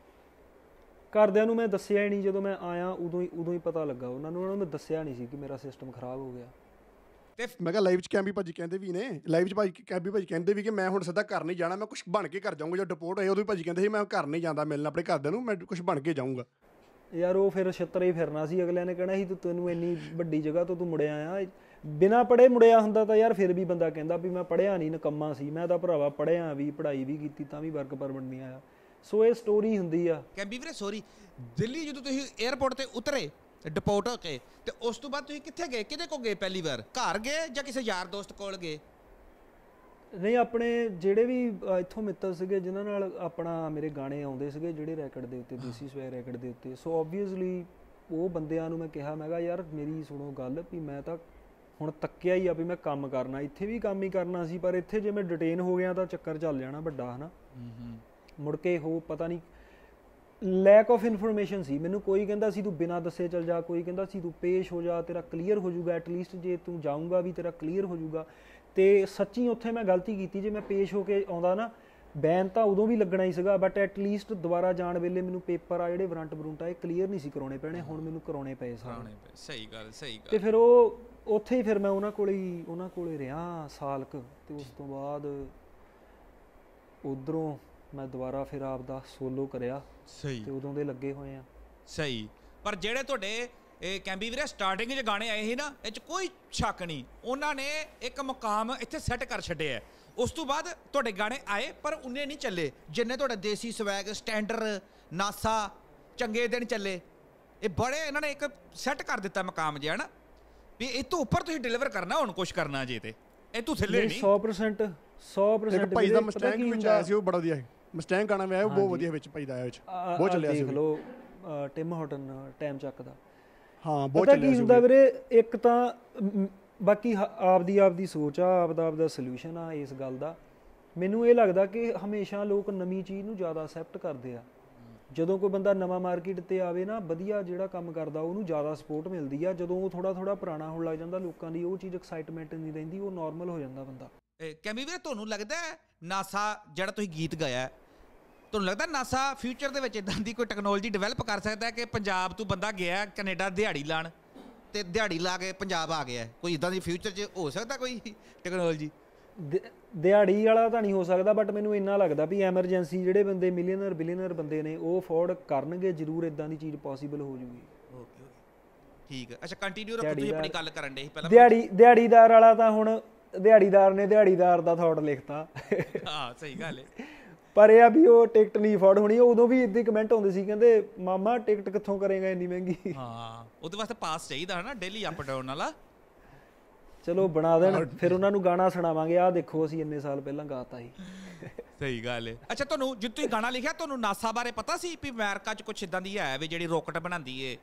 ਘਰਦਿਆਂ ਨੂੰ ਮੈਂ ਦੱਸਿਆ ਹੀ ਨਹੀਂ, ਜਦੋਂ ਮੈਂ ਆਇਆ ਉਦੋਂ ਹੀ ਉਦੋਂ ਹੀ ਪਤਾ ਲੱਗਾ ਉਹਨਾਂ ਨੂੰ। ਉਹਨਾਂ ਨੂੰ ਮੈਂ ਦੱਸਿਆ ਨਹੀਂ ਸੀ ਕਿ ਮੇਰਾ ਸਿਸਟਮ ਖਰਾਬ ਹੋ ਗਿਆ। ਤੇ ਮੈਂ ਕਿਹਾ ਲਾਈਵ 'ਚ ਕੈਂਬੀ ਭਾਜੀ ਕਹਿੰਦੇ ਵੀ ਨੇ, ਲਾਈਵ 'ਚ ਭਾਜੀ ਕੈਂਬੀ ਭਾਜੀ ਕਹਿੰਦੇ ਵੀ ਕਿ ਮੈਂ ਹੁਣ ਸਿੱਧਾ ਘਰ ਨਹੀਂ ਜਾਣਾ, ਮੈਂ ਕੁਛ ਬਣ ਕੇ ਘਰ ਜਾਊਂਗਾ। ਜਦੋਂ ਡਿਪੋਰਟ ਹੋਏ ਉਦੋਂ ਵੀ ਭਾਜੀ ਕਹਿੰਦੇ ਸੀ ਮੈਂ ਘਰ ਨਹੀਂ ਜਾਂਦਾ ਮਿਲਣ ਆਪਣੇ ਘਰਦਿਆਂ ਨੂੰ, ਮੈਂ ਕੁਛ ਬਣ ਕੇ ਜਾਊਂਗਾ। ਯਾਰ ਉਹ ਫਿਰ ਛਿੱਤਰ ਹੀ ਫਿਰਨਾ ਸੀ, ਅਗਲਿਆਂ ਨੇ ਕਹਿਣਾ ਸੀ ਤੂੰ ਤੈਨੂੰ ਇੰਨੀ ਵੱਡੀ ਜਗ੍ਹਾ ਤੋਂ ਤੂੰ ਮੁੜਿਆ ਆ। ਬਿਨਾਂ ਪੜ੍ਹੇ ਮੁੜਿਆ ਹੁੰਦਾ ਤਾਂ ਯਾਰ ਫਿਰ ਵੀ ਬੰਦਾ ਕਹਿੰਦਾ ਵੀ ਮੈਂ ਪੜ੍ਹਿਆ ਨਹੀਂ, ਨਿਕੰਮਾ ਸੀ। ਮੈਂ ਤਾਂ ਭਰਾਵਾ ਪੜ੍ਹਿਆ ਵੀ, ਪੜ੍ਹਾਈ ਵੀ ਕੀਤੀ, ਤਾਂ ਵੀ ਵਰਕ ਪਰਮਿਟ ਨਹੀਂ ਆਇਆ। ਸੋ ਇਹ ਸਟੋਰੀ ਹੁੰਦੀ ਆ। ਕੈਂਬੀ ਵੀਰੇ ਸੋਰੀ, ਦਿੱਲੀ ਜਦੋਂ ਤੁਸੀਂ ਏਅਰਪੋਰਟ 'ਤੇ ਉਤਰੇ ਡਿਪੋਰਟ ਹੋ ਕੇ, ਅਤੇ ਉਸ ਤੋਂ ਬਾਅਦ ਤੁਸੀਂ ਕਿੱਥੇ ਗਏ? ਕਿਹਦੇ ਕੋਲ ਗਏ ਪਹਿਲੀ ਵਾਰ? ਘਰ ਗਏ ਜਾਂ ਕਿਸੇ ਯਾਰ ਦੋਸਤ ਕੋਲ ਗਏ? ਨਹੀਂ ਆਪਣੇ ਜਿਹੜੇ ਵੀ ਇੱਥੋਂ ਮਿੱਤਰ ਸੀਗੇ ਜਿਨ੍ਹਾਂ ਨਾਲ ਆਪਣਾ ਮੇਰੇ ਗਾਣੇ ਆਉਂਦੇ ਸੀਗੇ ਜਿਹੜੇ ਰੈਕਡ ਦੇ ਉੱਤੇ ਦੇਸੀ ਸਵੈ ਰੈਕਡ ਦੇ ਉੱਤੇ, ਸੋ ਓਬਵੀਅਸਲੀ ਉਹ ਬੰਦਿਆਂ ਨੂੰ ਮੈਂ ਕਿਹਾ ਮੈਂ ਕਿਹਾ ਯਾਰ ਮੇਰੀ ਸੁਣੋ ਗੱਲ ਵੀ ਮੈਂ ਤਾਂ ਹੁਣ ਤੱਕਿਆ ਹੀ ਆ ਵੀ ਮੈਂ ਕੰਮ ਕਰਨਾ, ਇੱਥੇ ਵੀ ਕੰਮ ਹੀ ਕਰਨਾ ਸੀ, ਪਰ ਇੱਥੇ ਜੇ ਮੈਂ ਡਿਟੇਨ ਹੋ ਗਿਆ ਤਾਂ ਚੱਕਰ ਚੱਲ ਜਾਣਾ ਵੱਡਾ, ਹੈ ਨਾ। ਮੁੜ ਕੇ ਹੋ ਪਤਾ ਨਹੀਂ ਲੈਕ ਆਫ ਇਨਫੋਰਮੇਸ਼ਨ ਸੀ, ਮੈਨੂੰ ਕੋਈ ਕਹਿੰਦਾ ਸੀ ਤੂੰ ਬਿਨਾਂ ਦੱਸੇ ਚੱਲ ਜਾ, ਕੋਈ ਕਹਿੰਦਾ ਸੀ ਤੂੰ ਪੇਸ਼ ਹੋ ਜਾ ਤੇਰਾ ਕਲੀਅਰ ਹੋ ਜਾਊਗਾ, ਐਟਲੀਸਟ ਜੇ ਤੂੰ ਜਾਊਂਗਾ ਵੀ ਤੇਰਾ ਕਲੀਅਰ ਹੋ ਜਾਊਗਾ। ਤੇ ਸੱਚੀ ਉੱਥੇ ਮੈਂ ਗਲਤੀ ਕੀਤੀ, ਜੇ ਮੈਂ ਪੇਸ਼ ਹੋ ਕੇ ਆਉਂਦਾ ਨਾ ਬੈਨ ਤਾਂ ਉਦੋਂ ਵੀ ਲੱਗਣਾ ਹੀ ਸੀਗਾ, ਬਟ ਐਟਲੀਸਟ ਦੁਬਾਰਾ ਜਾਣ ਵੇਲੇ ਮੈਨੂੰ ਪੇਪਰ ਆ ਜਿਹੜੇ ਵਾਰੰਟ ਵਰੰਟ ਆ ਇਹ ਕਲੀਅਰ ਨਹੀਂ ਸੀ ਕਰਾਉਣੇ ਪੈਣੇ, ਹੁਣ ਮੈਨੂੰ ਕਰਾਉਣੇ ਪਏ ਸਾਰੇ। ਸਹੀ ਗੱਲ ਸਹੀ ਗੱਲ। ਤੇ ਫਿਰ ਉਹ ਉੱਥੇ ਹੀ ਫਿਰ ਮੈਂ ਉਹਨਾਂ ਕੋਲ ਹੀ ਉਹਨਾਂ ਕੋਲ ਰਿਹਾ ਸਾਲ ਕੁ, ਤੇ ਉਸ ਤੋਂ ਬਾਅਦ ਉੱਧਰੋਂ ਮੈਂ ਦੁਬਾਰਾ ਫਿਰ ਆਪਦਾ ਸੋਲੋ ਕਰਿਆ। ਸਹੀ। ਤੇ ਉਦੋਂ ਦੇ ਲੱਗੇ ਹੋਏ ਆ। ਸਹੀ। ਪਰ ਜਿਹੜੇ ਤੁਹਾਡੇ ਇਹ ਕੈਂਬੀ ਵੀਰੇ ਸਟਾਰਟਿੰਗ 'ਚ ਗਾਣੇ ਆਏ ਸੀ ਨਾ, ਇਹ 'ਚ ਕੋਈ ਸ਼ੱਕ ਨਹੀਂ ਉਹਨਾਂ ਨੇ ਇੱਕ ਮੁਕਾਮ ਇੱਥੇ ਸੈੱਟ ਕਰ ਛੱਡਿਆ। ਉਸ ਤੋਂ ਬਾਅਦ ਤੁਹਾਡੇ ਗਾਣੇ ਆਏ ਪਰ ਉਨੇ ਨਹੀਂ ਚੱਲੇ ਜਿੰਨੇ ਤੁਹਾਡੇ ਦੇਸੀ ਸਵੈਗ, ਸਟੈਂਡਰ, ਨਾਸਾ, ਚੰਗੇ ਦਿਨ ਚੱਲੇ। ਇਹ ਬੜੇ ਇਹਨਾਂ ਨੇ ਇੱਕ ਸੈੱਟ ਕਰ ਦਿੱਤਾ ਮੁਕਾਮ ਜਿਹਾ ਨਾ, ਵੀ ਇਹ ਤੋਂ ਉੱਪਰ ਤੁਸੀਂ ਡਿਲੀਵਰ ਕਰਨਾ, ਹੁਣ ਕੁਛ ਕਰਨਾ ਜੇ ਤੇ ਇਹ ਤੋਂ ਥੱਲੇ ਨਹੀਂ। ਸੌ ਪਰਸੈਂਟ ਸੌ ਪਰਸੈਂਟ ਭਾਈ ਦਾ ਮਸਟੈਂਗ ਵਿੱਚ ਆਇਆ ਸੀ, ਉਹ ਬੜਾ ਵਧੀਆ ਮਸਟੈਂਗ ਗਾਣਾ ਵੀ ਆਇਆ, ਉਹ ਬਹੁਤ ਵਧੀਆ ਵਿੱਚ ਭਾਈ ਦਾ ਆਇਆ ਵਿੱਚ, ਬਹੁਤ ਚੱਲਿਆ ਸੀ। ਦੇਖ ਲਓ ਟਿਮ ਹਾਰਟਨ ਟਾਈਮ ਚੱਕ ਦਾ, ਹਾਂ ਬਹੁਤ ਚੱਲਿਆ ਸੀ। ਪਤਾ ਕੀ ਹੁੰਦਾ ਵੀਰੇ, ਇੱਕ ਤਾਂ ਬਾਕੀ ਆਪਦੀ ਆਪਦੀ ਸੋਚ ਆ, ਆਪਦਾ ਆਪਦਾ ਸੋਲਿਊਸ਼ਨ ਆ ਇਸ ਗੱਲ ਦਾ। ਮੈਨੂੰ ਇਹ ਲੱਗਦਾ ਕਿ ਹਮੇਸ਼ਾ ਲੋਕ ਨਵੀਂ ਚੀਜ਼ ਨੂੰ ਜ਼ਿਆਦਾ ਅਸੈਪਟ ਕਰਦੇ ਆ। ਜਦੋਂ ਕੋਈ ਬੰਦਾ ਨਵਾਂ ਮਾਰਕੀਟ 'ਤੇ ਆਵੇ ਨਾ, ਵਧੀਆ ਜਿਹੜਾ ਕੰਮ ਕਰਦਾ ਉਹਨੂੰ ਜ਼ਿਆਦਾ ਸਪੋਰਟ ਮਿਲਦੀ ਆ। ਜਦੋਂ ਉਹ ਥੋੜ੍ਹਾ ਥੋੜ੍ਹਾ ਪੁਰਾਣਾ ਹੋਣ ਲੱਗ ਜਾਂਦਾ, ਲੋਕਾਂ ਦੀ ਉਹ ਚੀਜ਼ ਐਕਸਾਈਟਮੈਂਟ ਨਹੀਂ ਰਹਿੰਦੀ, ਉਹ ਨੋਰਮਲ ਹੋ ਜਾਂਦਾ ਬੰਦਾ। ਕੈਂਬੀ ਵੀਰੇ ਤੁਹਾਨੂੰ ਲੱਗਦਾ ਨਾਸਾ ਜਿਹੜਾ ਤੁਸੀਂ ਗੀਤ ਗਾਇਆ, ਤੁਹਾਨੂੰ ਲੱਗਦਾ ਨਾਸਾ ਫਿਊਚਰ ਦੇ ਵਿੱਚ ਇੱਦਾਂ ਦੀ ਕੋਈ ਟੈਕਨੋਲੋਜੀ ਡਿਵੈਲਪ ਕਰ ਸਕਦਾ ਕਿ ਪੰਜਾਬ ਤੋਂ ਬੰਦਾ ਗਿਆ ਕੈਨੇਡਾ ਦਿਹਾੜੀ ਲਾਉਣ ਤੇ ਦਿਹਾੜੀ ਲਾ ਕੇ ਪੰਜਾਬ ਆ ਗਿਆ, ਕੋਈ ਇੱਦਾਂ ਦੀ ਫਿਊਚਰ 'ਚ ਹੋ ਸਕਦਾ ਕੋਈ ਟੈਕਨੋਲੋਜੀ? ਦਿਹਾੜੀ ਵਾਲਾ ਤਾਂ ਨਹੀਂ ਹੋ ਸਕਦਾ, ਬਟ ਮੈਨੂੰ ਇੰਨਾ ਲੱਗਦਾ ਵੀ ਐਮਰਜੈਂਸੀ ਜਿਹੜੇ ਬੰਦੇ ਮਿਲੀਅਨਰ ਬਿਲੀਅਨਰ ਬੰਦੇ ਨੇ ਉਹ ਅਫੋਰਡ ਕਰਨਗੇ ਜ਼ਰੂਰ, ਇੱਦਾਂ ਦੀ ਚੀਜ਼ ਪੋਸੀਬਲ ਹੋ ਜੂਗੀ। ਓਕੇ ਠੀਕ ਹੈ। ਅੱਛਾ ਕੰਟੀਨਿਊ ਰੱਖੋ, ਤੁਸੀਂ ਆਪਣੀ ਗੱਲ ਕਰਨ ਦੇ ਸੀ ਪਹਿਲਾਂ। ਦਿਹਾੜੀ ਦਿਹਾੜੀਦਾਰ ਵਾਲਾ ਤਾਂ ਹੁਣ ਦਿਹਾੜੀਦਾਰ ਨੇ ਦਿਹਾੜੀਦਾਰ ਦਾ ਥਾਟ ਲਿਖਤਾ। ਹਾਂ ਸਹੀ ਗੱਲ ਹੈ। ਪਰ ਇਹ ਆ ਵੀ ਉਹ ਟਿਕਟ ਨਹੀਂ ਅਫੋਰਡ ਹੋਣੀ। ਉਦੋਂ ਵੀ ਇੱਦਾਂ ਕਮੈਂਟ ਆਉਂਦੇ ਸੀ, ਕਹਿੰਦੇ ਮਾਮਾ ਟਿਕਟ ਕਿੱਥੋਂ ਕਰੇਗਾ ਇੰਨੀ ਮਹਿੰਗੀ। ਹਾਂ ਉਹਦੇ ਵਾਸਤੇ ਪਾਸ ਚਾਹੀਦਾ ਹੈ ਨਾ, ਡੇਲੀ ਅਪ ਡਾਊਨ ਵਾਲਾ। ਚਲੋ ਬਣਾ ਦੇਣ, ਫਿਰ ਉਹਨਾਂ ਨੂੰ ਗਾਣਾ ਸੁਣਾਵਾਂਗੇ, ਆਹ ਦੇਖੋ ਅਸੀਂ ਇੰਨੇ ਸਾਲ ਪਹਿਲਾਂ ਗਾਤਾ ਸੀ। ਸਹੀ ਗੱਲ ਹੈ। ਅੱਛਾ ਤੁਹਾਨੂੰ ਜਦੋਂ ਤੁਸੀਂ ਗਾਣਾ ਲਿਖਿਆ, ਤੁਹਾਨੂੰ ਨਾਸਾ ਬਾਰੇ ਪਤਾ ਸੀ ਵੀ ਅਮਰੀਕਾ 'ਚ ਕੁਛ ਇੱਦਾਂ ਦੀ ਹੈ ਵੀ ਜਿਹੜੀ ਰੋਕਟ ਬਣਾਉਂਦੀ ਏ?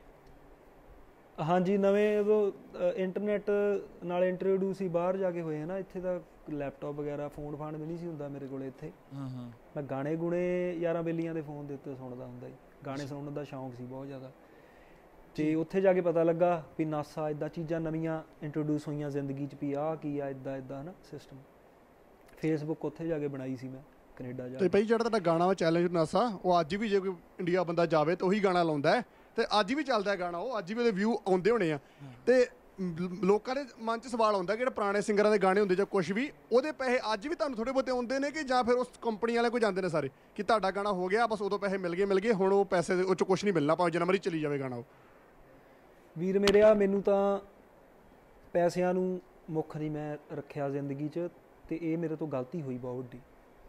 ਹਾਂਜੀ, ਨਵੇਂ ਉਦੋਂ ਇੰਟਰਨੈਟ ਨਾਲ ਇੰਟਰੋਡਿਊਸ ਹੀ ਬਾਹਰ ਜਾ ਕੇ ਹੋਏ ਹੈ ਨਾ, ਇੱਥੇ ਤਾਂ ਲੈਪਟਾਪ ਵਗੈਰਾ ਫੋਨ ਫਾਨ ਵੀ ਨਹੀਂ ਸੀ ਹੁੰਦਾ ਮੇਰੇ ਕੋਲ ਇੱਥੇ। ਮੈਂ ਗਾਣੇ ਗੁਣੇ ਯਾਰਾਂ ਬੇਲੀਆਂ ਦੇ ਫੋਨ ਦੇ ਉੱਤੇ ਸੁਣਦਾ ਹੁੰਦਾ ਸੀ, ਗਾਣੇ ਸੁਣਨ ਦਾ ਸ਼ੌਂਕ ਸੀ ਬਹੁਤ ਜ਼ਿਆਦਾ। ਤੇ ਉੱਥੇ ਜਾ ਕੇ ਪਤਾ ਲੱਗਾ ਵੀ ਨਾਸਾ ਇੱਦਾਂ ਚੀਜ਼ਾਂ ਨਵੀਆਂ ਇੰਟਰੋਡਿਊਸ ਹੋਈਆਂ ਜ਼ਿੰਦਗੀ 'ਚ, ਵੀ ਆਹ ਕੀ ਆ ਇੱਦਾਂ ਇੱਦਾਂ ਨਾ ਸਿਸਟਮ। ਫੇਸਬੁੱਕ ਉੱਥੇ ਜਾ ਕੇ ਬਣਾਈ ਸੀ ਮੈਂ ਕੈਨੇਡਾ ਜਾ ਕੇ। ਤੇ ਭਾਈ ਜਿਹੜਾ ਤੁਹਾਡਾ ਗਾਣਾ ਵਾ ਚੈਲੰਜ ਨਾਸਾ, ਉਹ ਅੱਜ ਵੀ ਜੇ ਕੋਈ ਇੰਡੀਆ ਬੰਦਾ ਜਾਵੇ ਤਾਂ ਉਹੀ ਗਾਣਾ ਲਾਉਂਦਾ ਹੈ, ਤੇ ਅੱਜ ਵੀ ਚੱਲਦਾ ਗਾਣਾ, ਉਹ ਅੱਜ ਵੀ ਉਹਦੇ ਵਿਊ ਆਉਂਦੇ ਹੋਣੇ ਆ। ਤੇ ਲੋਕਾਂ ਦੇ ਮਨ 'ਚ ਸਵਾਲ ਆਉਂਦਾ ਕਿ ਜਿਹੜੇ ਪੁਰਾਣੇ ਸਿੰਗਰਾਂ ਦੇ ਗਾਣੇ ਹੁੰਦੇ ਜਾਂ ਕੁਛ ਵੀ, ਉਹਦੇ ਪੈਸੇ ਅੱਜ ਵੀ ਤੁਹਾਨੂੰ ਥੋੜ੍ਹੇ ਬਹੁਤੇ ਆਉਂਦੇ ਨੇ ਕਿ ਜਾਂ ਫਿਰ ਉਸ ਕੰਪਨੀ ਵਾਲੇ ਕੋਲ ਜਾਂਦੇ ਨੇ ਸਾਰੇ ਕਿ ਤੁਹਾਡਾ ਗਾਣਾ ਹੋ ਗਿਆ ਬਸ ਉਦੋਂ ਪੈਸੇ ਮਿਲ ਗਏ ਮਿਲ ਗਏ ਹੁਣ ਉਹ ਪੈਸੇ ਉਹ 'ਚ ਕੁਛ ਨਹੀਂ ਮਿਲਣਾ, ਭਾਵੇਂ ਜਿੰਨਾ ਮਰਜ਼ੀ ਚਲੀ ਜਾਵੇ ਗਾਣਾ? ਉਹ ਵੀਰ ਮੇਰੇ ਆ, ਮੈਨੂੰ ਤਾਂ ਪੈਸਿਆਂ ਨੂੰ ਮੁੱਖ ਨਹੀਂ ਮੈਂ ਰੱਖਿਆ ਜ਼ਿੰਦਗੀ 'ਚ, ਤੇ ਇਹ ਮੇਰੇ ਤੋਂ ਗਲਤੀ ਹੋਈ ਬਹੁਤ ਵੱਡੀ।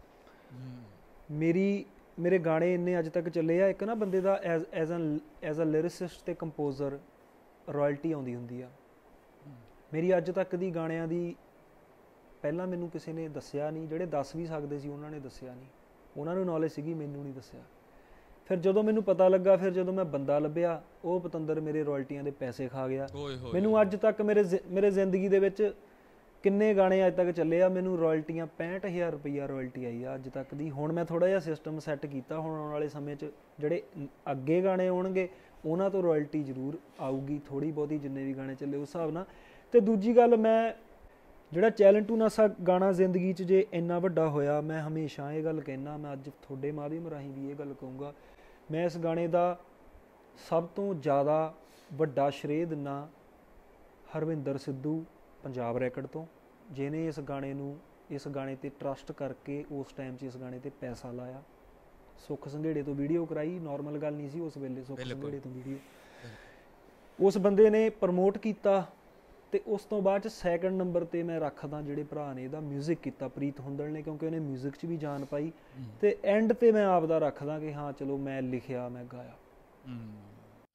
ਮੇਰੀ ਮੇਰੇ ਗਾਣੇ ਇੰਨੇ ਅੱਜ ਤੱਕ ਚੱਲੇ ਆ, ਇੱਕ ਨਾ ਬੰਦੇ ਦਾ as as an as a lyricist ਅਤੇ ਕੰਪੋਜ਼ਰ ਰਾਇਲਟੀ ਆਉਂਦੀ ਹੁੰਦੀ ਆ। ਮੇਰੀ ਅੱਜ ਤੱਕ ਦੀ ਗਾਣਿਆਂ ਦੀ ਪਹਿਲਾਂ ਮੈਨੂੰ ਕਿਸੇ ਨੇ ਦੱਸਿਆ ਨਹੀਂ, ਜਿਹੜੇ ਦੱਸ ਵੀ ਸਕਦੇ ਸੀ ਉਹਨਾਂ ਨੇ ਦੱਸਿਆ ਨਹੀਂ, ਉਹਨਾਂ ਨੂੰ ਨੌਲੇਜ ਸੀਗੀ, ਮੈਨੂੰ ਨਹੀਂ ਦੱਸਿਆ। ਫਿਰ ਜਦੋਂ ਮੈਨੂੰ ਪਤਾ ਲੱਗਾ, ਫਿਰ ਜਦੋਂ ਮੈਂ ਬੰਦਾ ਲੱਭਿਆ, ਉਹ ਪਤੰਦਰ ਮੇਰੇ ਰਾਇਲਟੀਆਂ ਦੇ ਪੈਸੇ ਖਾ ਗਿਆ। ਮੈਨੂੰ ਅੱਜ ਤੱਕ ਮੇਰੇ ਮੇਰੇ ਜ਼ਿੰਦਗੀ ਦੇ ਵਿੱਚ ਕਿੰਨੇ ਗਾਣੇ ਅੱਜ ਤੱਕ ਚੱਲੇ ਆ, ਮੈਨੂੰ ਰਾਇਲਟੀਆਂ ਪੈਂਹਠ ਹਜ਼ਾਰ ਰੁਪਈਆ ਰਾਇਲਟੀ ਆਈ ਆ ਅੱਜ ਤੱਕ ਦੀ। ਹੁਣ ਮੈਂ ਥੋੜ੍ਹਾ ਜਿਹਾ ਸਿਸਟਮ ਸੈੱਟ ਕੀਤਾ, ਹੁਣ ਆਉਣ ਵਾਲੇ ਸਮੇਂ 'ਚ ਜਿਹੜੇ ਅੱਗੇ ਗਾਣੇ ਆਉਣਗੇ ਉਹਨਾਂ ਤੋਂ ਰਾਇਲਟੀ ਜ਼ਰੂਰ ਆਊਗੀ ਥੋੜ੍ਹੀ ਬਹੁਤੀ, ਜਿੰਨੇ ਵੀ ਗਾਣੇ ਚੱਲੇ ਉਸ ਹਿਸਾਬ ਨਾਲ। ਅਤੇ ਦੂਜੀ ਗੱਲ, ਮੈਂ ਜਿਹੜਾ ਚੈਲੰਜ ਟੂ ਨਾਸਾ ਗਾਣਾ ਜ਼ਿੰਦਗੀ 'ਚ ਜੇ ਇੰਨਾ ਵੱਡਾ ਹੋਇਆ, ਮੈਂ ਹਮੇਸ਼ਾ ਇਹ ਗੱਲ ਕਹਿੰਦਾ, ਮੈਂ ਅੱਜ ਤੁਹਾਡੇ ਮਾਧਿਅਮ ਰਾਹੀਂ ਵੀ ਇਹ ਗੱਲ ਕਹੂੰਗਾ, ਮੈਂ ਇਸ ਗਾਣੇ ਦਾ ਸਭ ਤੋਂ ਜ਼ਿਆਦਾ ਵੱਡਾ ਸ਼੍ਰੇਅ ਦਿੰਦਾ ਹਰਵਿੰਦਰ ਸਿੱਧੂ ਪੰਜਾਬ ਰੈਕਡ ਤੋਂ, ਜਿਹਨੇ ਇਸ ਗਾਣੇ ਨੂੰ ਇਸ ਗਾਣੇ 'ਤੇ ਟਰਸਟ ਕਰਕੇ ਉਸ ਟਾਈਮ 'ਚ ਇਸ ਗਾਣੇ 'ਤੇ ਪੈਸਾ ਲਾਇਆ। ਸੁੱਖ ਸੰਘੇੜੇ ਤੋਂ ਵੀਡੀਓ ਕਰਾਈ, ਨੋਰਮਲ ਗੱਲ ਨਹੀਂ ਸੀ ਉਸ ਵੇਲੇ, ਸੁੱਖ ਸੰਘੇੜੇ ਤੋਂ ਵੀਡੀਓ ਉਸ ਬੰਦੇ ਨੇ ਪ੍ਰਮੋਟ ਕੀਤਾ। ਅਤੇ ਉਸ ਤੋਂ ਬਾਅਦ 'ਚ ਸੈਕਿੰਡ ਨੰਬਰ 'ਤੇ ਮੈਂ ਰੱਖਦਾ ਜਿਹੜੇ ਭਰਾ ਨੇ ਇਹਦਾ ਮਿਊਜ਼ਿਕ ਕੀਤਾ, ਪ੍ਰੀਤ ਹੁੰਦਲ ਨੇ, ਕਿਉਂਕਿ ਉਹਨੇ ਮਿਊਜ਼ਿਕ 'ਚ ਵੀ ਜਾਨ ਪਾਈ। ਅਤੇ ਐਂਡ 'ਤੇ ਮੈਂ ਆਪ ਦਾ ਰੱਖਦਾ ਕਿ ਹਾਂ ਚਲੋ ਮੈਂ ਲਿਖਿਆ, ਮੈਂ ਗਾਇਆ।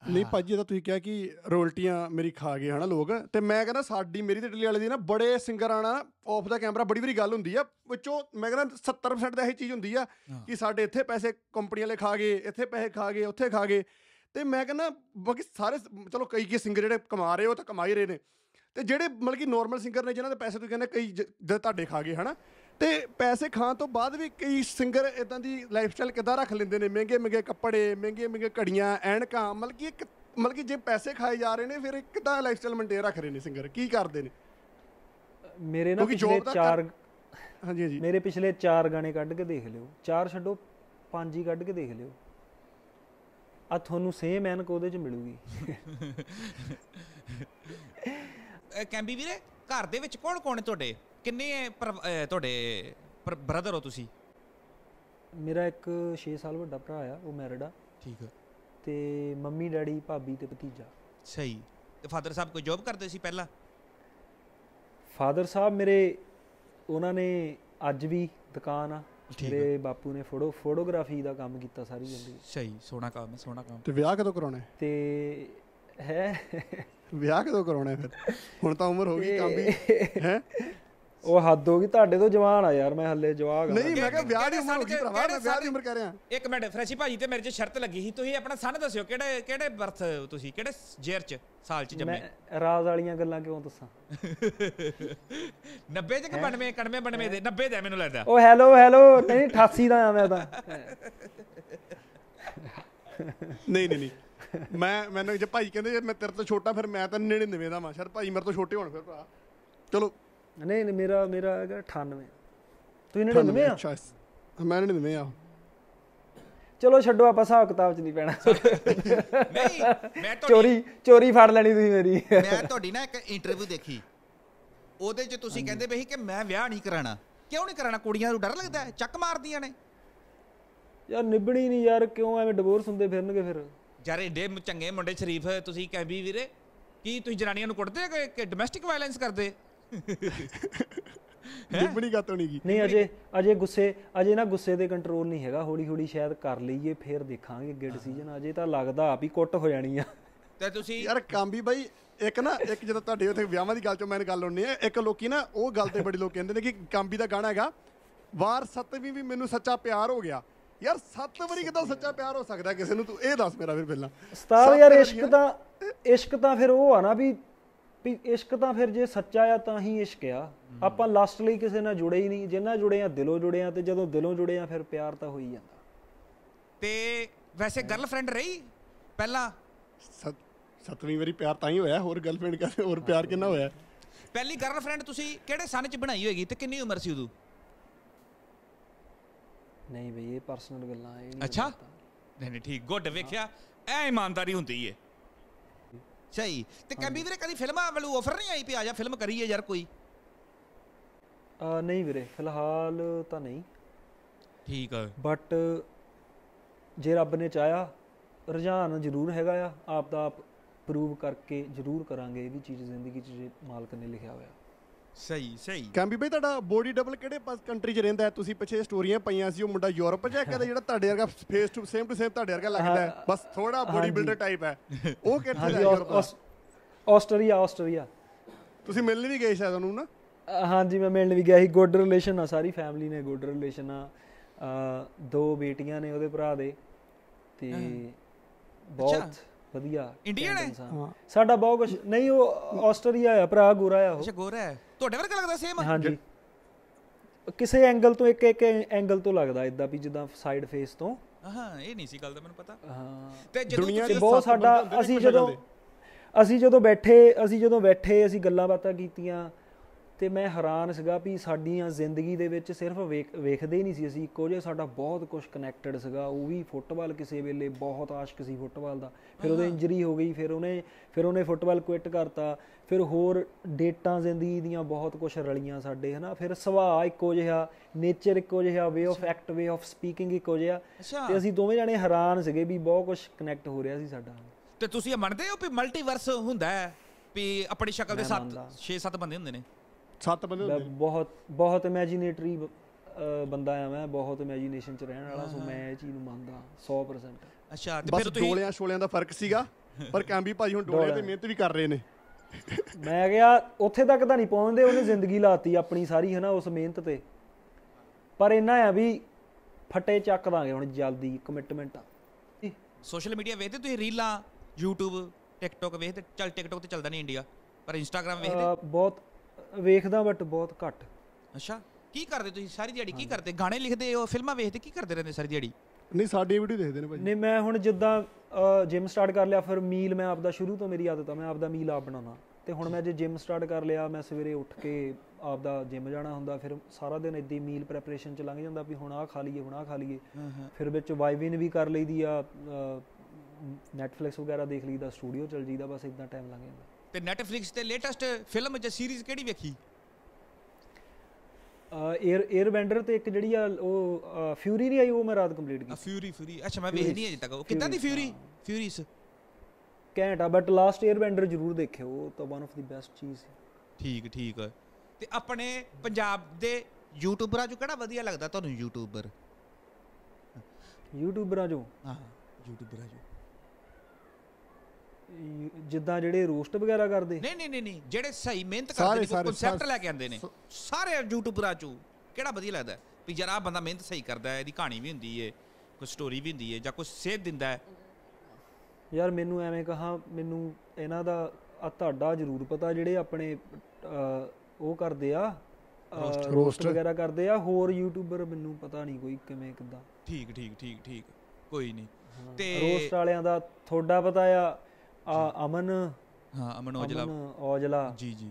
ਨਹੀਂ ਭਾਜੀ, ਤਾਂ ਤੁਸੀਂ ਕਿਹਾ ਕਿ ਰੋਲਟੀਆਂ ਮੇਰੀ ਖਾ ਗਏ ਹਨਾ ਲੋਕ, ਤੇ ਮੈਂ ਕਹਿੰਦਾ ਸਾਡੀ ਮੇਰੀ ਤੇ ਇਟਲੀ ਵਾਲੇ ਦੀ ਨਾ ਬੜੇ ਸਿੰਗਰ ਆਣਾ ਆਫ ਦਾ ਕੈਮਰਾ ਬੜੀ ਵਾਰੀ ਗੱਲ ਹੁੰਦੀ ਆ, ਵਿੱਚੋਂ ਮੈਂ ਕਹਿੰਦਾ ਸੱਤਰ ਪਰਸੈਂਟ ਤਾਂ ਇਹੀ ਚੀਜ਼ ਹੁੰਦੀ ਆ ਕਿ ਸਾਡੇ ਇੱਥੇ ਪੈਸੇ ਕੰਪਨੀ ਵਾਲੇ ਖਾ ਗਏ, ਇੱਥੇ ਪੈਸੇ ਖਾ ਗਏ, ਉੱਥੇ ਖਾ ਗਏ। ਤੇ ਮੈਂ ਕਹਿੰਦਾ ਬਾਕੀ ਸਾਰੇ ਚਲੋ ਕਈ ਕਈ ਸਿੰਗਰ ਜਿਹੜੇ ਕਮਾ ਰਹੇ ਉਹ ਤਾਂ ਕਮਾ ਹੀ ਰਹੇ ਨੇ, ਤੇ ਜਿਹੜੇ ਮਤਲਬ ਕਿ ਨੋਰਮਲ ਸਿੰਗਰ ਨੇ ਜਿਨ੍ਹਾਂ ਦੇ ਪੈਸੇ ਤੁਸੀਂ ਕਹਿੰਦੇ ਕਈ ਜ ਤੁਹਾਡੇ ਖਾ ਗਏ ਹੈ ਨਾ, ਤੇ ਪੈਸੇ ਖਾਣ ਤੋਂ ਬਾਅਦ ਵੀ ਕਈ ਸਿੰਗਰ ਇੱਦਾਂ ਦੀ ਲਾਈਫ ਸਟਾਈਲ ਕਿੱਦਾਂ ਰੱਖ ਲੈਂਦੇ ਨੇ, ਮਹਿੰਗੇ ਮਹਿੰਗੇ ਕੱਪੜੇ, ਮਹਿੰਗੇ ਮਹਿੰਗੇ ਘੜੀਆਂ, ਐਨਕਾਂ, ਮਤਲਬ ਕਿ ਇੱਕ ਮਤਲਬ ਕਿ ਜੇ ਪੈਸੇ ਖਾਏ ਜਾ ਰਹੇ ਨੇ ਫਿਰ ਕਿੱਦਾਂ ਲਾਈਫ ਸਟਾਈਲ ਮੇਨਟੇਨ ਰੱਖ ਰਹੇ ਨੇ ਸਿੰਗਰ, ਕੀ ਕਰਦੇ ਨੇ? ਮੇਰੇ ਨਾ ਪਿਛਲੇ ਚਾਰ ਹਾਂਜੀ ਹਾਂਜੀ ਮੇਰੇ ਪਿਛਲੇ ਚਾਰ ਗਾਣੇ ਕੱਢ ਕੇ ਦੇਖ ਲਿਓ, ਚਾਰ ਛੱਡੋ ਪੰਜ ਹੀ ਕੱਢ ਕੇ ਦੇਖ ਲਿਓ, ਆ ਤੁਹਾਨੂੰ ਸੇਮ ਐਨਕ ਉਹਦੇ ਚ ਮਿਲੂਗੀ। ਕੈਂਬੀ ਵੀਰੇ, ਘਰ ਦੇ ਵਿੱਚ ਕੌਣ ਕੌਣ ਹੈ ਤੁਹਾਡੇ? ਕਿੰਨੇ ਤੁਹਾਡੇ ਬ੍ਰਦਰ ਹੋ ਤੁਸੀਂ? ਮੇਰਾ ਇੱਕ ਛੇ ਸਾਲ ਵੱਡਾ ਭਰਾ ਆ, ਉਹ ਮੈਰਿਡ ਆ। ਠੀਕ ਹੈ। ਤੇ ਮੰਮੀ ਡੈਡੀ ਭਾਬੀ ਤੇ ਭਤੀਜਾ। ਸਹੀ। ਤੇ ਫਾਦਰ ਸਾਹਿਬ ਕੋਈ ਜੌਬ ਕਰਦੇ ਸੀ ਪਹਿਲਾਂ? ਫਾਦਰ ਸਾਹਿਬ ਮੇਰੇ ਉਹਨਾਂ ਨੇ ਅੱਜ ਵੀ ਦੁਕਾਨ ਆ, ਮੇਰੇ ਬਾਪੂ ਨੇ ਫੋਟੋ ਫੋਟੋਗ੍ਰਾਫੀ ਦਾ ਕੰਮ ਕੀਤਾ ਸਾਰੀ ਜ਼ਿੰਦਗੀ। ਸਹੀ, ਸੋਹਣਾ ਕੰਮ, ਸੋਹਣਾ ਕੰਮ। ਤੇ ਵਿਆਹ ਕਦੋਂ ਕਰਾਉਣਾ ਤੇ ਹੈ? ਵਿਆਹ ਕਦੋਂ ਕਰਾਉਣਾ ਫਿਰ? ਹੁਣ ਤਾਂ ਉਮਰ ਹੋ ਗਈ ਕੰਮ ਦੀ ਹੈ। ਉਹ ਹੱਦ ਹੋ ਗਈ, ਤੁਹਾਡੇ ਤੋਂ ਜਵਾਨ ਆ ਯਾਰ, ਮੈਂ ਹੱਲੇ ਜਵਾਕ ਆ। ਨਹੀਂ ਮੈਂ ਕਿਹਾ ਵਿਆਹ ਦੀ ਉਮਰ ਹੋ ਗਈ ਭਰਾਵਾ, ਮੈਂ ਵਿਆਹ ਦੀ ਉਮਰ ਕਹਿ ਰਿਹਾ। ਇੱਕ ਮਿੰਟ ਫਰੈਸ਼ੀ ਭਾਜੀ, ਤੇ ਮੇਰੇ 'ਚ ਸ਼ਰਤ ਲੱਗੀ ਸੀ, ਤੁਸੀਂ ਆਪਣਾ ਸਨ ਦੱਸਿਓ, ਕਿਹੜੇ ਕਿਹੜੇ ਬਰਥ ਤੁਸੀਂ ਕਿਹੜੇ ਜੇਰ 'ਚ ਸਾਲ 'ਚ ਜੰਮੇ? ਮੈਂ ਰਾਜ਼ ਵਾਲੀਆਂ ਗੱਲਾਂ ਕਿਉਂ ਦੱਸਾਂ? ਨੱਬੇ 'ਚ ਕਿ ਬਾਨਵੇਂ ਇਕਾਨਵੇਂ ਬਾਨਵੇਂ ਦੇ? ਨੱਬੇ ਦੇ ਮੈਨੂੰ ਲੱਗਦਾ। ਉਹ ਹੈਲੋ ਹੈਲੋ, ਨਹੀਂ ਅਠਾਸੀ ਦਾ ਆ ਮੈਂ ਤਾਂ। ਨਹੀਂ ਨਹੀਂ ਨਹੀਂ ਮੈਂ ਮੈਨੂੰ ਜੇ ਭਾਈ ਕਹਿੰਦੇ ਮੈਂ ਤੇਰੇ ਤੋਂ ਛੋਟਾ, ਫਿਰ ਮੈਂ ਤਾਂ ਨੜਿਨਵੇਂ ਦਾ ਵਾਂ। ਸ਼ਰ ਭਾਈ ਮੇਰੇ ਤੋਂ ਛੋਟੇ ਹੋਣ ਫਿਰ ਭਰਾ। ਚਲੋ ਨਹੀਂ ਨਹੀਂ ਮੇਰਾ ਮੇਰਾ ਹੈਗਾ ਅਠਾਨਵੇਂ। ਤੁਸੀਂ ਨੜਿਨਵੇਂ ਆ? ਅੱਛਾ ਮੈਂ ਨੜਿਨਵੇਂ ਆ। ਚਲੋ ਛੱਡੋ, ਆਪਾਂ ਹਿਸਾਬ ਕਿਤਾਬ 'ਚ ਨਹੀਂ ਪੈਣਾ। ਨਹੀਂ ਮੈਂ ਚੋਰੀ ਚੋਰੀ ਫੜ ਲੈਣੀ ਤੁਸੀਂ ਮੇਰੀ। ਮੈਂ ਤੁਹਾਡੀ ਨਾ ਇੱਕ ਇੰਟਰਵਿਊ ਦੇਖੀ, ਉਹਦੇ 'ਚ ਤੁਸੀਂ ਕਹਿੰਦੇ ਪਏ ਸੀ ਕਿ ਮੈਂ ਵਿਆਹ ਨਹੀਂ ਕਰਾਉਣਾ। ਕਿਉਂ ਨਹੀਂ ਕਰਾਉਣਾ? ਕੁੜੀਆਂ ਨੂੰ ਡਰ ਲੱਗਦਾ, ਚੱਕ ਮਾਰਦੀਆਂ ਨੇ। ਯਾਰ ਨਿਭਣੀ ਨਹੀਂ ਯਾਰ, ਕਿਉਂ ਐਵੇਂ ਡਿਵੋਰਸ ਹੁੰਦੇ ਫਿਰਨਗੇ ਫਿਰ? ਯਾਰ ਏਡੇ ਚੰਗੇ ਮੁੰਡੇ ਸ਼ਰੀਫ ਤੁਸੀਂ ਕੈਂਬੀ ਵੀਰੇ, ਕੀ ਤੁਸੀਂ ਜਨਾਨੀਆਂ ਨੂੰ ਕੁੱਟਦੇ ਕਿ ਡੋਮੈਸਟਿਕ ਵਾਇਲੈਂਸ ਕਰਦੇ? ਨਿਭਣੀ ਕਾਤੋਂ ਨਹੀਂ ਗਈ? ਨਹੀਂ ਅਜੇ ਅਜੇ ਗੁੱਸੇ ਅਜੇ ਨਾ ਗੁੱਸੇ ਦੇ ਕੰਟਰੋਲ ਨਹੀਂ ਹੈਗਾ, ਹੌਲੀ ਹੌਲੀ ਸ਼ਾਇਦ ਕਰ ਲਈਏ, ਫਿਰ ਦੇਖਾਂਗੇ ਅੱਗੇ ਡਿਸੀਜਨ। ਅਜੇ ਤਾਂ ਲੱਗਦਾ ਆਪ ਹੀ ਕੁੱਟ ਹੋ ਜਾਣੀ ਆ। ਤੇ ਤੁਸੀਂ ਯਾਰ ਕਾਂਬੀ ਬਾਈ, ਇੱਕ ਨਾ ਇੱਕ ਜਦੋਂ ਤੁਹਾਡੇ ਉੱਥੇ ਵਿਆਹਾਂ ਦੀ ਗੱਲ ਚੋਂ ਮੈਨੂੰ ਗੱਲ ਆਉਣੀ ਹੈ, ਇੱਕ ਲੋਕੀ ਨਾ ਉਹ ਗੱਲ ਤੇ ਬੜੀ ਲੋਕ ਕਹਿੰਦੇ ਨੇ ਕਿ ਕਾਂਬੀ ਦਾ ਗਾਣਾ ਹੈਗਾ ਵਾਰ ਸੱਤਵੀਂ ਵੀ ਮੈਨੂੰ ਸੱਚਾ ਪਿਆਰ ਹੋ ਗਿਆ। ਯਾਰ ਸੱਤ ਵਾਰੀ ਕਿੱਦਾਂ ਸੱਚਾ ਪਿਆਰ ਹੋ ਸਕਦਾ ਕਿਸੇ ਨੂੰ? ਤੂੰ ਇਹ ਦੱਸ ਮੇਰਾ ਫਿਰ ਪਹਿਲਾਂ। ਉਸਤਾਦ ਯਾਰ ਇਸ਼ਕ ਤਾਂ ਇਸ਼ਕ ਤਾਂ ਫਿਰ ਉਹ ਆ ਨਾ ਵੀ ਵੀ ਇਸ਼ਕ ਤਾਂ ਫਿਰ ਜੇ ਸੱਚਾ ਆ ਤਾਂ ਹੀ ਇਸ਼ਕ ਆ। ਆਪਾਂ ਲਾਸਟ ਲਈ ਕਿਸੇ ਨਾਲ ਜੁੜੇ ਹੀ ਨਹੀਂ, ਜਿੰਨਾ ਜੁੜੇ ਆ ਦਿਲੋਂ ਜੁੜੇ ਆ, ਤੇ ਜਦੋਂ ਦਿਲੋਂ ਜੁੜੇ ਆ ਫਿਰ ਪਿਆਰ ਤਾਂ ਹੋ ਹੀ ਜਾਂਦਾ। ਤੇ ਵੈਸੇ ਗਰਲਫ੍ਰੈਂਡ ਰਹੀ ਪਹਿਲਾਂ? ਸੱਤਵੀਂ ਵਾਰੀ ਪਿਆਰ ਤਾਂ ਹੀ ਹੋਇਆ, ਹੋਰ ਗਰਲਫ੍ਰੈਂਡ ਕਰ ਹੋਰ ਪਿਆਰ ਕਿੰਨਾ ਹੋਇਆ? ਪਹਿਲੀ ਗਰਲਫ੍ਰੈਂਡ ਤੁਸੀਂ ਕਿਹੜੇ ਸਨ 'ਚ ਬਣਾਈ ਹੋਏਗੀ ਤੇ ਕਿੰਨੀ ਉਮਰ ਸੀ ਉਦੋਂ? ਨਹੀਂ ਬਈ ਇਹ ਪਰਸਨਲ ਗੱਲਾਂ ਇਹ। ਅੱਛਾ ਨਹੀਂ ਨਹੀਂ ਠੀਕ, ਗੁੱਡ। ਵੇਖਿਆ, ਐ ਇਮਾਨਦਾਰੀ ਹੁੰਦੀ ਏ। ਸਹੀ। ਤੇ ਕੈਂਬੀ ਵੀਰੇ ਕਦੀ ਫਿਲਮਾਂ ਵੱਲੋਂ ਆਫਰ ਨਹੀਂ ਆਈ ਵੀ ਆ ਜਾ ਫਿਲਮ ਕਰੀਏ ਯਾਰ ਕੋਈ? ਨਹੀਂ ਵੀਰੇ ਫਿਲਹਾਲ ਤਾਂ ਨਹੀਂ। ਠੀਕ ਆ। ਬਟ ਜੇ ਰੱਬ ਨੇ ਚਾਹਿਆ ਰੁਝਾਨ ਜ਼ਰੂਰ ਹੈਗਾ ਆ, ਆਪ ਦਾ ਆਪ ਪ੍ਰੂਵ ਕਰਕੇ ਜ਼ਰੂਰ ਕਰਾਂਗੇ ਇਹ ਵੀ ਚੀਜ਼ ਜ਼ਿੰਦਗੀ 'ਚ ਜੇ ਮਾਲਕ ਨੇ ਲਿਖਿਆ ਹੋਇਆ। ਸਹੀ ਸਹੀ। ਕੈਂਬੀ ਬਾਈ ਤੁਹਾਡਾ ਬੋਡੀ ਡਬਲ ਕਿਹੜੇ ਕੰਟਰੀ 'ਚ ਰਹਿੰਦਾ? ਤੁਸੀਂ ਪਿੱਛੇ ਸਟੋਰੀਆਂ ਪਈਆਂ ਸੀ, ਉਹ ਮੁੰਡਾ ਯੂਰਪ 'ਚ ਹੈ ਕਹਿੰਦਾ ਜਿਹੜਾ ਤੁਹਾਡੇ ਵਰਗਾ face to same to same ਤੁਹਾਡੇ ਵਰਗਾ ਲੱਗਦਾ ਹੈ, ਬਸ ਥੋੜਾ ਬੋਡੀ ਬਿਲਡਰ ਟਾਈਪ ਹੈ, ਉਹ ਕਿੱਥੇ ਹੈ? Austria Austria. ਤੁਸੀਂ ਮਿਲਣ ਵੀ ਗਏ ਸ਼ਾਇਦ ਉਹਨੂੰ ਨਾ? ਹਾਂਜੀ ਮੈਂ ਮਿਲਣ ਵੀ ਗਿਆ ਸੀ। ਗੁੱਡ ਰਿਲੇਸ਼ਨ ਆ, ਸਾਰੀ ਫੈਮਿਲੀ ਨੇ ਗੁੱਡ ਰਿਲੇਸ਼ਨ ਆ। ਦੋ ਬੇਟੀਆਂ ਨੇ ਉਹਦੇ ਭਰਾ ਦੇ, ਤੇ ਬਹੁਤ ਵਧੀਆ ਇੰਡੀਅਨ ਹੈ ਸਾਡਾ ਬਹੁਤ ਕੁਛ। ਨਹੀਂ ਉਹ ਆਸਟਰੀਆ ਆ, ਭਰਾ ਗੋਰਾ ਆ ਉਹ। ਅੱਛਾ ਗੋਰਾ ਹੈ, ਤੁਹਾਡੇ ਵਰਗਾ ਲੱਗਦਾ ਸੇਮ? ਹਾਂਜੀ ਕਿਸੇ ਐਂਗਲ ਤੋਂ ਇੱਕ ਇੱਕ ਐਂਗਲ ਤੋਂ ਲੱਗਦਾ ਇਦਾਂ ਵੀ ਜਿੱਦਾਂ ਸਾਈਡ ਫੇਸ ਤੋਂ। ਹਾਂ ਇਹ ਨਹੀਂ ਸੀ ਗੱਲ ਦਾ ਮੈਨੂੰ ਪਤਾ। ਹਾਂ ਤੇ ਜਦੋਂ ਬਹੁਤ ਸਾਡਾ ਅਸੀਂ ਜਦੋਂ ਅਸੀਂ ਜਦੋਂ ਬੈਠੇ ਅਸੀਂ ਜਦੋਂ ਬੈਠੇ ਅਸੀਂ ਗੱਲਾਂ ਬਾਤਾਂ ਕੀਤੀਆਂ, ਤੇ ਮੈਂ ਹੈਰਾਨ ਸੀਗਾ ਵੀ ਸਾਡੀਆਂ ਜ਼ਿੰਦਗੀ ਦੇ ਵਿੱਚ ਸਿਰਫ ਵੇਖ ਵੇਖਦੇ ਹੀ ਨਹੀਂ ਸੀ ਅਸੀਂ ਇੱਕੋ ਜਿਹੇ, ਸਾਡਾ ਬਹੁਤ ਕੁਛ ਕਨੈਕਟਡ ਸੀਗਾ। ਉਹ ਵੀ ਫੁੱਟਬਾਲ ਕਿਸੇ ਵੇਲੇ ਬਹੁਤ ਆਸ਼ਕ ਸੀ ਫੁੱਟਬਾਲ ਦਾ, ਫਿਰ ਉਹਦੇ ਇੰਜਰੀ ਹੋ ਗਈ, ਫਿਰ ਉਹਨੇ ਫਿਰ ਉਹਨੇ ਫੁੱਟਬਾਲ ਕੁਇਟ ਕਰਤਾ, ਫਿਰ ਹੋਰ ਡੇਟਾਂ ਜ਼ਿੰਦਗੀ ਦੀਆਂ ਬਹੁਤ ਕੁਛ ਰਲੀਆਂ ਸਾਡੇ, ਹੈ ਨਾ। ਫਿਰ ਸੁਭਾਅ ਇੱਕੋ ਜਿਹਾ, ਨੇਚਰ ਇੱਕੋ ਜਿਹਾ, way of act, way of speaking ਇੱਕੋ ਜਿਹਾ, ਤੇ ਅਸੀਂ ਦੋਵੇਂ ਜਾਣੇ ਹੈਰਾਨ ਸੀਗੇ ਵੀ ਬਹੁਤ ਕੁਛ ਕਨੈਕਟ ਹੋ ਰਿਹਾ ਸੀ ਸਾਡਾ। ਤੇ ਤੁਸੀਂ ਇਹ ਮੰਨਦੇ ਹੋ ਵੀ ਮਲਟੀਵਰਸ ਹੁੰਦਾ ਹੈ, ਵੀ ਆਪਣੀ ਸ਼ਕਲ ਦੇ ਸੱਤ ਛੇ ਸੱਤ ਬੰਦੇ ਹੁੰਦੇ ਨੇ? ਸੱਤ ਬੰਦੇ ਹੁੰਦੇ? ਬਹੁਤ ਬਹੁਤ ਇਮੈਜਿਨੇਟਰੀ ਬੰਦਾ ਆ ਮੈਂ, ਬਹੁਤ ਇਮੈਜਿਨੇਸ਼ਨ 'ਚ ਰਹਿਣ ਵਾਲਾ, ਸੋ ਮੈਂ ਇਹ ਚੀਜ਼ ਨੂੰ ਮੰਨਦਾ ਸੌ ਪਰਸੈਂਟ। ਅੱਛਾ ਤੇ ਫਿਰ ਤੁਸੀਂ ਡੋਲਿਆਂ ਛੋਲਿਆਂ ਦਾ ਫਰਕ ਸੀਗਾ ਪਰ ਕੈਂਬੀ ਭਾਜੀ ਹੁਣ ਡੋਲੇ ਤੇ ਮਿਹਨਤ ਵੀ ਕਰ ਰਹੇ ਨੇ। ਮੈਂ ਕਿਹਾ ਉੱਥੇ ਤੱਕ ਤਾਂ ਨਹੀਂ ਪਹੁੰਚਦੇ, ਉਹਨੇ ਜ਼ਿੰਦਗੀ ਲਾਤੀ ਆਪਣੀ ਸਾਰੀ ਹੈ ਨਾ ਉਸ ਮਿਹਨਤ ਤੇ, ਪਰ ਇੰਨਾ ਆ ਵੀ ਫੱਟੇ ਚੱਕ ਦਾਂਗੇ ਹੁਣ ਜਲਦੀ, ਕਮਿਟਮੈਂਟ ਆ। ਸੋਸ਼ਲ ਮੀਡੀਆ ਵੇਖਦੇ ਤੁਸੀਂ, ਰੀਲਾਂ YouTube ਟਿਕਟੋਕ ਵੇਖਦੇ? ਚੱਲ ਟਿਕਟੋਕ ਤੇ ਚੱਲਦਾ ਨਹੀਂ ਇੰਡੀਆ, ਪਰ ਇੰਸਟਾਗ੍ਰਾਮ ਵੇਖਦੇ? ਬਹੁਤ ਵੇਖਦਾ ਬਟ ਬਹੁਤ ਘੱਟ। ਅੱਛਾ, ਕੀ ਕਰਦੇ ਤੁਸੀਂ ਸਾਰੀ ਦਿਹਾੜੀ? ਕੀ ਕਰਦੇ? ਗਾਣੇ ਲਿਖਦੇ ਹੋ, ਫਿਲਮਾਂ ਵੇਖਦੇ, ਕੀ ਕਰਦੇ ਰਹਿੰਦੇ ਸਾਰੀ ਦਿਹਾੜੀ? ਨਹੀਂ ਸਾਡੀ ਵੀਡੀਓ ਦੇਖਦੇ ਨੇ ਭਾਜੀ। ਨਹੀਂ ਮੈਂ ਹੁਣ ਜਿੱਦਾਂ ਜਿਮ ਸਟਾਰਟ ਕਰ ਲਿਆ, ਫਿਰ ਮੀਲ ਮੈਂ ਆਪਦਾ ਸ਼ੁਰੂ ਤੋਂ ਮੇਰੀ ਆਦਤ ਆ, ਮੈਂ ਆਪਦਾ ਮੀਲ ਆਪ ਬਣਾਉਣਾ। ਤੇ ਹੁਣ ਮੈਂ ਜੇ ਜਿਮ ਸਟਾਰਟ ਕਰ ਲਿਆ, ਮੈਂ ਸਵੇਰੇ ਉੱਠ ਕੇ ਆਪਦਾ ਜਿਮ ਜਾਣਾ ਹੁੰਦਾ, ਫਿਰ ਸਾਰਾ ਦਿਨ ਇੱਦਾਂ ਹੀ ਮੀਲ ਪ੍ਰੈਪਰੇਸ਼ਨ 'ਚ ਲੰਘ ਜਾਂਦਾ ਵੀ ਹੁਣ ਆਹ ਖਾ ਲਈਏ, ਹੁਣ ਆਹ ਖਾ ਲਈਏ। ਫਿਰ ਵਿੱਚ ਵਾਈਵਿਨ ਵੀ ਕਰ ਲਈਦੀ ਆ, ਨੈਟਫਲਿਕਸ ਵਗੈਰਾ ਦੇਖ ਲਈਦਾ, ਸਟੂਡੀਓ ਚੱਲ ਜੀਦਾ, ਬਸ ਇੱਦਾਂ ਟਾਈਮ ਲੰਘ ਜਾਂਦਾ। ਤੇ ਨੈਟਫਲਿਕਸ ਤੇ ਲੇਟੈਸਟ ਫਿਲਮ ਜਾਂ ਸੀਰੀਜ਼ ਕਿਹੜੀ ਵੇਖੀ? ਏਅਰ ਏਅਰ ਬੈਂਡਰ ਤੇ ਇੱਕ ਜਿਹੜੀ ਆ ਉਹ ਫਿਊਰੀ ਨਹੀਂ ਆਈ, ਉਹ ਮੈਂ ਰਾਤ ਕੰਪਲੀਟ ਕੀਤੀ। ਫਿਊਰੀ ਫਿਊਰੀ ਅੱਛਾ, ਮੈਂ ਵੇਖ ਨਹੀਂ ਅਜੇ ਤੱਕ। ਉਹ ਕਿੱਦਾਂ ਦੀ ਫਿਊਰੀ? ਫਿਊਰੀਸ ਘੈਂਟ ਆ, ਬਟ ਲਾਸਟ ਏਅਰ ਬੈਂਡਰ ਜ਼ਰੂਰ ਦੇਖਿਓ, ਉਹ ਤਾਂ ਵਨ ਆਫ ਦੀ ਬੈਸਟ ਚੀਜ਼ ਹੈ। ਠੀਕ ਠੀਕ। ਤੇ ਆਪਣੇ ਪੰਜਾਬ ਦੇ ਯੂਟਿਊਬਰਾਂ ਚੋਂ ਕਿਹੜਾ ਵਧੀਆ ਲੱਗਦਾ ਤੁਹਾਨੂੰ? ਯੂਟਿਊਬਰ ਯੂਟਿਊਬਰਾਂ ਚੋਂ? ਹਾਂ ਯੂਟਿਊਬਰਾਂ ਚੋਂ ਜਿੱਦਾਂ ਜਿਹੜੇ ਰੋਸਟ ਵਗੈਰਾ ਕਰਦੇ? ਨਹੀਂ ਨਹੀਂ ਨਹੀਂ, ਜਿਹੜੇ ਸਹੀ ਮਿਹਨਤ ਕਰਦੇ ਨੇ, ਕੋਈ ਕਨਸੈਪਟ ਲੈ ਕੇ ਆਉਂਦੇ ਨੇ। ਸਾਰੇ ਯੂਟਿਊਬਰਾਂ ਚੋਂ ਕਿਹੜਾ ਵਧੀਆ ਲੱਗਦਾ ਵੀ ਯਾਰ ਆਹ ਬੰਦਾ ਮਿਹਨਤ ਸਹੀ ਕਰਦਾ ਹੈ, ਇਹਦੀ ਕਹਾਣੀ ਵੀ ਹੁੰਦੀ ਹੈ, ਕੋਈ ਸਟੋਰੀ ਵੀ ਹੁੰਦੀ ਹੈ, ਜਾਂ ਕੋਈ ਸੇਧ ਦਿੰਦਾ ਹੈ? ਯਾਰ ਮੈਨੂੰ ਐਵੇਂ ਕਹਾਂ, ਮੈਨੂੰ ਇਹਨਾਂ ਦਾ ਆ ਤੁਹਾਡਾ ਜ਼ਰੂਰ ਪਤਾ, ਜਿਹੜੇ ਆਪਣੇ ਉਹ ਕਰਦੇ ਆ ਰੋਸਟ ਵਗੈਰਾ ਕਰਦੇ ਆ, ਹੋਰ ਯੂਟਿਊਬਰ ਮੈਨੂੰ ਪਤਾ ਨਹੀਂ ਕੋਈ ਕਿਵੇਂ ਕਿੱਦਾਂ। ਠੀਕ ਠੀਕ ਠੀਕ ਠੀਕ, ਕੋਈ ਨਹੀਂ। ਤੇ ਰੋਸਟ ਵਾਲਿਆਂ ਦਾ ਤੁਹਾਡਾ ਪਤਾ ਆ, ਆ ਅਮਨ, ਹਾਂ ਅਮਨ ਔਜਲਾ, ਔਜਲਾ ਜੀ ਜੀ।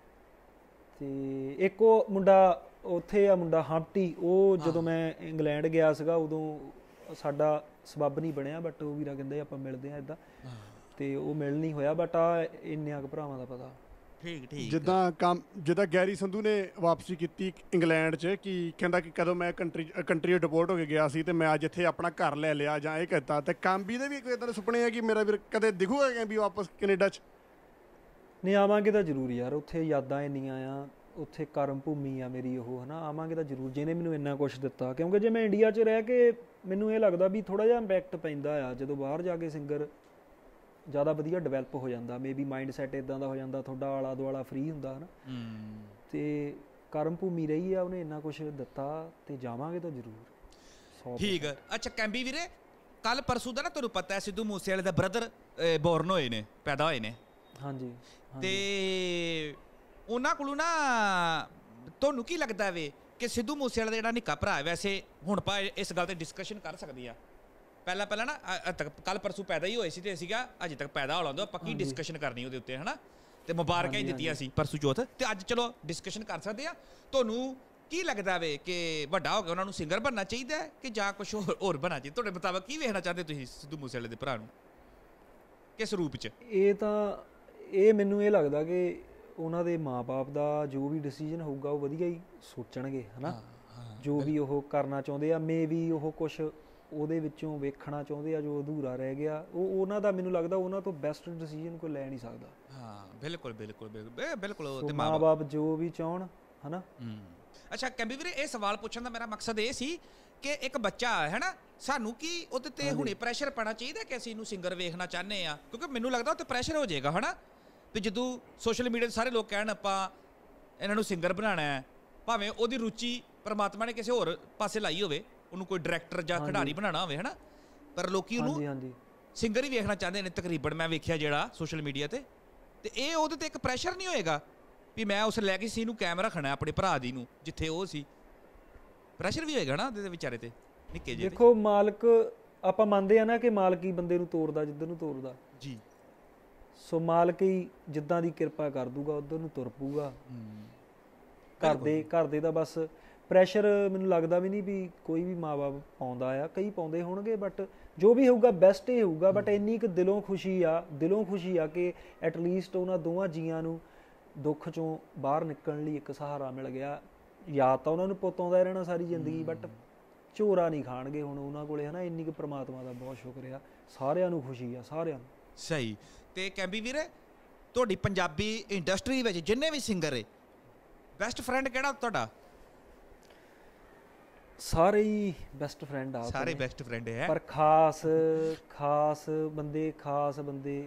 ਤੇ ਇੱਕ ਉਹ ਮੁੰਡਾ ਉੱਥੇ ਆ, ਮੁੰਡਾ ਹੰਪਟੀ, ਉਹ ਜਦੋਂ ਮੈਂ ਇੰਗਲੈਂਡ ਗਿਆ ਸੀਗਾ ਉਦੋਂ ਸਾਡਾ ਸਬੱਬ ਨਹੀਂ ਬਣਿਆ, ਬਟ ਉਹ ਵੀਰਾ ਕਹਿੰਦੇ ਆਪਾਂ ਮਿਲਦੇ ਆ ਇੱਦਾਂ, ਤੇ ਉਹ ਮਿਲ ਨਹੀਂ ਹੋਇਆ, ਬਟ ਆ ਇੰਨਿਆਂ ਕੁ ਭਰਾਵਾਂ ਦਾ ਪਤਾ। ਠੀਕ ਠੀਕ। ਜਿੱਦਾਂ ਕੰਮ ਜਿੱਦਾਂ ਗੈਰੀ ਸੰਧੂ ਨੇ ਵਾਪਸੀ ਕੀਤੀ ਇੰਗਲੈਂਡ 'ਚ, ਕਿ ਕਹਿੰਦਾ ਕਿ ਕਦੋਂ ਮੈਂ ਕੰਟਰੀ ਕੰਟਰੀ ਡਿਪੋਰਟ ਹੋ ਕੇ ਗਿਆ ਸੀ ਤੇ ਮੈਂ ਅੱਜ ਇੱਥੇ ਆਪਣਾ ਘਰ ਲੈ ਲਿਆ ਜਾਂ ਇਹ ਕੀਤਾ, ਤੇ ਕਾਂਬੀ ਦੇ ਵੀ ਕੋਈ ਇੱਦਾਂ ਦੇ ਸੁਪਨੇ ਆ ਕਿ ਮੇਰਾ ਵੀਰ ਕਦੇ ਦਿਖੂਗਾ ਕਿ ਵੀ ਵਾਪਸ ਕੈਨੇਡਾ 'ਚ? ਨਹੀਂ ਆਵਾਂਗੇ ਤਾਂ ਜ਼ਰੂਰ ਯਾਰ, ਉੱਥੇ ਯਾਦਾਂ ਇੰਨੀਆਂ ਆ, ਉੱਥੇ ਕਰਮ ਭੂਮੀ ਆ ਮੇਰੀ ਉਹ, ਹੈ ਨਾ। ਆਵਾਂਗੇ ਤਾਂ ਜ਼ਰੂਰ, ਜਿਹਨੇ ਮੈਨੂੰ ਇੰਨਾ ਕੁਛ ਦਿੱਤਾ, ਕਿਉਂਕਿ ਜੇ ਮੈਂ ਇੰਡੀਆ 'ਚ ਰਹਿ ਕੇ ਮੈਨੂੰ ਇਹ ਲੱਗਦਾ ਵੀ ਥੋੜ੍ਹਾ ਜਿਹਾ ਇੰਪੈਕਟ ਪੈਂਦਾ ਆ, ਜਦੋਂ ਬਾਹਰ ਜਾ ਕੇ ਸਿੰਗਰ ਜ਼ਿਆਦਾ ਵਧੀਆ ਡਿਵੈਲਪ ਹੋ ਜਾਂਦਾ, ਮੇ ਬੀ ਮਾਈਂਡ ਸੈਟ ਇੱਦਾਂ ਦਾ ਹੋ ਜਾਂਦਾ, ਤੁਹਾਡਾ ਆਲਾ ਦੁਆਲਾ ਫਰੀ ਹੁੰਦਾ ਹੈ ਨਾ। ਤੇ ਕਰਮ ਭੂਮੀ ਰਹੀ ਆ, ਉਹਨੇ ਇੰਨਾ ਕੁਛ ਦਿੱਤਾ, ਤੇ ਜਾਵਾਂਗੇ ਤਾਂ ਜ਼ਰੂਰ। ਠੀਕ। ਅੱਛਾ ਕੈਂਬੀ ਵੀਰੇ, ਕੱਲ ਪਰਸੋਂ ਦਾ ਨਾ ਤੁਹਾਨੂੰ ਪਤਾ ਹੈ ਸਿੱਧੂ ਮੂਸੇਵਾਲੇ ਦਾ ਬ੍ਰਦਰ ਬੋਰਨ ਹੋਏ ਨੇ, ਪੈਦਾ ਹੋਏ ਨੇ। ਹਾਂਜੀ। ਤੇ ਉਹਨਾਂ ਕੋਲੋਂ ਨਾ ਤੁਹਾਨੂੰ ਕੀ ਲੱਗਦਾ ਵੇ ਕਿ ਸਿੱਧੂ ਮੂਸੇਵਾਲੇ ਦਾ ਜਿਹੜਾ ਨਿੱਕਾ ਭਰਾ ਹੈ, ਵੈਸੇ ਹੁਣ ਆਪਾਂ ਇਸ ਗੱਲ ਤੇ ਡਿਸਕਸ਼ਨ ਕਰ ਸਕਦੇ ਆ, ਪਹਿਲਾਂ ਪਹਿਲਾਂ ਨਾ ਕੱਲ ਪਰਸੋਂ ਪੈਦਾ ਹੀ ਹੋਏ ਸੀ ਤੇ ਸੀਗਾ ਅਜੇ ਤੱਕ ਪੈਦਾ ਹੋਣਾ ਹੁੰਦਾ, ਪੱਕੀ ਡਿਸਕਸ਼ਨ ਕਰਨੀ ਉਹਦੇ ਉੱਤੇ, ਹਨਾ। ਤੇ ਮੁਬਾਰਕਾਂ ਹੀ ਦਿੱਤੀਆਂ ਸੀ ਪਰਸੋਂ ਚੌਥ, ਤੇ ਅੱਜ ਚਲੋ ਡਿਸਕਸ਼ਨ ਕਰ ਸਕਦੇ ਆ। ਤੁਹਾਨੂੰ ਕੀ ਲੱਗਦਾ ਵੇ ਕਿ ਵੱਡਾ ਹੋ ਕੇ ਉਹਨਾਂ ਨੂੰ ਸਿੰਗਰ ਬਣਨਾ ਚਾਹੀਦਾ ਹੈ ਕਿ ਜਾਂ ਕੁਝ ਹੋਰ ਹੋਰ ਬਣਨਾ ਚਾਹੀਦਾ? ਤੁਹਾਡੇ ਮੁਤਾਬਕ ਕੀ ਵੇਖਣਾ ਚਾਹੁੰਦੇ ਤੁਸੀਂ ਸਿੱਧੂ ਮੂਸੇਵਾਲੇ ਦੇ ਭਰਾ ਨੂੰ, ਕਿਸ ਰੂਪ 'ਚ? ਇਹ ਤਾਂ ਇਹ ਮੈਨੂੰ ਇਹ ਲੱਗਦਾ ਕਿ ਉਹਨਾਂ ਦੇ ਮਾਂ-ਬਾਪ ਦਾ ਜੋ ਵੀ ਡਿਸੀਜਨ ਹੋਊਗਾ ਉਹ ਵਧੀਆ ਹੀ ਸੋਚਣਗੇ, ਹੈ ਨਾ। ਜੋ ਵੀ ਉਹ ਕਰਨਾ ਚਾਹੁੰਦੇ ਆ, ਮੇ ਵੀ ਉਹ ਕੁਛ ਉਹਦੇ ਵਿੱਚੋਂ ਵੇਖਣਾ ਚਾਹੁੰਦੇ ਆ ਜੋ ਅਧੂਰਾ ਰਹਿ ਗਿਆ, ਉਹ ਉਹਨਾਂ ਦਾ ਮੈਨੂੰ ਲੱਗਦਾ ਉਹਨਾਂ ਤੋਂ ਬੈਸਟ ਡਿਸੀਜਨ ਕੋਈ ਲੈ ਨਹੀਂ ਸਕਦਾ। ਹਾਂ ਬਿਲਕੁਲ ਬਿਲਕੁਲ ਬਿਲਕੁਲ ਬਿਲਕੁਲ। ਤੇ ਮਾਂ-ਬਾਪ ਜੋ ਵੀ ਚਾਹਣ, ਹੈ ਨਾ। ਅੱਛਾ ਕੈਂਬੀ ਵੀਰੇ, ਇਹ ਸਵਾਲ ਪੁੱਛਣ ਦਾ ਮੇਰਾ ਮਕਸਦ ਇਹ ਸੀ ਕਿ ਇੱਕ ਬੱਚਾ ਹੈ ਨਾ, ਸਾਨੂੰ ਕੀ ਉਹਦੇ ਤੇ ਹੁਣੇ ਪ੍ਰੈਸ਼ਰ ਪਾਉਣਾ ਚਾਹੀਦਾ ਕਿ ਅਸੀਂ ਇਹਨੂੰ ਸਿੰਗਰ ਵੇਖਣਾ ਚਾਹੁੰਦੇ ਆ? ਕਿਉਂਕਿ ਮੈਨੂੰ ਲੱਗਦਾ ਉੱਤੇ ਪ੍ਰੈਸ਼ਰ ਹੋ ਜਾਏਗਾ, ਹੈ ਨਾ, ਵੀ ਜਦੋਂ ਸੋਸ਼ਲ ਮੀਡੀਆ 'ਤੇ ਸਾਰੇ ਲੋਕ ਕਹਿਣ ਆਪਾਂ ਇਹਨਾਂ ਨੂੰ ਸਿੰਗਰ ਬਣਾਉਣਾ ਹੈ, ਭਾਵੇਂ ਉਹਦੀ ਰੁਚੀ ਪਰਮਾਤਮਾ ਨੇ ਕਿਸੇ ਹੋਰ ਪਾਸੇ ਲਾਈ ਹੋਵੇ, ਉਹਨੂੰ ਕੋਈ ਡਾਇਰੈਕਟਰ ਜਾਂ ਖਿਡਾਰੀ ਬਣਾਉਣਾ ਹੋਵੇ, ਹੈ ਨਾ, ਪਰ ਲੋਕੀ ਉਹਨੂੰ ਸਿੰਗਰ ਹੀ ਵੇਖਣਾ ਚਾਹੁੰਦੇ ਨੇ ਤਕਰੀਬਨ, ਮੈਂ ਵੇਖਿਆ ਜਿਹੜਾ ਸੋਸ਼ਲ ਮੀਡੀਆ 'ਤੇ। ਤੇ ਇਹ ਉਹਦੇ 'ਤੇ ਇੱਕ ਪ੍ਰੈਸ਼ਰ ਨਹੀਂ ਹੋਏਗਾ ਵੀ ਮੈਂ ਉਸ ਲੈ ਕੇ ਸੀ ਨੂੰ ਕਾਇਮ ਰੱਖਣਾ ਆਪਣੇ ਭਰਾ ਦੀ ਨੂੰ ਜਿੱਥੇ ਉਹ ਸੀ? ਪ੍ਰੈਸ਼ਰ ਵੀ ਹੋਏਗਾ ਨਾ ਉਹਦੇ ਵਿਚਾਰੇ 'ਤੇ ਨਿੱਕੇ ਜਿਹੇ। ਦੇਖੋ ਮਾਲਕ, ਆਪਾਂ ਮੰਨਦੇ ਆ ਨਾ ਕਿ ਮਾਲਕ ਹੀ ਬੰਦੇ ਨੂੰ ਤੋਰਦਾ ਜਿੱਧਰ ਨੂੰ ਤੋਰਦਾ ਜੀ। ਸੋ ਮਾਲਕ ਹੀ ਜਿੱਦਾਂ ਦੀ ਕਿਰਪਾ ਕਰ ਦੂਗਾ ਉੱਧਰ ਨੂੰ ਤੁਰ ਪਊਗਾ। ਘਰ ਦੇ ਘਰ ਦੇ ਦਾ ਬਸ ਪ੍ਰੈਸ਼ਰ ਮੈਨੂੰ ਲੱਗਦਾ ਵੀ ਨਹੀਂ ਵੀ ਕੋਈ ਵੀ ਮਾਂ-ਬਾਪ ਪਾਉਂਦਾ ਆ, ਕਈ ਪਾਉਂਦੇ ਹੋਣਗੇ, ਬਟ ਜੋ ਵੀ ਹੋਊਗਾ ਬੈਸਟ ਹੀ ਹੋਊਗਾ। ਬਟ ਇੰਨੀ ਕੁ ਦਿਲੋਂ ਖੁਸ਼ੀ ਆ, ਦਿਲੋਂ ਖੁਸ਼ੀ ਆ ਕਿ ਐਟਲੀਸਟ ਉਹਨਾਂ ਦੋਵਾਂ ਜੀਆਂ ਨੂੰ ਦੁੱਖ 'ਚੋਂ ਬਾਹਰ ਨਿਕਲਣ ਲਈ ਇੱਕ ਸਹਾਰਾ ਮਿਲ ਗਿਆ। ਯਾਦ ਤਾਂ ਉਹਨਾਂ ਨੂੰ ਪੁੱਤ ਆਉਂਦਾ ਰਹਿਣਾ ਸਾਰੀ ਜ਼ਿੰਦਗੀ, ਬਟ ਝੋਰਾ ਨਹੀਂ ਖਾਣਗੇ ਹੁਣ ਉਹਨਾਂ ਕੋਲੇ, ਹੈ ਨਾ। ਇੰਨੀ ਕੁ ਪ੍ਰਮਾਤਮਾ ਦਾ ਬਹੁਤ ਸ਼ੁਕਰ ਆ, ਸਾਰਿਆਂ ਨੂੰ ਖੁਸ਼ੀ ਆ, ਸਾਰਿਆਂ ਨੂੰ। ਸਹੀ। ਤੇ ਕੈਂਬੀ ਵੀਰੇ, ਤੁਹਾਡੀ ਪੰਜਾਬੀ ਇੰਡਸਟਰੀ ਵਿੱਚ ਜਿੰਨੇ ਵੀ ਸਿੰਗਰ ਹੈ, ਬੈਸਟ ਫਰੈਂਡ ਕਿਹੜਾ ਤੁਹਾਡਾ? ਸਾਰੇ ਹੀ ਬੈਸਟ ਫਰੈਂਡ ਆ ਸਾਰੇ ਬੈਸਟ ਫਰੈਂਡ ਹੈ ਪਰ ਖਾਸ ਖਾਸ ਬੰਦੇ ਖਾਸ ਬੰਦੇ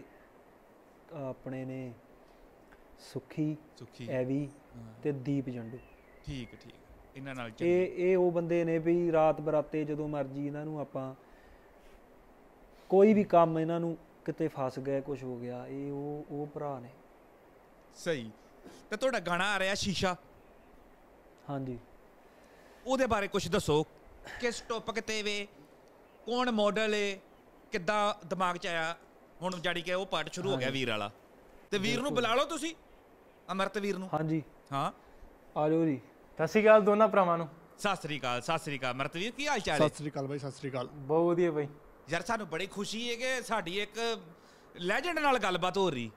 ਆਪਣੇ ਨੇ ਸੁੱਖੀ ਸੁੱਖੀ ਐਵੀ ਤੇ ਦੀਪ ਜੰਡੂ। ਠੀਕ ਠੀਕ ਇਹਨਾਂ ਨਾਲ ਇਹ ਇਹ ਉਹ ਬੰਦੇ ਨੇ ਵੀ ਰਾਤ ਬਰਾਤੇ ਜਦੋਂ ਮਰਜੀ ਇਹਨਾਂ ਨੂੰ ਆਪਾਂ ਕੋਈ ਵੀ ਕੰਮ ਇਹਨਾਂ ਨੂੰ ਕਿਤੇ ਫਸ ਗਏ ਕੁਝ ਹੋ ਗਿਆ ਇਹ ਉਹ ਉਹ ਭਰਾ ਨੇ। ਸਹੀ। ਤੇ ਤੁਹਾਡਾ ਗਾਣਾ ਆ ਰਿਹਾ ਸ਼ੀਸ਼ਾ, ਹਾਂਜੀ ਉਹਦੇ ਬਾਰੇ ਕੁਝ ਦੱਸੋ। ਕਿਸ ਟੌਪਿਕ ਤੇ ਵੇ, ਕੌਣ ਮਾਡਲ ਏ, ਕਿੱਦਾਂ ਦਿਮਾਗ 'ਚ ਆਇਆ? ਹੁਣ ਜਾਣੀ ਕਿ ਉਹ ਪਾਰਟ ਸ਼ੁਰੂ ਹੋ ਗਿਆ ਵੀਰ ਵਾਲਾ, ਤੇ ਵੀਰ ਨੂੰ ਬੁਲਾ ਲਓ ਤੁਸੀਂ, ਅਮਰਤ ਵੀਰ ਨੂੰ। ਹਾਂਜੀ ਹਾਂ ਆ ਜਾਓ ਜੀ। ਸਤਿ ਸ਼੍ਰੀ ਅਕਾਲ ਦੋਨਾਂ ਭਰਾਵਾਂ ਨੂੰ। ਸਤਿ ਸ੍ਰੀ ਅਕਾਲ। ਸਤਿ ਸ੍ਰੀ ਅਕਾਲ ਅਮਰਤ ਵੀਰ, ਕੀ ਹਾਲ ਚਾਲ ਹੈ? ਸਤਿ ਸ੍ਰੀ ਅਕਾਲ ਬਾਈ, ਸਤਿ ਸ੍ਰੀ ਅਕਾਲ। ਬਹੁਤ ਵਧੀਆ ਬਾਈ। ਯਾਰ ਸਾਨੂੰ ਬੜੀ ਖੁਸ਼ੀ ਹੈ ਕਿ ਸਾਡੀ ਇੱਕ ਲੈਜੈਂਡ ਨਾਲ ਗੱਲਬਾਤ ਹੋ ਰਹੀ।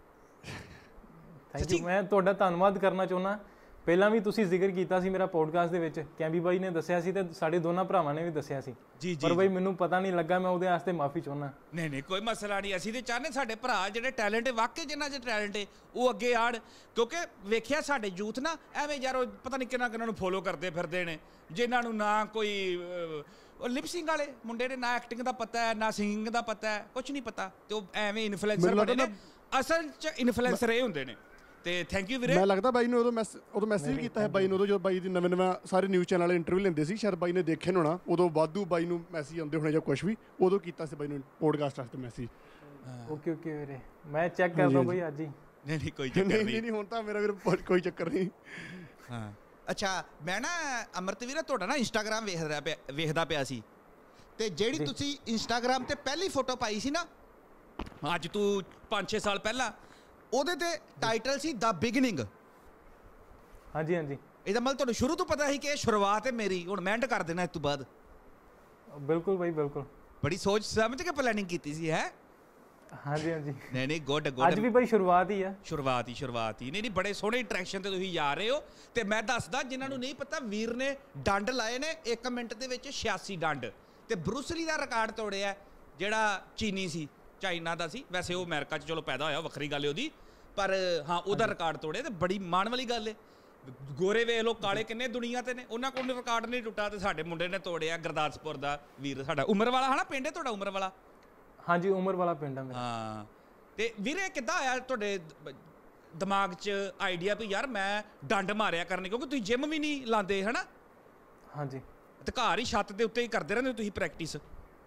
Thank you. ਮੈਂ ਤੁਹਾਡਾ ਧੰਨਵਾਦ ਕਰਨਾ ਚਾਹੁੰਦਾ। ਪਹਿਲਾਂ ਵੀ ਤੁਸੀਂ ਜ਼ਿਕਰ ਕੀਤਾ ਸੀ ਮੇਰਾ ਪੋਡਕਾਸਟ ਦੇ ਵਿੱਚ, ਕੈਂਬੀ ਬਾਈ ਨੇ ਦੱਸਿਆ ਸੀ ਤੇ ਸਾਡੇ ਦੋਨਾਂ ਭਰਾਵਾਂ ਨੇ ਵੀ ਦੱਸਿਆ ਸੀ। ਜੀ ਜੀ ਪਰ ਬਾਈ ਮੈਨੂੰ ਪਤਾ ਨਹੀਂ ਲੱਗਾ, ਮੈਂ ਉਹਦੇ ਵਾਸਤੇ ਮਾਫੀ ਚਾਹੁੰਦਾ। ਨਹੀਂ ਨਹੀਂ ਕੋਈ ਮਸਲਾ ਨਹੀਂ। ਅਸੀਂ ਤੇ ਚਾਹੁੰਦੇ ਸਾਡੇ ਭਰਾ ਜਿਹੜੇ ਟੈਲੈਂਟ ਹੈ, ਵਾਕਈ ਜਿਨ੍ਹਾਂ 'ਚ ਟੈਲੈਂਟ ਹੈ ਉਹ ਅੱਗੇ ਆਣ, ਕਿਉਂਕਿ ਵੇਖਿਆ ਸਾਡੇ ਯੂਥ ਨਾ ਐਵੇਂ ਯਾਰ ਉਹ ਪਤਾ ਨਹੀਂ ਕਿੰਨਾ ਕਿੰਨਾ ਨੂੰ ਫੋਲੋ ਕਰਦੇ ਫਿਰਦੇ ਨੇ, ਜਿਨ੍ਹਾਂ ਨੂੰ ਨਾ ਕੋਈ ਉਹ ਲਿਪਸਿੰਗ ਵਾਲੇ ਮੁੰਡੇ ਨੇ ਨਾ ਐਕਟਿੰਗ ਦਾ ਪਤਾ ਹੈ ਨਾ ਸਿੰਗਿੰਗ ਦਾ ਪਤਾ ਹੈ, ਕੁਝ ਨਹੀਂ ਪਤਾ, ਤੇ ਉਹ ਐਵੇਂ ਇਨਫਲੂਐਂਸਰ ਬਣੇ ਨੇ। ਅਸਲ 'ਚ ਇਨਫਲੂਐਂਸਰ ਇਹ ਹੁੰਦੇ ਨੇ। ਤੇ ਥੈਂਕ ਯੂ ਵੀਰੇ। ਮੈਂ ਲੱਗਦਾ ਬਾਈ ਨੂੰ ਉਦੋਂ ਮੈਸ ਉਦੋਂ ਮੈਸੇਜ ਕੀਤਾ ਹੈ ਬਾਈ ਨੂੰ, ਉਦੋਂ ਜਦੋਂ ਬਾਈ ਦੀ ਨਵੇਂ ਨਵਾਂ ਸਾਰੇ ਨਿਊਜ਼ ਚੈਨਲ ਵਾਲੇ ਇੰਟਰਵਿਊ ਲੈਂਦੇ ਸੀ, ਸ਼ਾਇਦ ਬਾਈ ਨੇ ਦੇਖੇ ਨਾ ਹੋਣਾ, ਉਦੋਂ ਵਾਧੂ ਬਾਈ ਨੂੰ ਮੈਸੇਜ ਆਉਂਦੇ ਹੋਣੇ ਜਾਂ ਕੁਝ ਵੀ, ਉਦੋਂ ਕੀਤਾ ਸੀ ਬਾਈ ਨੂੰ ਪੋਡਕਾਸਟ ਵਾਸਤੇ ਮੈਸੇਜ। ਓਕੇ ਓਕੇ ਵੀਰੇ, ਮੈਂ ਚੈੱਕ ਕਰਦਾ ਬਾਈ ਅੱਜ ਹੀ। ਨਹੀਂ ਨਹੀਂ ਕੋਈ ਚੱਕਰ ਨਹੀਂ ਨਹੀਂ ਨਹੀਂ ਹੁਣ ਤਾਂ ਮੇਰਾ ਵੀਰ ਕੋਈ ਚੱਕਰ ਨਹੀਂ। ਹਾਂ ਅੱਛਾ, ਮੈਂ ਨਾ ਅਮਰਤ ਵੀਰ ਤੁਹਾਡਾ ਨਾ ਇੰਸਟਾਗ੍ਰਾਮ ਵੇਖਦਾ ਪਿਆ ਵੇਖਦਾ ਪਿਆ ਸੀ, ਤੇ ਜਿਹੜੀ ਤੁਸੀਂ ਇੰਸਟਾਗ੍ਰਾਮ ਤੇ ਪਹਿਲੀ ਫੋਟੋ ਪਾਈ ਸੀ ਨਾ ਅੱਜ ਤੋਂ ਪੰਜ ਛੇ ਸਾਲ ਪਹਿਲਾਂ, ਉਹਦੇ ਤੇ ਟਾਈਟਲ ਸੀ ਦਾ ਬਿਗਨਿੰਗ। ਹਾਂਜੀ ਹਾਂਜੀ। ਇਹਦਾ ਮਤਲਬ ਤੁਹਾਨੂੰ ਸ਼ੁਰੂ ਤੋਂ ਪਤਾ ਸੀ ਕਿ ਇਹ ਸ਼ੁਰੂਆਤ ਹੈ ਮੇਰੀ, ਹੁਣ ਮੈਂ ਐਂਡ ਕਰ ਦੇਣਾ ਇਸ ਤੋਂ ਬਾਅਦ? ਬਿਲਕੁਲ ਬਾਈ ਬਿਲਕੁਲ। ਬੜੀ ਸੋਚ ਸਮਝ ਕੇ ਪਲੈਨਿੰਗ ਕੀਤੀ ਸੀ ਹੈ? ਹਾਂਜੀ ਹਾਂਜੀ। ਨਹੀਂ ਨਹੀਂ ਗੁੱਡ ਗੁੱਡ। ਅੱਜ ਵੀ ਬਾਈ ਸ਼ੁਰੂਆਤ ਹੀ ਆ। ਸ਼ੁਰੂਆਤ ਹੀ ਸ਼ੁਰੂਆਤ ਹੀ। ਨਹੀਂ ਨਹੀਂ ਬੜੇ ਸੋਹਣੇ ਇੰਟਰੈਕਸ਼ਨ ਤੇ ਤੁਸੀਂ ਜਾ ਰਹੇ ਹੋ। ਤੇ ਮੈਂ ਦੱਸਦਾ ਜਿਨ੍ਹਾਂ ਨੂੰ ਨਹੀਂ ਪਤਾ, ਵੀਰ ਨੇ ਡੰਡ ਲਾਏ ਨੇ ਇੱਕ ਮਿੰਟ ਦੇ ਵਿੱਚ ਛਿਆਸੀ ਡੰਡ, ਤੇ ਬਰੂਸਲੀ ਦਾ ਰਿਕਾਰਡ ਤੋੜਿਆ ਜਿਹੜਾ ਚੀਨੀ ਸੀ, ਚਾਈਨਾ ਦਾ ਸੀ, ਵੈਸੇ ਉਹ ਅਮਰੀਕਾ 'ਚ ਚਲੋ ਪੈਦਾ ਹੋਇਆ, ਵੱਖਰੀ ਗੱਲ ਹੈ ਉਹਦੀ, ਪਰ ਹਾਂ ਉਹਦਾ ਰਿਕਾਰਡ ਤੋੜਿਆ ਤੇ ਬੜੀ ਮਾਣ ਵਾਲੀ ਗੱਲ ਹੈ। ਗੋਰੇ ਵੇਖ ਲੋ, ਕਾਲੇ ਕਿੰਨੇ ਦੁਨੀਆ ਤੇ ਨੇ, ਉਹਨਾਂ ਕੋਲ ਰਿਕਾਰਡ ਨਹੀਂ ਟੁੱਟਾ ਤੇ ਸਾਡੇ ਮੁੰਡੇ ਨੇ ਤੋੜਿਆ। ਗੁਰਦਾਸਪੁਰ ਦਾ ਵੀਰ ਸਾਡਾ, ਉਮਰ ਵਾਲਾ ਹੈ ਨਾ ਪਿੰਡ ਹੈ ਤੁਹਾਡਾ? ਉਮਰ ਵਾਲਾ। ਹਾਂਜੀ ਉਮਰ ਵਾਲਾ ਪਿੰਡ ਆ ਮੇਰਾ। ਹਾਂ। ਤੇ ਵੀਰੇ ਕਿੱਦਾਂ ਆਇਆ ਤੁਹਾਡੇ ਦਿਮਾਗ 'ਚ ਆਈਡੀਆ ਵੀ ਯਾਰ ਮੈਂ ਡੰਡ ਮਾਰਿਆ ਕਰਨੀ, ਕਿਉਂਕਿ ਤੁਸੀਂ ਜਿਮ ਵੀ ਨਹੀਂ ਲਾਉਂਦੇ ਹੈ ਨਾ? ਹਾਂਜੀ। ਤੇ ਘਰ ਹੀ ਛੱਤ ਦੇ ਉੱਤੇ ਹੀ ਕਰਦੇ ਰਹਿੰਦੇ ਤੁਸੀਂ ਪ੍ਰੈਕਟਿਸ?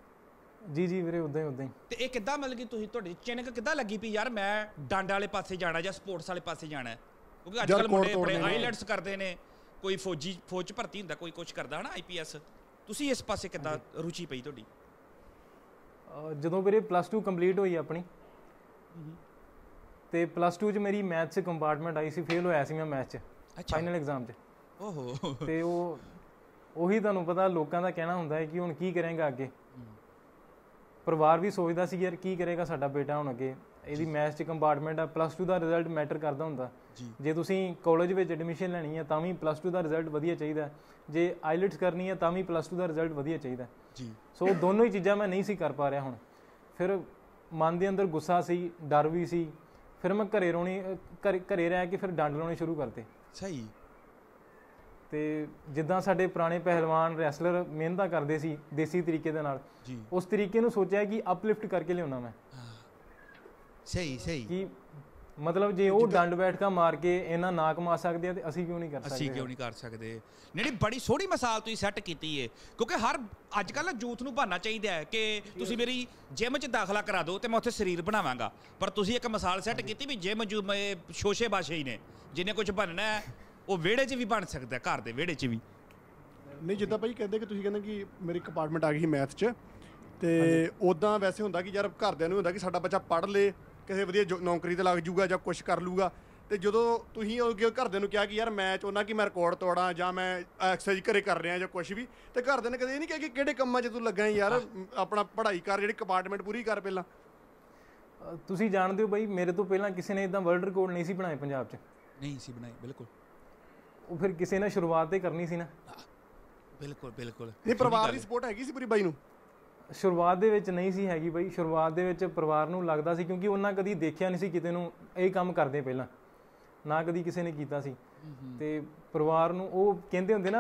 ਜੀ ਜੀ ਵੀਰੇ ਉਦਾਂ ਹੀ ਉਦਾਂ ਹੀ। ਤੇ ਇਹ ਕਿੱਦਾਂ ਮਤਲਬ ਕਿ ਤੁਸੀਂ ਤੁਹਾਡੀ ਚਿੰਨਕ ਕਿੱਦਾਂ ਲੱਗੀ ਵੀ ਯਾਰ ਮੈਂ ਡੰਡ ਵਾਲੇ ਪਾਸੇ ਜਾਣਾ ਜਾਂ ਸਪੋਰਟਸ ਵਾਲੇ ਪਾਸੇ ਜਾਣਾ? ਕਿਉਂਕਿ ਅੱਜ ਕੱਲ੍ਹ ਮੁੰਡੇ ਬੜੇ ਆਈਲੈਟਸ ਕਰਦੇ ਨੇ, ਕੋਈ ਫੌਜੀ ਫੌਜ 'ਚ ਭਰਤੀ ਹੁੰਦਾ, ਕੋਈ ਕੁਛ ਕਰਦਾ ਹੈ ਨਾ, ਆਈ ਪੀ ਐਸ। ਤੁਸੀਂ ਇਸ ਪਾਸੇ ਕਿੱਦਾਂ ਰੁਚੀ ਪਈ ਤੁਹਾਡੀ? ਜਦੋਂ ਵੀਰੇ ਪਲੱਸ ਟੂ ਕੰਪਲੀਟ ਹੋਈ ਆਪਣੀ, ਤੇ ਪਲੱਸ ਟੂ 'ਚ ਮੇਰੀ ਮੈਥ 'ਚ ਕੰਪਾਰਟਮੈਂਟ ਆਈ ਸੀ, ਫੇਲ ਹੋਇਆ ਸੀ ਮੈਂ ਮੈਥ 'ਚ ਫਾਈਨਲ ਐਗਜ਼ਾਮ 'ਚ। ਓਹੋ। ਤੇ ਉਹ ਉਹੀ ਤੁਹਾਨੂੰ ਪਤਾ ਲੋਕਾਂ ਦਾ ਕਹਿਣਾ ਹੁੰਦਾ ਹੈ ਕਿ ਹੁਣ ਕੀ ਕਰੇਗਾ ਅੱਗੇ। ਪਰਿਵਾਰ ਵੀ ਸੋਚਦਾ ਸੀ ਯਾਰ ਕੀ ਕਰੇਗਾ ਸਾਡਾ ਬੇਟਾ ਹੁਣ ਅੱਗੇ, ਇਹਦੀ ਮੈਥ 'ਚ ਕੰਪਾਰਟਮੈਂਟ ਆ। ਪਲੱਸ ਟੂ ਦਾ ਰਿਜ਼ਲਟ ਮੈਟਰ ਕਰਦਾ ਹੁੰਦਾ। ਜੇ ਤੁਸੀਂ ਕਾਲਜ ਵਿੱਚ ਐਡਮਿਸ਼ਨ ਲੈਣੀ ਹੈ ਤਾਂ ਵੀ ਪਲੱਸ ਟੂ ਦਾ ਰਿਜ਼ਲਟ ਵਧੀਆ ਚਾਹੀਦਾ, ਜੇ ਆਈਲੈਟਸ ਕਰਨੀ ਹੈ ਤਾਂ ਵੀ ਪਲੱਸ ਟੂ ਦਾ ਰਿਜ਼ਲਟ ਵਧੀਆ ਚਾਹੀਦਾ ਜੀ। ਸੋ ਦੋਨੋਂ ਹੀ ਚੀਜ਼ਾਂ ਮੈਂ ਨਹੀਂ ਸੀ ਕਰ ਪਾ ਰਿਹਾ। ਹੁਣ ਫਿਰ ਮਨ ਦੇ ਅੰਦਰ ਗੁੱਸਾ ਸੀ, ਡਰ ਵੀ ਸੀ। ਫਿਰ ਮੈਂ ਘਰੇ ਰੋਣੀ, ਘਰੇ ਘਰੇ ਰਹਿ ਕੇ ਫਿਰ ਡੰਡ ਲਾਉਣੇ ਸ਼ੁਰੂ ਕਰਤੇ। ਸਹੀ। ਤੇ ਜਿੱਦਾਂ ਸਾਡੇ ਪੁਰਾਣੇ ਪਹਿਲਵਾਨ ਰੈਸਲਰ ਮਿਹਨਤਾਂ ਕਰਦੇ ਸੀ ਦੇਸੀ ਤਰੀਕੇ ਦੇ ਨਾਲ, ਉਸ ਤਰੀਕੇ ਨੂੰ ਸੋਚਿਆ ਕਿ ਅਪਲਿਫਟ ਕਰਕੇ ਲਿਆਉਣਾ ਮੈਂ। ਸਹੀ ਸਹੀ। ਕਿ ਮਤਲਬ ਜੇ ਉਹ ਡੰਡ ਬੈਠਕਾ ਮਾਰ ਕੇ ਇਹਨਾਂ ਨਾ ਕਮਾ ਸਕਦੇ ਆ ਤੇ ਅਸੀਂ ਕਿਉਂ ਨਹੀਂ ਕਰ ਸਕਦੇ? ਅਸੀਂ ਕਿਉਂ ਨਹੀਂ ਕਰ ਸਕਦੇ? ਨਹੀਂ ਬੜੀ ਸੋਹਣੀ ਮਿਸਾਲ ਤੁਸੀਂ ਸੈੱਟ ਕੀਤੀ ਹੈ, ਕਿਉਂਕਿ ਹਰ ਅੱਜ ਕੱਲ੍ਹ ਯੂਥ ਨੂੰ ਬਹਾਨਾ ਚਾਹੀਦਾ ਹੈ ਕਿ ਤੁਸੀਂ ਮੇਰੀ ਜਿਮ 'ਚ ਦਾਖਲਾ ਕਰਾ ਦਿਓ ਤੇ ਮੈਂ ਉੱਥੇ ਸਰੀਰ ਬਣਾਵਾਂਗਾ। ਪਰ ਤੁਸੀਂ ਇੱਕ ਮਿਸਾਲ ਸੈੱਟ ਕੀਤੀ ਵੀ ਜਿਮ ਜੂ ਸ਼ੋਸ਼ੇ ਬਾਸ਼ੇ ਹੀ ਨੇ, ਜਿਹਨੇ ਕੁਝ ਬਣਨਾ ਹੈ ਉਹ ਵਿਹੜੇ 'ਚ ਵੀ ਬਣ ਸਕਦਾ, ਘਰ ਦੇ ਵਿਹੜੇ 'ਚ ਵੀ। ਨਹੀਂ ਜਿੱਦਾਂ ਭਾਈ ਕਹਿੰਦੇ ਕਿ ਤੁਸੀਂ ਕਹਿੰਦੇ ਕਿ ਮੇਰੀ ਕੰਪਾਰਟਮੈਂਟ ਆ ਗਈ ਸੀ ਮੈਥ 'ਚ, ਤੇ ਉੱਦਾਂ ਵੈਸੇ ਹੁੰਦਾ ਕਿ ਯਾਰ ਘਰਦਿਆਂ ਨੂੰ ਹੁੰਦਾ ਕਿ ਸਾਡਾ ਬੱਚਾ ਪੜ੍ਹ ਲੇ, ਕਿਸੇ ਵਧੀਆ ਨੌਕਰੀ 'ਤੇ ਲੱਗ ਜੂਗਾ ਜਾਂ ਕੁਛ ਕਰ ਲੂਗਾ। ਤੇ ਜਦੋਂ ਤੁਸੀਂ ਘਰਦਿਆਂ ਨੂੰ ਕਿਹਾ ਕਿ ਯਾਰ ਮੈਂ ਚਾਹੁੰਦਾ ਕਿ ਮੈਂ ਰਿਕਾਰਡ ਤੋੜਾਂ ਜਾਂ ਮੈਂ ਐਕਸਰਸਾਈਜ਼ ਘਰੇ ਕਰ ਰਿਹਾ ਜਾਂ ਕੁਛ ਵੀ, ਤੇ ਘਰਦਿਆਂ ਨੇ ਕਦੇ ਇਹ ਨਹੀਂ ਕਿਹਾ ਕਿ ਕਿਹੜੇ ਕੰਮਾਂ 'ਚ ਤੂੰ ਲੱਗਾ ਯਾਰ, ਆਪਣਾ ਪੜ੍ਹਾਈ ਕਰ, ਜਿਹੜੀ ਕੰਪਾਰਟਮੈਂਟ ਪੂਰੀ ਕਰ ਪਹਿਲਾਂ। ਤੁਸੀਂ ਜਾਣਦੇ ਹੋ ਬਾਈ, ਮੇਰੇ ਤੋਂ ਪਹਿਲਾਂ ਕਿਸੇ ਨੇ ਇੱਦਾਂ ਵਰਲਡ ਰਿਕਾਰਡ ਨਹੀਂ ਸੀ ਬਣਾਏ ਪੰਜਾਬ 'ਚ। ਨਹੀਂ ਸੀ ਬਣਾਏ, ਬਿਲਕੁਲ। ਉਹ ਫਿਰ ਕਿਸੇ ਨੇ ਸ਼ੁਰੂਆਤ ਤੇ ਕਰਨੀ ਸੀ ਨਾ। ਬਿਲਕੁਲ ਬਿਲਕੁਲ। ਨਹੀਂ ਪਰਿਵਾਰ ਦੀ ਸਪੋਰਟ ਹੈਗੀ ਸੀ ਪੂਰੀ ਬਾਈ ਨੂੰ? ਸ਼ੁਰੂਆਤ ਦੇ ਵਿੱਚ ਨਹੀਂ ਸੀ ਹੈਗੀ ਬਾਈ। ਸ਼ੁਰੂਆਤ ਦੇ ਵਿੱਚ ਪਰਿਵਾਰ ਨੂੰ ਲੱਗਦਾ ਸੀ, ਕਿਉਂਕਿ ਉਹਨਾਂ ਕਦੀ ਦੇਖਿਆ ਨਹੀਂ ਸੀ ਕਿਤੇ ਨੂੰ ਇਹ ਕੰਮ ਕਰਦੇ ਪਹਿਲਾਂ, ਨਾ ਕਦੀ ਕਿਸੇ ਨੇ ਕੀਤਾ ਸੀ। ਤੇ ਪਰਿਵਾਰ ਨੂੰ ਉਹ ਕਹਿੰਦੇ ਹੁੰਦੇ ਨਾ,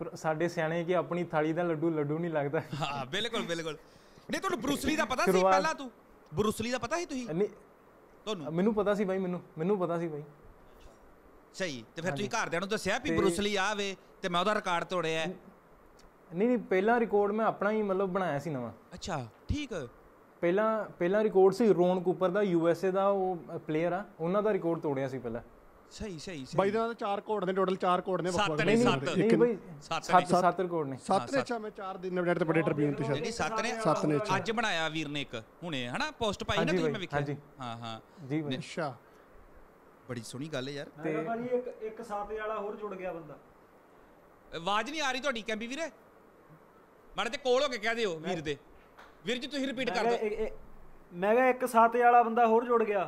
ਪਰ ਸਾਡੇ ਸਿਆਣੇ ਕਿ ਆਪਣੀ ਥਾਲੀ ਦਾ ਲੱਡੂ ਲੱਡੂ ਨਹੀਂ ਲੱਗਦਾ। ਹਾਂ ਬਿਲਕੁਲ ਬਿਲਕੁਲ। ਨਹੀਂ ਤੁਹਾਨੂੰ ਬਰੂਸਲੀ ਦਾ ਪਤਾ ਸੀ ਪਹਿਲਾਂ? ਤੂੰ ਬਰੂਸਲੀ ਦਾ ਪਤਾ ਸੀ ਤੁਸੀਂ? ਨਹੀਂ ਤੁਹਾਨੂੰ? ਮੈਨੂੰ ਪਤਾ ਸੀ ਬਾਈ, ਮੈਨੂੰ ਮੈਨੂੰ ਪਤਾ ਸੀ ਬਾਈ। ਸਹੀ। ਤੇ ਫਿਰ ਤੁਸੀਂ ਘਰਦਿਆਂ ਨੂੰ ਦੱਸਿਆ ਵੀ ਬਰੂਸਲੀ ਆਵੇ ਤੇ ਮੈਂ ਉਹਦਾ ਰਿਕਾਰਡ ਤੋੜਿਆ? ਨਹੀਂ ਨਹੀਂ, ਪਹਿਲਾ ਰਿਕਾਰਡ ਮੈਂ ਆਪਣਾ ਹੀ ਮਤਲਬ ਬਣਾਇਆ ਸੀ ਨਵਾਂ। ਅੱਛਾ ਠੀਕ। ਪਹਿਲਾਂ ਪਹਿਲਾ ਰਿਕਾਰਡ ਸੀ ਰੋਨ ਕੂਪਰ ਦਾ, ਯੂ ਐਸ ਏ ਦਾ ਉਹ ਪਲੇਅਰ ਆ, ਉਹਨਾਂ ਦਾ ਰਿਕਾਰਡ ਤੋੜਿਆ ਸੀ ਪਹਿਲਾਂ। ਸਹੀ ਸਹੀ ਸਹੀ। ਬਾਈ ਦਾ ਚਾਰ ਕੋਡ ਨੇ ਟੋਟਲ, ਚਾਰ ਕੋਡ ਨੇ ਵੱਖ ਵੱਖ। ਨਹੀਂ ਨਹੀਂ ਬਾਈ, ਸੱਤ ਸੱਤ ਰਿਕਾਰਡ ਨੇ। ਸੱਤ ਨੇ? ਅੱਛਾ ਮੈਂ ਚਾਰ ਦਿਨ ਨੈਟ ਤੇ ਪੜੇ ਟ੍ਰਿਬਿਊਨ ਤੇ ਸ਼ਾਇਦ। ਨਹੀਂ ਸੱਤ ਨੇ। ਸੱਤ ਨੇ। ਅੱਜ ਬਣਾਇਆ ਵੀਰ ਨੇ ਇੱਕ ਹੁਣੇ ਹਨਾ ਪੋਸਟ ਪਾਈ ਨਾ ਤੁਸੀਂ, ਮੈਂ ਵੇਖਿਆ। ਹਾਂ ਹਾਂ ਜੀ ਬਾਈ। ਅੱਛਾ ਬੜੀ ਸੋਹਣੀ ਗੱਲ ਹੈ ਯਾਰ। ਤੇ ਭਾਜੀ ਇੱਕ ਇੱਕ ਸਾਤੇ ਵਾਲਾ ਹੋਰ ਜੁੜ ਗਿਆ ਬੰਦਾ। ਆਵਾਜ਼ ਨਹੀਂ ਆ ਰਹੀ ਤੁਹਾਡੀ ਕੈਂਪੀ ਵੀਰੇ, ਮਾੜੇ ਤੇ ਕੋਲ ਹੋ ਕੇ ਕਹਿ ਦਿਓ ਵੀਰ ਦੇ। ਵੀਰ ਜੀ ਤੁਸੀਂ ਰਿਪੀਟ ਕਰ ਦਿਓ। ਮੈਂ ਕਿਹਾ ਇੱਕ ਸਾਤੇ ਵਾਲਾ ਬੰਦਾ ਹੋਰ ਜੁੜ ਗਿਆ।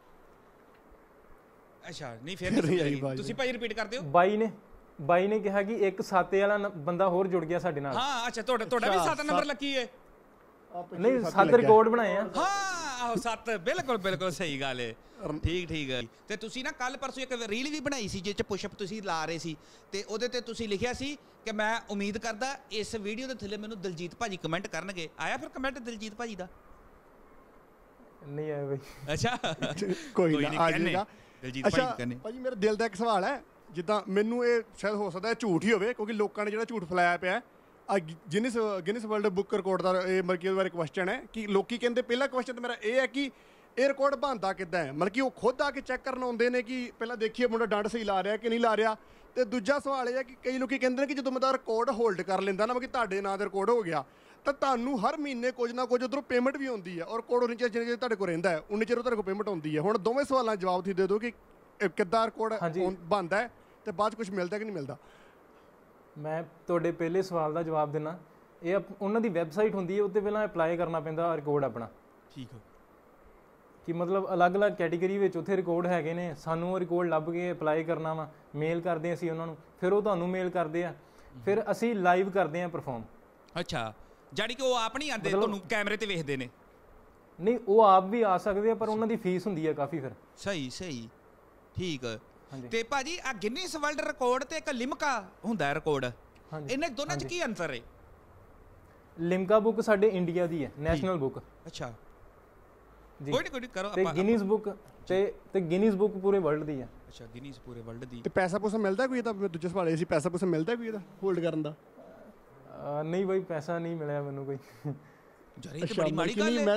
ਅੱਛਾ ਨਹੀਂ ਫਿਰ ਨਹੀਂ, ਤੁਸੀਂ ਭਾਈ ਰਿਪੀਟ ਕਰ ਦਿਓ। ਬਾਈ ਨੇ ਬਾਈ ਨੇ ਕਿਹਾ ਕਿ ਇੱਕ ਸਾਤੇ ਵਾਲਾ ਬੰਦਾ ਹੋਰ ਜੁੜ ਗਿਆ ਸਾਡੇ ਨਾਲ। ਹਾਂ ਅੱਛਾ, ਤੁਹਾਡਾ ਤੁਹਾਡਾ ਵੀ ਸੱਤ ਨੰਬਰ ਲੱਕੀ ਹੈ? ਨਹੀਂ ਸੱਤ ਰਿਕਾਰਡ ਬਣਾਏ ਆ। ਹਾਂ ਆਹੋ ਸੱਤ, ਬਿਲਕੁਲ ਬਿਲਕੁਲ ਸਹੀ ਗੱਲ ਹੈ। ਠੀਕ ਠੀਕ ਹੈ। ਤੇ ਤੁਸੀਂ ਨਾ ਕੱਲ ਪਰਸੋਂ ਇੱਕ ਰੀਲ ਵੀ ਬਣਾਈ ਸੀ ਜਿਸ ਚ ਪੁਸ਼ਅਪ ਤੁਸੀਂ ਲਾ ਰਹੇ ਸੀ, ਤੇ ਉਹਦੇ ਤੇ ਤੁਸੀਂ ਲਿਖਿਆ ਸੀ ਕਿ ਮੈਂ ਉਮੀਦ ਕਰਦਾ ਇਸ ਵੀਡੀਓ ਦੇ ਥੱਲੇ ਮੈਨੂੰ ਦਿਲਜੀਤ ਭਾਜੀ ਕਮੈਂਟ ਕਰਨਗੇ। ਆਇਆ ਫਿਰ ਕਮੈਂਟ ਦਿਲਜੀਤ ਭਾਜੀ ਦਾ? ਨਹੀਂ ਆਇਆ ਬਈ। ਅੱਛਾ ਕੋਈ ਨਾ ਆ ਜਾਏਗਾ। ਦਿਲਜੀਤ ਭਾਜੀ ਕਹਿੰਦੇ। ਭਾਜੀ ਮੇਰੇ ਦਿਲ ਦਾ ਇੱਕ ਸਵਾਲ ਹੈ, ਜਿੱਦਾਂ ਮੈਨੂੰ ਇਹ ਸ਼ਾਇਦ ਹੋ ਸਕਦਾ ਝੂਠ ਹੀ ਹੋਵੇ, ਕਿਉਂਕਿ ਲੋਕਾਂ ਨੇ ਜਿਹੜਾ ਝੂਠ ਫੈਲਾਇਆ ਪਿਆ ਆ Guinness Guinness world book record ਦਾ ਇਹ ਮਤਲਬ ਕਿ ਉਹਦੇ ਬਾਰੇ ਕੁਐਸਚਨ ਹੈ ਕਿ ਲੋਕੀ ਕਹਿੰਦੇ, ਪਹਿਲਾ ਕੁਐਸਚਨ ਤਾਂ ਮੇਰਾ ਇਹ ਹੈ ਕਿ ਇਹ ਰਿਕਾਰਡ ਬਣਦਾ ਕਿੱਦਾਂ ਹੈ, ਮਤਲਬ ਕਿ ਉਹ ਖੁਦ ਆ ਕੇ ਚੈੱਕ ਕਰਨ ਆਉਂਦੇ ਨੇ ਕਿ ਪਹਿਲਾਂ ਦੇਖੀਏ ਮੁੰਡਾ ਡੰਡ ਸਹੀ ਲਾ ਰਿਹਾ ਕਿ ਨਹੀਂ ਲਾ ਰਿਹਾ। ਤੇ ਦੂਜਾ ਸਵਾਲ ਇਹ ਹੈ ਕਿ ਕਈ ਲੋਕੀ ਕਹਿੰਦੇ ਨੇ ਕਿ ਜਦੋਂ ਬੰਦਾ ਰਿਕਾਰਡ ਹੋਲਡ ਕਰ ਲੈਂਦਾ ਨਾ, ਮਤਲਬ ਕਿ ਤੁਹਾਡੇ ਨਾਂ ਦਾ ਰਿਕਾਰਡ ਹੋ ਗਿਆ, ਤਾਂ ਤੁਹਾਨੂੰ ਹਰ ਮਹੀਨੇ ਕੁਝ ਨਾ ਕੁਝ ਉੱਧਰੋਂ ਪੇਮੈਂਟ ਵੀ ਆਉਂਦੀ ਹੈ, ਔਰ ਰਿਕਾਰਡ ਉਨੀ ਚਿਰ ਜਿੰਨੇ ਤੁਹਾਡੇ ਕੋਲ ਰਹਿੰਦਾ ਹੈ ਉਨੀ ਚਿਰ ਤੁਹਾਡੇ ਕੋਲ ਪੇਮੈਂਟ ਆਉਂਦੀ ਹੈ। ਹੁਣ ਦੋਵੇਂ ਸਵਾਲਾਂ ਦਾ ਜਵਾਬ ਤੁਸੀਂ ਦੇ ਦਿਓ ਕਿ ਕਿੱਦਾਂ ਰਿਕਾਰਡ ਬਣਦਾ ਹੈ ਤੇ ਬਾਅਦ 'ਚ ਕੁਝ ਮਿਲਦਾ ਕਿ ਨਹੀਂ ਮਿਲਦਾ। ਮੈਂ ਤੁਹਾਡੇ ਪਹਿਲੇ ਸਵਾਲ ਦਾ ਜਵਾਬ ਦੇਣਾ। ਇਹ ਉਹਨਾਂ ਦੀ ਵੈਬਸਾਈਟ ਹੁੰਦੀ ਹੈ, ਉੱਤੇ ਪਹਿਲਾਂ ਅਪਲਾਈ ਕਰਨਾ ਪੈਂਦਾ ਰਿਕਾਰਡ ਆਪਣਾ। ਠੀਕ ਹੈ। ਕਿ ਮਤਲਬ ਅਲੱਗ-ਅਲੱਗ ਕੈਟੇਗਰੀ ਵਿੱਚ ਉੱਥੇ ਰਿਕਾਰਡ ਹੈਗੇ ਨੇ, ਸਾਨੂੰ ਉਹ ਰਿਕਾਰਡ ਲੱਭ ਕੇ ਅਪਲਾਈ ਕਰਨਾ ਵਾ, ਮੇਲ ਕਰਦੇ ਅਸੀਂ ਉਹਨਾਂ ਨੂੰ, ਫਿਰ ਉਹ ਤੁਹਾਨੂੰ ਮੇਲ ਕਰਦੇ ਆ, ਫਿਰ ਅਸੀਂ ਲਾਈਵ ਕਰਦੇ ਆ ਪਰਫਾਰਮ। ਅੱਛਾ, ਜਾਨੀ ਕਿ ਉਹ ਆਪ ਨਹੀਂ ਆਉਂਦੇ, ਤੁਹਾਨੂੰ ਕੈਮਰੇ ਤੇ ਵੇਖਦੇ ਨੇ? ਨਹੀਂ, ਉਹ ਆਪ ਵੀ ਆ ਸਕਦੇ ਆ, ਪਰ ਉਹਨਾਂ ਦੀ ਫੀਸ ਹੁੰਦੀ ਹੈ ਕਾਫੀ। ਫਿਰ ਸਹੀ ਸਹੀ ਠੀਕ। ਤੇ ਭਾਜੀ ਆ ਗਿਨੀਸ ਵਰਲਡ ਰਿਕਾਰਡ ਤੇ ਇੱਕ ਲਿਮਕਾ ਹੁੰਦਾ ਹੈ ਰਿਕਾਰਡ, ਇਹਨਾਂ ਦੋਨਾਂ 'ਚ ਕੀ ਅੰਤਰ ਹੈ? ਲਿਮਕਾ ਬੁੱਕ ਸਾਡੇ ਇੰਡੀਆ ਦੀ ਹੈ, ਨੈਸ਼ਨਲ ਬੁੱਕ। ਅੱਛਾ ਜੀ, ਕੋਈ ਨਹੀਂ ਕੋਈ ਨਹੀਂ ਕਰੋ। ਤੇ ਗਿਨੀਜ਼ ਬੁੱਕ ਤੇ ਤੇ ਗਿਨੀਜ਼ ਬੁੱਕ ਪੂਰੇ ਵਰਲਡ ਦੀ ਹੈ। ਅੱਛਾ, ਗਿਨੀਜ਼ ਪੂਰੇ ਵਰਲਡ ਦੀ। ਤੇ ਪੈਸਾ ਪੂਸਾ ਮਿਲਦਾ ਕੋਈ ਇਹਦਾ? ਦੂਜੇ ਸਵਾਲ ਇਹ ਸੀ, ਪੈਸਾ ਪੂਸਾ ਮਿਲਦਾ ਕੋਈ ਇਹਦਾ ਹੋਲਡ ਕਰਨ ਦਾ? ਨਹੀਂ ਬਾਈ, ਪੈਸਾ ਨਹੀਂ ਮਿਲਿਆ ਮੈਨੂੰ ਕੋਈ। ਯਾਰ ਇਹ ਤਾਂ ਬੜੀ ਮਾੜੀ ਗੱਲ ਹੈ।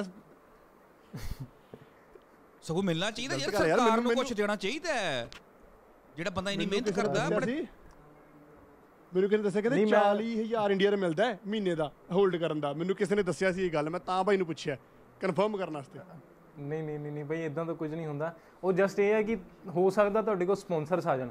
ਸਗੋਂ ਮਿਲਣਾ ਚਾਹੀਦਾ ਯਾਰ, ਸਰਕਾਰ ਨੂੰ ਕੁਝ ਦੇਣਾ ਚਾਹੀਦਾ ਹੈ, ਜਿਹੜਾ ਬੰਦਾ ਇੰਨੀ ਮਿਹਨਤ ਕਰਦਾ। ਮੈਨੂੰ ਕਿਸੇ ਨੇ ਦੱਸਿਆ ਕਹਿੰਦੇ ਚਾਲੀ ਹਜ਼ਾਰ ਇੰਡੀਆ ਦਾ ਮਿਲਦਾ ਹੈ ਮਹੀਨੇ ਦਾ ਹੋਲਡ ਕਰਨ ਦਾ। ਮੈਨੂੰ ਕਿਸੇ ਨੇ ਦੱਸਿਆ ਸੀ ਇਹ ਗੱਲ, ਮੈਂ ਤਾਂ ਭਾਈ ਨੂੰ ਪੁੱਛਿਆ ਕਨਫਰਮ ਕਰਨ ਵਾਸਤੇ। ਨਹੀਂ ਨਹੀਂ ਨਹੀਂ ਬਾਈ, ਇਦਾਂ ਤਾਂ ਕੁਝ ਨਹੀਂ ਹੁੰਦਾ। ਉਹ ਜਸਟ ਇਹ ਹੈ ਕਿ ਹੋ ਸਕਦਾ ਤੁਹਾਡੇ ਕੋਲ ਸਪਾਂਸਰਸ ਆ ਜਾਣ,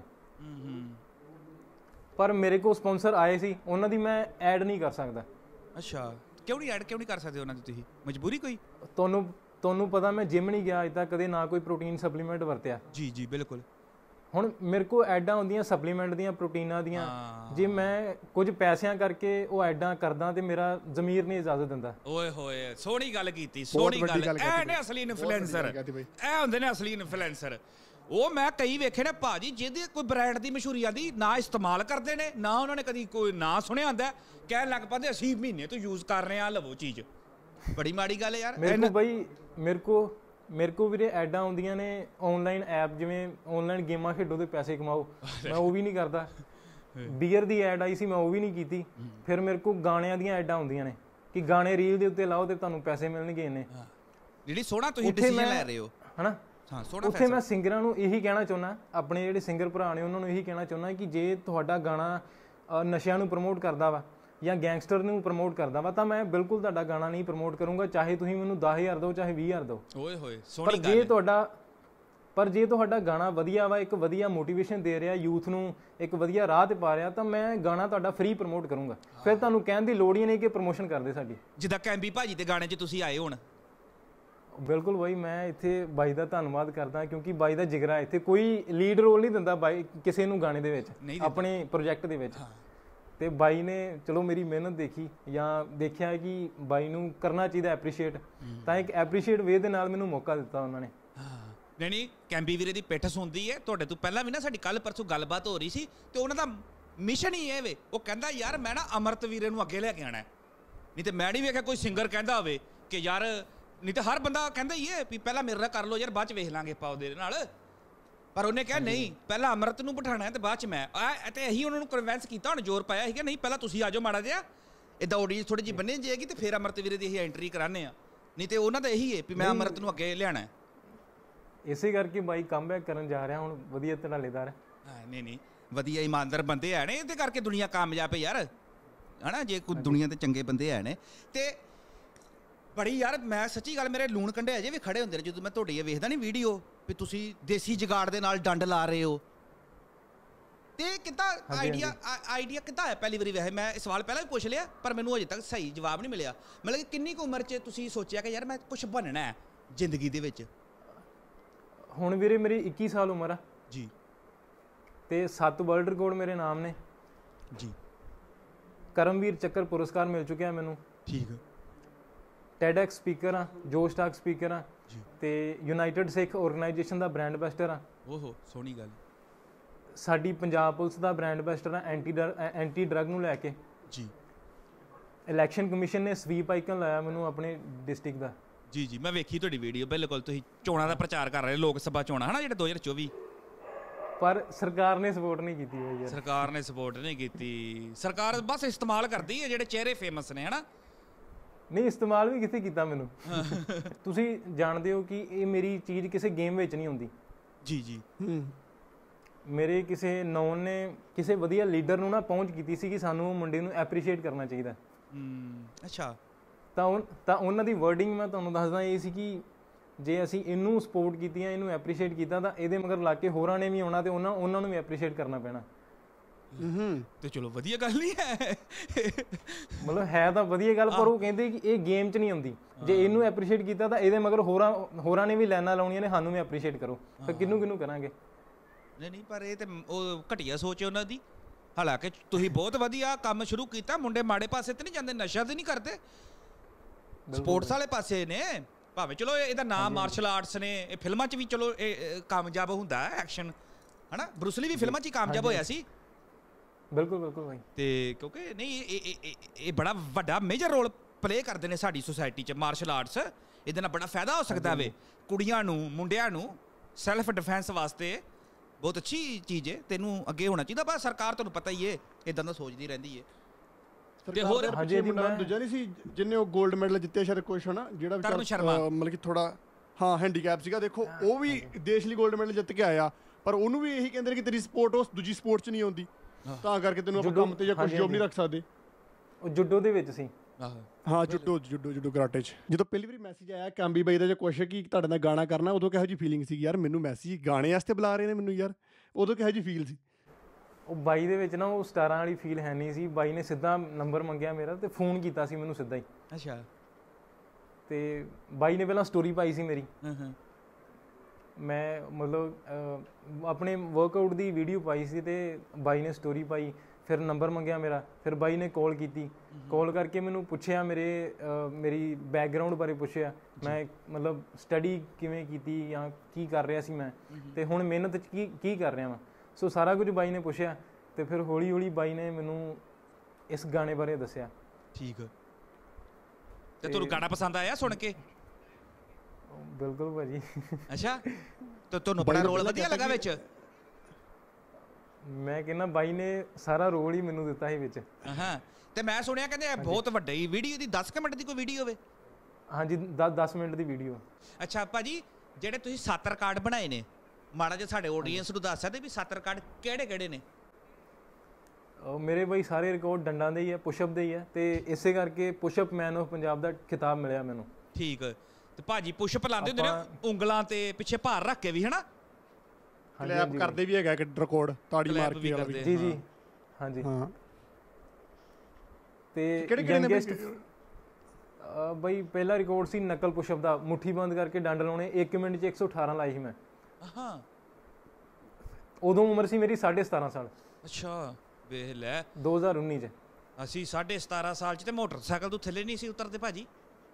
ਪਰ ਮੇਰੇ ਕੋਲ ਸਪਾਂਸਰ ਆਏ ਸੀ, ਉਹਨਾਂ ਦੀ ਮੈਂ ਐਡ ਨਹੀਂ ਕਰ ਸਕਦਾ। ਅੱਛਾ, ਕਿਉਂ ਨਹੀਂ ਐਡ ਕਿਉਂ ਨਹੀਂ ਕਰ ਸਕਦੇ ਉਹਨਾਂ ਦੀ? ਤੁਸੀਂ ਮਜਬੂਰੀ ਕੋਈ? ਤੁਹਾਨੂੰ ਤੁਹਾਨੂੰ ਪਤਾ ਮੈਂ ਜਿਮ ਨਹੀਂ ਗਿਆ ਅੱਜ ਤੱਕ, ਕਦੇ ਨਾ ਕੋਈ ਪ੍ਰੋਟੀਨ ਸਪਲੀਮੈਂਟ ਵਰਤਿਆ। ਜੀ ਜੀ ਬਿਲਕੁਲ। ਹੁਣ ਮੇਰੇ ਕੋਲ ਐਡਾਂ ਹੁੰਦੀਆਂ ਸਪਲੀਮੈਂਟ ਦੀਆਂ, ਪ੍ਰੋਟੀਨਾਂ ਦੀਆਂ, ਜੇ ਮੈਂ ਕੁਝ ਪੈਸਿਆਂ ਕਰਕੇ ਉਹ ਐਡਾਂ ਕਰਦਾ ਤੇ ਮੇਰਾ ਜ਼ਮੀਰ ਨਹੀਂ ਇਜਾਜ਼ਤ ਦਿੰਦਾ। ਓਏ ਹੋਏ, ਸੋਹਣੀ ਗੱਲ ਕੀਤੀ, ਸੋਹਣੀ ਗੱਲ। ਇਹ ਨੇ ਅਸਲੀ ਇਨਫਲੂਐਂਸਰ, ਇਹ ਹੁੰਦੇ ਨੇ ਅਸਲੀ ਇਨਫਲੂਐਂਸਰ। ਉਹ ਮੈਂ ਕਈ ਵੇਖੇ ਨੇ ਭਾਜੀ ਜਿਹਦੇ ਕੋਈ ਬ੍ਰਾਂਡ ਦੀ ਮਸ਼ਹੂਰੀ ਆਂਦੀ ਨਾ ਇਸਤੇਮਾਲ ਕਰਦੇ ਨੇ, ਨਾ ਉਹਨਾਂ ਨੇ ਕਦੀ ਕੋਈ ਨਾਂ ਸੁਣਿਆ ਹੁੰਦਾ, ਕਹਿਣ ਲੱਗ ਪੈਂਦੇ ਅਸੀਂ ਮਹੀਨੇ ਤੋਂ ਯੂਜ਼ ਕਰ ਰਹੇ ਹਾਂ, ਲਵੋ ਚੀਜ਼। ਬੜੀ ਮਾੜੀ ਗੱਲ ਹੈ ਯਾਰ। ਮੇਰੇ ਕੋ ਬਈ ਮੇਰੇ ਕੋ ਮੇਰੇ ਕੋ ਵੀਰੇ ਐਡਾਂ ਆਉਂਦੀਆਂ ਨੇ ਆਨਲਾਈਨ ਐਪ, ਜਿਵੇਂ ਆਨਲਾਈਨ ਗੇਮਾਂ ਖੇਡੋ ਤੇ ਪੈਸੇ ਕਮਾਓ, ਮੈਂ ਉਹ ਵੀ ਨਹੀਂ ਕਰਦਾ। ਬੀਅਰ ਦੀ ਐਡ ਆਈ ਸੀ, ਮੈਂ ਉਹ ਵੀ ਨਹੀਂ ਕੀਤੀ। ਫਿਰ ਮੇਰੇ ਕੋ ਗਾਣਿਆਂ ਦੀਆਂ ਐਡਾਂ ਹੁੰਦੀਆਂ ਨੇ ਕਿ ਗਾਣੇ ਰੀਲ ਦੇ ਉੱਤੇ ਲਾਓ ਤੇ ਤੁਹਾਨੂੰ ਪੈਸੇ ਮਿਲਣਗੇ ਇੰਨੇ। ਜਿਹੜੀ ਸੋਹਣਾ ਤੁਸੀਂ ਡਿਸੀਜਨ ਲੈ ਰਹੇ ਹੋ ਹਨਾ। ਉੱਥੇ ਮੈਂ ਸਿੰਗਰਾਂ ਨੂੰ ਇਹੀ ਕਹਿਣਾ ਚਾਹੁੰਦਾ, ਆਪਣੇ ਜਿਹੜੇ ਸਿੰਗਰ ਭਰਾ ਨੇ ਉਹਨਾਂ ਨੂੰ ਇਹੀ ਕਹਿਣਾ ਚਾਹੁੰਦਾ ਕਿ ਜੇ ਤੁਹਾਡਾ ਗਾਣਾ ਨਸ਼ਿਆਂ ਨੂੰ ਪ੍ਰਮੋਟ ਕਰਦਾ ਵਾ ਜਾਂ ਗੈਂਗਸਟਰ ਨੂੰ ਪ੍ਰਮੋਟ ਕਰਦਾ ਵਾ, ਤਾਂ ਮੈਂ ਬਿਲਕੁਲ ਤੁਹਾਡਾ ਗਾਣਾ ਨਹੀਂ ਪ੍ਰਮੋਟ ਕਰੂੰਗਾ, ਚਾਹੇ ਤੁਸੀਂ ਮੈਨੂੰ ਦਸ ਹਜ਼ਾਰ ਦਿਓ ਚਾਹੇ ਵੀਹ ਹਜ਼ਾਰ ਦਿਓ। ਓਏ ਹੋਏ, ਸੋਹਣੀ ਗੱਲ। ਪਰ ਜੇ ਤੁਹਾਡਾ ਪਰ ਜੇ ਤੁਹਾਡਾ ਗਾਣਾ ਵਧੀਆ ਵਾ, ਇੱਕ ਵਧੀਆ ਮੋਟੀਵੇਸ਼ਨ ਦੇ ਰਿਹਾ ਯੂਥ ਨੂੰ, ਇੱਕ ਵਧੀਆ ਰਾਹ ਤੇ ਪਾ ਰਿਹਾ, ਤਾਂ ਮੈਂ ਗਾਣਾ ਤੁਹਾਡਾ ਫ੍ਰੀ ਪ੍ਰਮੋਟ ਕਰੂੰਗਾ। ਫਿਰ ਤੁਹਾਨੂੰ ਕਹਿਣ ਦੀ ਲੋੜ ਹੀ ਨਹੀਂ ਕਿ ਪ੍ਰਮੋਸ਼ਨ ਕਰਦੇ ਸਾਡੀ। ਜਿੱਦਾਂ ਕੈਂਬੀ ਭਾਜੀ ਦੇ ਗਾਣੇ 'ਚ ਤੁਸੀਂ ਆਏ ਹੁਣ। ਬਿਲਕੁਲ ਬਾਈ, ਮੈਂ ਇੱਥੇ ਬਾਈ ਦਾ ਧੰਨਵਾਦ ਕਰਦਾ, ਕਿਉਂਕਿ ਬਾਈ ਦਾ ਜਿਗਰਾ। ਇੱਥੇ ਕੋਈ ਲੀਡ ਰੋਲ ਨਹੀਂ ਦਿੰਦਾ ਬਾਈ ਕਿਸੇ ਨੂੰ ਗਾਣੇ ਦੇ ਵਿੱਚ, ਆਪਣੇ ਪ੍ਰੋਜੈਕਟ ਦੇ ਵਿੱਚ। ਤੇ ਬਾਈ ਨੇ ਚਲੋ ਮੇਰੀ ਮਿਹਨਤ ਦੇਖੀ, ਜਾਂ ਦੇਖਿਆ ਕਿ ਬਾਈ ਨੂੰ ਕਰਨਾ ਚਾਹੀਦਾ ਐਪਰੀਸ਼ੀਏਟ, ਤਾਂ ਇੱਕ ਐਪਰੀਸ਼ੀਏਟ ਵੇ ਦੇ ਨਾਲ ਮੈਨੂੰ ਮੌਕਾ ਦਿੱਤਾ ਉਹਨਾਂ ਨੇ। ਨਹੀਂ ਨਹੀਂ, ਕੈਂਬੀ ਵੀਰੇ ਦੀ ਪਿੱਠ ਸੁਣਦੀ ਹੈ। ਤੁਹਾਡੇ ਤੋਂ ਪਹਿਲਾਂ ਵੀ ਨਾ ਸਾਡੀ ਕੱਲ ਪਰਸੋਂ ਗੱਲਬਾਤ ਹੋ ਰਹੀ ਸੀ, ਤੇ ਉਹਨਾਂ ਦਾ ਮਿਸ਼ਨ ਹੀ ਇਹ ਵੇ। ਉਹ ਕਹਿੰਦਾ ਯਾਰ ਮੈਂ ਨਾ ਅਮਰਤ ਵੀਰੇ ਨੂੰ ਅੱਗੇ ਲੈ ਕੇ ਆਣਾ, ਨਹੀਂ ਤੇ ਮੈਂ ਨਹੀਂ ਵੇਖਿਆ ਕੋਈ ਸਿੰਗਰ ਕਹਿੰਦਾ ਹੋਵੇ ਕਿ ਯਾਰ, ਨਹੀਂ ਤੇ ਹਰ ਬੰਦਾ ਕਹਿੰਦਾ ਹੀ ਹੈ ਵੀ ਪਹਿਲਾਂ ਮੇਰੇ ਨਾਲ ਕਰ ਲਓ ਯਾਰ, ਬਾਅਦ ਚ ਵੇਖ ਲਾਂਗੇ ਆਪਾਂ ਉਹਦੇ ਨਾਲ। ਪਰ ਉਹਨੇ ਕਿਹਾ ਨਹੀਂ, ਪਹਿਲਾਂ ਅਮਰਤ ਨੂੰ ਬਿਠਾਣਾ ਤੇ ਬਾਅਦ ਚ ਮੈਂ ਆ। ਤੇ ਅਸੀਂ ਉਹਨਾਂ ਨੂੰ ਕਨਵਿੰਸ ਕੀਤਾ, ਹੁਣ ਜ਼ੋਰ ਪਾਇਆ ਸੀਗਾ ਨਹੀਂ ਪਹਿਲਾਂ ਤੁਸੀਂ ਆ ਜਾਓ ਮਾੜਾ ਜਿਹਾ, ਇੱਦਾਂ ਆਡੀਅੰਸ ਥੋੜੀ ਜਿਹੀ ਬੰਨੇ ਜਾਏਗੀ ਤੇ ਫਿਰ ਅਮਰਤ ਵੀਰੇ ਦੀ ਅਸੀਂ ਐਂਟਰੀ ਕਰਾਉਂਦੇ ਆ। ਨਹੀਂ ਤੇ ਉਹਨਾਂ ਦਾ ਇਹੀ ਹੈ ਵੀ ਮੈਂ ਅਮਰਤ ਨੂੰ ਅੱਗੇ ਲਿਆਣਾ। ਇਸੇ ਕਰਕੇ ਬਾਈ ਕਮਬੈਕ ਕਰਨ ਜਾ ਰਿਹਾ ਹੁਣ, ਵਧੀਆ ਧੜਾਲੇਦਾਰ। ਨਹੀਂ ਨਹੀਂ ਵਧੀਆ ਇਮਾਨਦਾਰ ਬੰਦੇ ਹੈ ਨੇ, ਇਹਦੇ ਕਰਕੇ ਦੁਨੀਆ ਕਾਮਯਾਬ ਹੈ ਯਾਰ, ਹਨਾ। ਜੇ ਕੋਈ ਦੁਨੀਆ ਤੇ ਚੰਗੇ ਬੰਦੇ ਹੈ ਨੇ ਤੇ ਬੜੀ ਯਾਰ, ਮੈਂ ਸੱਚੀ ਗੱਲ, ਮੇਰੇ ਲੂਣ ਕੰਡੇ ਅਜੇ ਵੀ ਖੜੇ ਹੁੰਦੇ ਨੇ ਜਦੋਂ ਮੈਂ ਤੁਹਾਡੀ ਇਹ ਵੇਖਦਾ ਨਹੀਂ ਵੀਡੀਓ ਵੀ ਤੁਸੀਂ ਦੇਸੀ ਜਗਾੜ ਦੇ ਨਾਲ ਡੰਡ ਲਾ ਰਹੇ ਹੋ। ਤੇ ਕਿੱਦਾਂ ਆਈਡੀਆ ਆਈਡੀਆ ਕਿੱਦਾਂ ਆਇਆ ਪਹਿਲੀ ਵਾਰੀ? ਵੈਸੇ ਮੈਂ ਇਹ ਸਵਾਲ ਪਹਿਲਾਂ ਵੀ ਪੁੱਛ ਲਿਆ ਪਰ ਮੈਨੂੰ ਅਜੇ ਤੱਕ ਸਹੀ ਜਵਾਬ ਨਹੀਂ ਮਿਲਿਆ। ਮਤਲਬ ਕਿ ਕਿੰਨੀ ਕੁ ਉਮਰ 'ਚ ਤੁਸੀਂ ਸੋਚਿਆ ਕਿ ਯਾਰ ਮੈਂ ਕੁਛ ਬਣਨਾ ਹੈ ਜ਼ਿੰਦਗੀ ਦੇ ਵਿੱਚ? ਹੁਣ ਵੀਰੇ ਮੇਰੀ ਇੱਕੀ ਸਾਲ ਉਮਰ ਆ ਜੀ, ਤੇ ਸੱਤ ਵਰਲਡ ਰਿਕਾਰਡ ਮੇਰੇ ਨਾਮ ਨੇ ਜੀ। ਕਰਮਵੀਰ ਚੱਕਰ ਪੁਰਸਕਾਰ ਮਿਲ ਚੁੱਕਿਆ ਮੈਨੂੰ। ਠੀਕ ਹੈ। ਟੈਡਐਕਸ ਸਪੀਕਰ ਆ, ਜੋਸਟਾਕ ਸਪੀਕਰ ਆ, ਤੇ ਯੂਨਾਈਟਿਡ ਸਿੱਖ ਆਰਗੇਨਾਈਜੇਸ਼ਨ ਦਾ ਬ੍ਰਾਂਡ ਐਂਬੈਸਡਰ ਆ। ਓਹੋ ਸੋਹਣੀ ਗੱਲ। ਸਾਡੀ ਪੰਜਾਬ ਪੁਲਿਸ ਦਾ ਬ੍ਰਾਂਡ ਐਂਬੈਸਡਰ ਆ ਐਂਟੀ ਐਂਟੀ ਡਰਗ ਨੂੰ ਲੈ ਕੇ ਜੀ। ਇਲੈਕਸ਼ਨ ਕਮਿਸ਼ਨ ਨੇ ਸਵੀਪ ਆਈਕਨ ਲਾਇਆ ਮੈਨੂੰ ਆਪਣੇ ਡਿਸਟ੍ਰਿਕਟ ਦਾ। ਜੀ ਜੀ ਮੈਂ ਵੇਖੀ ਤੁਹਾਡੀ ਵੀਡੀਓ। ਬਿਲਕੁਲ ਤੁਸੀਂ ਚੋਣਾਂ ਦਾ ਪ੍ਰਚਾਰ ਕਰ ਰਹੇ, ਲੋਕ ਸਭਾ ਚੋਣਾਂ ਹਨਾ ਜਿਹੜੇ ਦੋ ਹਜ਼ਾਰ ਚੌਵੀ। ਪਰ ਸਰਕਾਰ ਨੇ ਸਪੋਰਟ ਨਹੀਂ ਕੀਤੀ ਹੋਈ ਯਾਰ। ਸਰਕਾਰ ਨੇ ਸਪੋਰਟ ਨਹੀਂ ਕੀਤੀ, ਸਰਕਾਰ ਬਸ ਇਸਤੇਮਾਲ ਕਰਦੀ ਹੈ ਜਿਹੜੇ ਚਿਹਰੇ ਫੇਮਸ ਨੇ, ਹਨਾ। ਨਹੀਂ ਇਸਤੇਮਾਲ ਵੀ ਕਿੱਥੇ ਕੀਤਾ ਮੈਨੂੰ। ਤੁਸੀਂ ਜਾਣਦੇ ਹੋ ਕਿ ਇਹ ਮੇਰੀ ਚੀਜ਼ ਕਿਸੇ ਗੇਮ ਵਿੱਚ ਨਹੀਂ ਹੁੰਦੀ। ਜੀ ਜੀ। ਮੇਰੇ ਕਿਸੇ ਨੌਨ ਨੇ ਕਿਸੇ ਵਧੀਆ ਲੀਡਰ ਨੂੰ ਨਾ ਪਹੁੰਚ ਕੀਤੀ ਸੀ ਕਿ ਸਾਨੂੰ ਮੁੰਡੇ ਨੂੰ ਐਪਰੀਸ਼ੀਏਟ ਕਰਨਾ ਚਾਹੀਦਾ। ਅੱਛਾ। ਤਾਂ ਉਹ ਤਾਂ ਉਹਨਾਂ ਦੀ ਵਰਡਿੰਗ ਮੈਂ ਤੁਹਾਨੂੰ ਦੱਸਦਾ ਇਹ ਸੀ ਕਿ ਜੇ ਅਸੀਂ ਇਹਨੂੰ ਸਪੋਰਟ ਕੀਤੀਆਂ, ਇਹਨੂੰ ਐਪਰੀਸ਼ੀਏਟ ਕੀਤਾ ਤਾਂ ਇਹਦੇ ਮਗਰ ਲੱਗ ਕੇ ਹੋਰਾਂ ਨੇ ਵੀ ਆਉਣਾ ਤੇ ਉਹਨਾਂ ਉਹਨਾਂ ਨੂੰ ਵੀ ਐਪਰੀਸ਼ੀਏਟ ਕਰਨਾ ਪੈਣਾ। ਹੂੰ ਤੇ ਚਲੋ ਵਧੀਆ ਗੱਲ ਨਹੀਂ ਹੈ। ਮਤਲਬ ਹੈ ਤਾਂ ਵਧੀਆ ਗੱਲ, ਪਰ ਉਹ ਕਹਿੰਦੇ ਕਿ ਇਹ ਗੇਮ 'ਚ ਨਹੀਂ ਆਉਂਦੀ। ਜੇ ਇਹਨੂੰ ਐਪਰੀਸ਼ੀਏਟ ਕੀਤਾ ਤਾਂ ਇਹਦੇ ਮਗਰ ਹੋਰਾਂ ਹੋਰਾਂ ਨੇ ਵੀ ਲਾਈਨਾਂ ਲਾਉਣੀਆਂ ਨੇ, ਸਾਨੂੰ ਵੀ ਐਪਰੀਸ਼ੀਏਟ ਕਰੋ। ਤਾਂ ਕਿਹਨੂੰ ਕਿਹਨੂੰ ਕਰਾਂਗੇ? ਨਹੀਂ ਨਹੀਂ ਪਰ ਇਹ ਤੇ ਉਹ ਘਟੀਆ ਸੋਚ ਹੈ ਉਹਨਾਂ ਦੀ। ਹਾਲਾਂਕਿ ਤੁਸੀਂ ਬਹੁਤ ਵਧੀਆ ਕੰਮ ਸ਼ੁਰੂ ਕੀਤਾ, ਮੁੰਡੇ ਮਾੜੇ ਪਾਸੇ ਤੇ ਨਹੀਂ ਜਾਂਦੇ, ਨਸ਼ਾ ਤੇ ਨਹੀਂ ਕਰਦੇ, ਸਪੋਰਟਸ ਵਾਲੇ ਪਾਸੇ ਨੇ। ਭਾਵੇਂ ਚਲੋ ਇਹਦਾ ਨਾਮ ਮਾਰਸ਼ਲ ਆਰਟਸ ਨੇ, ਇਹ ਫਿਲਮਾਂ 'ਚ ਵੀ ਚਲੋ ਇਹ ਕਾਮਯਾਬ ਹੁੰਦਾ ਹੈ ਐਕਸ਼ਨ, ਹਨਾ। ਬਰੂਸਲੀ ਵੀ ਫਿਲਮਾਂ 'ਚ ਹੀ ਕਾਮਯਾਬ ਹੋਇਆ ਸੀ। ਬਿਲਕੁਲ ਬਿਲਕੁਲ ਭਾਈ। ਤੇ ਕਿਉਂਕਿ ਨਹੀਂ ਇਹ ਇਹ ਬੜਾ ਵੱਡਾ ਮੇਜਰ ਰੋਲ ਪਲੇ ਕਰਦੇ ਨੇ ਸਾਡੀ ਸੁਸਾਇਟੀ 'ਚ ਮਾਰਸ਼ਲ ਆਰਟਸ। ਇਹਦੇ ਨਾਲ ਬੜਾ ਫਾਇਦਾ ਹੋ ਸਕਦਾ ਵੇ ਕੁੜੀਆਂ ਨੂੰ, ਮੁੰਡਿਆਂ ਨੂੰ, ਸੈਲਫ ਡਿਫੈਂਸ ਵਾਸਤੇ ਬਹੁਤ ਅੱਛੀ ਚੀਜ਼ ਹੈ। ਤੈਨੂੰ ਅੱਗੇ ਹੋਣਾ ਚਾਹੀਦਾ। ਬਸ ਸਰਕਾਰ ਤੁਹਾਨੂੰ ਪਤਾ ਹੀ ਹੈ ਇਦਾਂ ਦਾ ਸੋਚਦੀ ਰਹਿੰਦੀ ਹੈ। ਤੇ ਹੋਰ ਹਜੇ ਵੀ ਮੈਂ ਦੂਜਾ ਨਹੀਂ ਸੀ ਜਿਹਨੇ ਉਹ 골ਡ ਮੈਡਲ ਜਿੱਤਿਆ ਸ਼ਾਇਦ ਕੁਛ, ਹਨਾ, ਜਿਹੜਾ ਮਤਲਬ ਕਿ ਥੋੜਾ ਹਾਂ ਹੈਂਡੀਕੈਪ ਸੀਗਾ। ਦੇਖੋ ਉਹ ਵੀ ਦੇਸ਼ ਲਈ 골ਡ ਮੈਡਲ ਜਿੱਤ ਕੇ ਆਇਆ, ਪਰ ਉਹਨੂੰ ਵੀ ਇਹੀ ਕਹਿੰਦੇ ਨੇ ਕਿ ਤੇਰੀ ਸਪੋਰਟ ਉਸ ਦੂਜੀ ਸਪੋਰਟ 'ਚ ਨਹੀਂ ਆਉਂਦੀ, ਤਾਂ ਕਰਕੇ ਤੈਨੂੰ ਆਪਾਂ ਕੰਮ ਤੇ ਜਾਂ ਕੁਝ ਜੋਬ ਨਹੀਂ ਰੱਖ ਸਕਦੇ। ਉਹ ਜੁੱਡੋ ਦੇ ਵਿੱਚ ਸੀ। ਹਾਂ ਜੁੱਡੋ ਜੁੱਡੋ ਜੁੱਡੋ ਕਰਾਟੇ 'ਚ। ਜਦੋਂ ਪਹਿਲੀ ਵਾਰੀ ਮੈਸੇਜ ਆਇਆ ਕਾਂਬੀ ਬਾਈ ਦਾ, ਜੇ ਕੁਛ ਕਿ ਤੁਹਾਡੇ ਨਾਲ ਗਾਣਾ ਕਰਨਾ, ਉਦੋਂ ਕਿਹੋ ਜਿਹੀ ਫੀਲਿੰਗ ਸੀ? ਯਾਰ ਮੈਨੂੰ ਮੈਸੇਜ ਗਾਣੇ ਵਾਸਤੇ ਬੁਲਾ ਰਹੇ ਨੇ ਮੈਨੂੰ, ਯਾਰ ਉਦੋਂ ਕਿਹੋ ਜਿਹੀ ਫੀਲ ਸੀ? ਉਹ ਬਾਈ ਦੇ ਵਿੱਚ ਨਾ ਉਹ ਸਟਾਰਾਂ ਵਾਲੀ ਫੀਲ ਹੈ ਨਹੀਂ ਸੀ। ਬਾਈ ਨੇ ਸਿੱਧਾ ਨੰਬਰ ਮੰਗਿਆ ਮੇਰਾ ਤੇ ਫੋਨ ਕੀਤਾ ਸੀ ਮੈਨੂੰ ਸਿੱਧਾ ਹੀ। ਅੱਛਾ। ਤੇ ਬਾਈ ਨੇ ਪਹਿਲਾਂ ਸਟੋਰੀ ਪਾਈ ਸੀ ਮੇਰੀ। ਮੈਂ ਮਤਲਬ ਆਪਣੇ ਵਰਕਆਊਟ ਦੀ ਵੀਡੀਓ ਪਾਈ ਸੀ ਤੇ ਬਾਈ ਨੇ ਸਟੋਰੀ ਪਾਈ, ਫਿਰ ਨੰਬਰ ਮੰਗਿਆ ਮੇਰਾ, ਫਿਰ ਬਾਈ ਨੇ ਕਾਲ ਕੀਤੀ। ਕਾਲ ਕਰਕੇ ਮੈਨੂੰ ਪੁੱਛਿਆ ਮੇਰੇ ਮੇਰੀ ਬੈਕਗਰਾਊਂਡ ਬਾਰੇ ਪੁੱਛਿਆ, ਮੈਂ ਮਤਲਬ ਸਟੱਡੀ ਕਿਵੇਂ ਕੀਤੀ ਜਾਂ ਕੀ ਕਰ ਰਿਹਾ ਸੀ ਮੈਂ, ਤੇ ਹੁਣ ਮਿਹਨਤ 'ਚ ਕੀ ਕੀ ਕਰ ਰਿਹਾ ਵਾਂ। ਸੋ ਸਾਰਾ ਕੁਝ ਬਾਈ ਨੇ ਪੁੱਛਿਆ ਤੇ ਫਿਰ ਹੌਲੀ ਹੌਲੀ ਬਾਈ ਨੇ ਮੈਨੂੰ ਇਸ ਗਾਣੇ ਬਾਰੇ ਦੱਸਿਆ। ਠੀਕ ਹੈ। ਤੇ ਤੁਹਾਨੂੰ ਗਾਣਾ ਪਸੰਦ ਆਇਆ ਸੁਣ ਕੇ? ਬਿਲਕੁਲ ਭਾਜੀ। ਅੱਛਾ, ਤੇ ਤੁਹਾਨੂੰ ਬੜਾ ਰੋਲ ਵਧੀਆ ਲੱਗਾ ਵਿੱਚ? ਮੈਂ ਕਹਿੰਦਾ ਬਾਈ ਨੇ ਸਾਰਾ ਰੋਲ ਹੀ ਮੈਨੂੰ ਦਿੱਤਾ ਸੀ ਵਿੱਚ। ਹਾਂ, ਤੇ ਮੈਂ ਸੁਣਿਆ ਕਹਿੰਦੇ ਇਹ ਬਹੁਤ ਵੱਡੀ ਵੀਡੀਓ ਦੀ ਦਸ ਮਿੰਟ ਦੀ ਕੋਈ ਵੀਡੀਓ ਹੋਵੇ? ਹਾਂਜੀ ਦਸ ਮਿੰਟ ਦੀ ਵੀਡੀਓ। ਅੱਛਾ ਭਾਜੀ, ਜਿਹੜੇ ਤੁਸੀਂ ਸੱਤ ਰਿਕਾਰਡ ਬਣਾਏ ਨੇ, ਮਾੜਾ ਜਿਹਾ ਸਾਡੇ ਆਡੀਅנס ਨੂੰ ਦੱਸ ਸਕਦੇ ਵੀ ਸੱਤ ਰਿਕਾਰਡ ਕਿਹੜੇ ਕਿਹੜੇ ਨੇ? ਮੇਰੇ ਬਾਈ ਸਾਰੇ ਰਿਕਾਰਡ ਡੰਡਾਂ ਦੇ ਹੀ ਆ, ਪੁਸ਼ਅਪ ਦੇ ਹੀ ਆ, ਤੇ ਇਸੇ ਕਰਕੇ ਪੁਸ਼ਅਪ ਮੈਨ ਆਫ ਪੰਜਾਬ ਦਾ ਖਿਤਾਬ ਮਿਲਿਆ ਮੈਨੂੰ। ਠੀਕ। ਤੇ ਭਾਜੀ ਪੁਸ਼ਅਪ ਲਾਉਂਦੇ ਹੁੰਦੇ ਨੇ ਉਂਗਲਾਂ ਤੇ ਪਿੱਛੇ ਭਾਰ ਰੱਖ ਕੇ ਵੀ, ਹਨਾ? ਕਲੈਪ ਕਰਦੇ ਵੀ ਹੈਗਾ ਇੱਕ ਰਿਕਾਰਡ, ਤਾੜੀ ਮਾਰ ਕੇ ਵਾਲਾ ਵੀ। ਜੀ ਜੀ ਹਾਂਜੀ ਹਾਂ। ਤੇ ਯੰਗੈਸਟ ਬਾਈ ਪਹਿਲਾ ਰਿਕਾਰਡ ਸੀ ਨਕਲ ਪੁਸ਼ਅਪ ਦਾ, ਮੁੱਠੀ ਬੰਦ ਕਰਕੇ ਡੰਡ ਲਾਉਣੇ, ਇੱਕ ਮਿੰਟ 'ਚ ਇੱਕ ਸੌ ਅਠਾਰਾਂ ਲਾਈ ਸੀ ਮੈਂ। ਹਾਂ, ਉਦੋਂ ਉਮਰ ਸੀ ਮੇਰੀ ਸਾਢੇ ਸਤਾਰਾਂ ਸਾਲ। ਅੱਛਾ, ਵੇਖ ਲੈ ਦੋ ਹਜ਼ਾਰ ਉੱਨੀ 'ਚ। ਅਸੀਂ ਸਾਢੇ ਸਤਾਰਾਂ ਸਾਲ 'ਚ ਤੇ ਮੋਟਰਸਾਈਕਲ ਤੋਂ ਥੱਲੇ ਨਹੀਂ ਸੀ ਉਤਰਦੇ ਭਾਜੀ।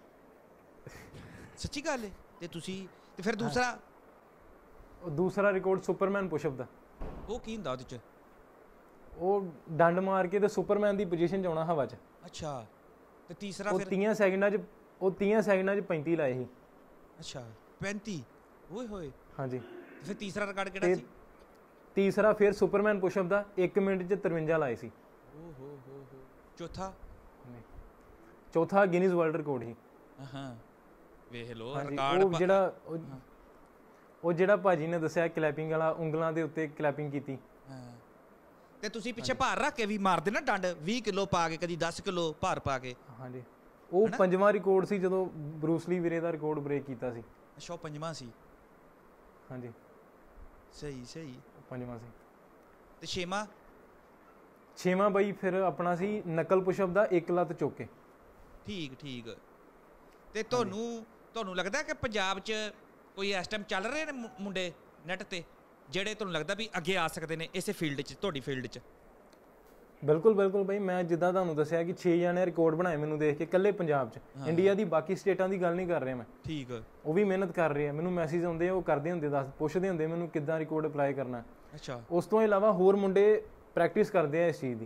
ਸੱਚੀ ਗੱਲ ਹੈ। ਤੇ ਤੁਸੀਂ ਤੇ ਫਿਰ ਦੂਸਰਾ ਦੂਸਰਾ ਰਿਕਾਰਡ ਸੁਪਰਮੈਨ ਪੁਸ਼ਅਪ ਦਾ। ਉਹ ਕੀ ਹੁੰਦਾ ਉਹਦੇ 'ਚ? ਉਹ ਡੰਡ ਮਾਰ ਕੇ ਤੇ ਸੁਪਰਮੈਨ ਦੀ ਪੋਜੀਸ਼ਨ 'ਚ ਆਉਣਾ ਹਵਾ 'ਚ। ਅੱਛਾ ਤੇ ਤੀਸਰਾ ਉਹ ਫਿਰ ਤੀਹ ਸੈਕਿੰਡਾਂ 'ਚ ਉਹ ਤੀਹ ਸੈਕਿੰਡਾਂ 'ਚ ਪੈਂਤੀ ਲਾਏ ਸੀ। ਅੱਛਾ ਪੈਂਤੀ ਓਏ ਹੋਏ। ਹਾਂਜੀ ਤੇ ਫਿਰ ਤੀਸਰਾ ਰਿਕਾਰਡ ਕਿਹੜਾ ਸੀ? ਤੀਸਰਾ ਫਿਰ ਸੁਪਰਮੈਨ ਪੁਸ਼ਅਪ ਦਾ ਇੱਕ ਮਿੰਟ 'ਚ ਤਰਵੰਜਾ ਲਾਏ ਸੀ। ਓ ਹੋ ਹੋ ਹੋ। ਚੌਥਾ? ਚੌਥਾ ਗਿਨੀਜ਼ ਵਰਲਡ ਰਿਕਾਰਡ ਸੀ। ਹਾਂ ਵੇਖ ਲੋ ਹਾਂਜੀ, ਰਿਕਾਰਡ। ਉਹ ਜਿਹੜਾ ਉਹ ਜਿਹੜਾ ਭਾਜੀ ਨੇ ਦੱਸਿਆ ਕਲੈਪਿੰਗ ਵਾਲਾ, ਉਂਗਲਾਂ ਦੇ ਉੱਤੇ ਕਲੈਪਿੰਗ ਕੀਤੀ। ਹਾਂ ਤੇ ਤੁਸੀਂ ਪਿੱਛੇ ਭਾਰ ਰੱਖ ਕੇ ਵੀ ਮਾਰਦੇ ਨਾ ਡੰਡ, ਵੀਹ ਕਿਲੋ ਪਾ ਕੇ, ਕਦੀ ਦਸ ਕਿਲੋ ਭਾਰ ਪਾ ਕੇ। ਹਾਂਜੀ ਉਹ ਪੰਜਵਾਂ ਰਿਕਾਰਡ ਸੀ ਜਦੋਂ ਬਰੂਸਲੀ ਵੀਰੇ ਦਾ ਰਿਕਾਰਡ ਬ੍ਰੇਕ ਕੀਤਾ ਸੀ। ਅੱਛਾ ਉਹ ਪੰਜਵਾਂ ਸੀ। ਹਾਂਜੀ ਸਹੀ ਸਹੀ ਪੰਜਵਾਂ ਸੀ। ਤੇ ਛੇਵਾਂ? ਛੇਵਾਂ ਬਈ ਫਿਰ ਆਪਣਾ ਸੀ ਨਕਲ ਪੁਸ਼ਅਪ ਦਾ ਇੱਕ ਲੱਤ ਚੁੱਕ ਕੇ। ਠੀਕ ਠੀਕ। ਤੇ ਤੁਹਾਨੂੰ ਤੁਹਾਨੂੰ ਲੱਗਦਾ ਕਿ ਪੰਜਾਬ 'ਚ ਕੋਈ ਇਸ ਟਾਈਮ ਚੱਲ ਰਹੇ ਨੇ ਮੁ- ਮੁੰਡੇ ਨੈਟ ਤੇ ਜਿਹੜੇ ਤੁਹਾਨੂੰ ਲੱਗਦਾ ਵੀ ਅੱਗੇ ਆ ਸਕਦੇ ਨੇ ਇਸੇ ਫੀਲਡ 'ਚ, ਤੁਹਾਡੀ ਫੀਲਡ 'ਚ? ਬਿਲਕੁਲ ਬਿਲਕੁਲ ਬਈ, ਮੈਂ ਜਿੱਦਾਂ ਤੁਹਾਨੂੰ ਦੱਸਿਆ ਕਿ ਛੇ ਜਣੇ ਰਿਕਾਰਡ ਬਣਾਏ ਮੈਨੂੰ ਦੇਖ ਕੇ ਇਕੱਲੇ ਪੰਜਾਬ 'ਚ। ਇੰਡੀਆ ਦੀ ਬਾਕੀ ਸਟੇਟਾਂ ਦੀ ਗੱਲ ਨਹੀਂ ਕਰ ਰਿਹਾ ਮੈਂ। ਠੀਕ। ਉਹ ਵੀ ਮਿਹਨਤ ਕਰ ਰਹੇ ਆ, ਮੈਨੂੰ ਮੈਸੇਜ ਆਉਂਦੇ ਆ, ਉਹ ਕਰਦੇ ਹੁੰਦੇ, ਦੱਸ ਪੁੱਛਦੇ ਹੁੰਦੇ ਮੈਨੂੰ ਕਿੱਦਾਂ ਰਿਕਾਰਡ ਅਪਲਾਈ ਕਰਨਾ। ਅੱਛਾ ਉਸ ਤੋਂ ਇਲਾਵਾ ਹੋਰ ਮੁੰਡੇ ਪ੍ਰੈਕਟਿਸ ਕਰਦੇ ਆ ਇਸ ਚੀਜ਼ ਦੀ।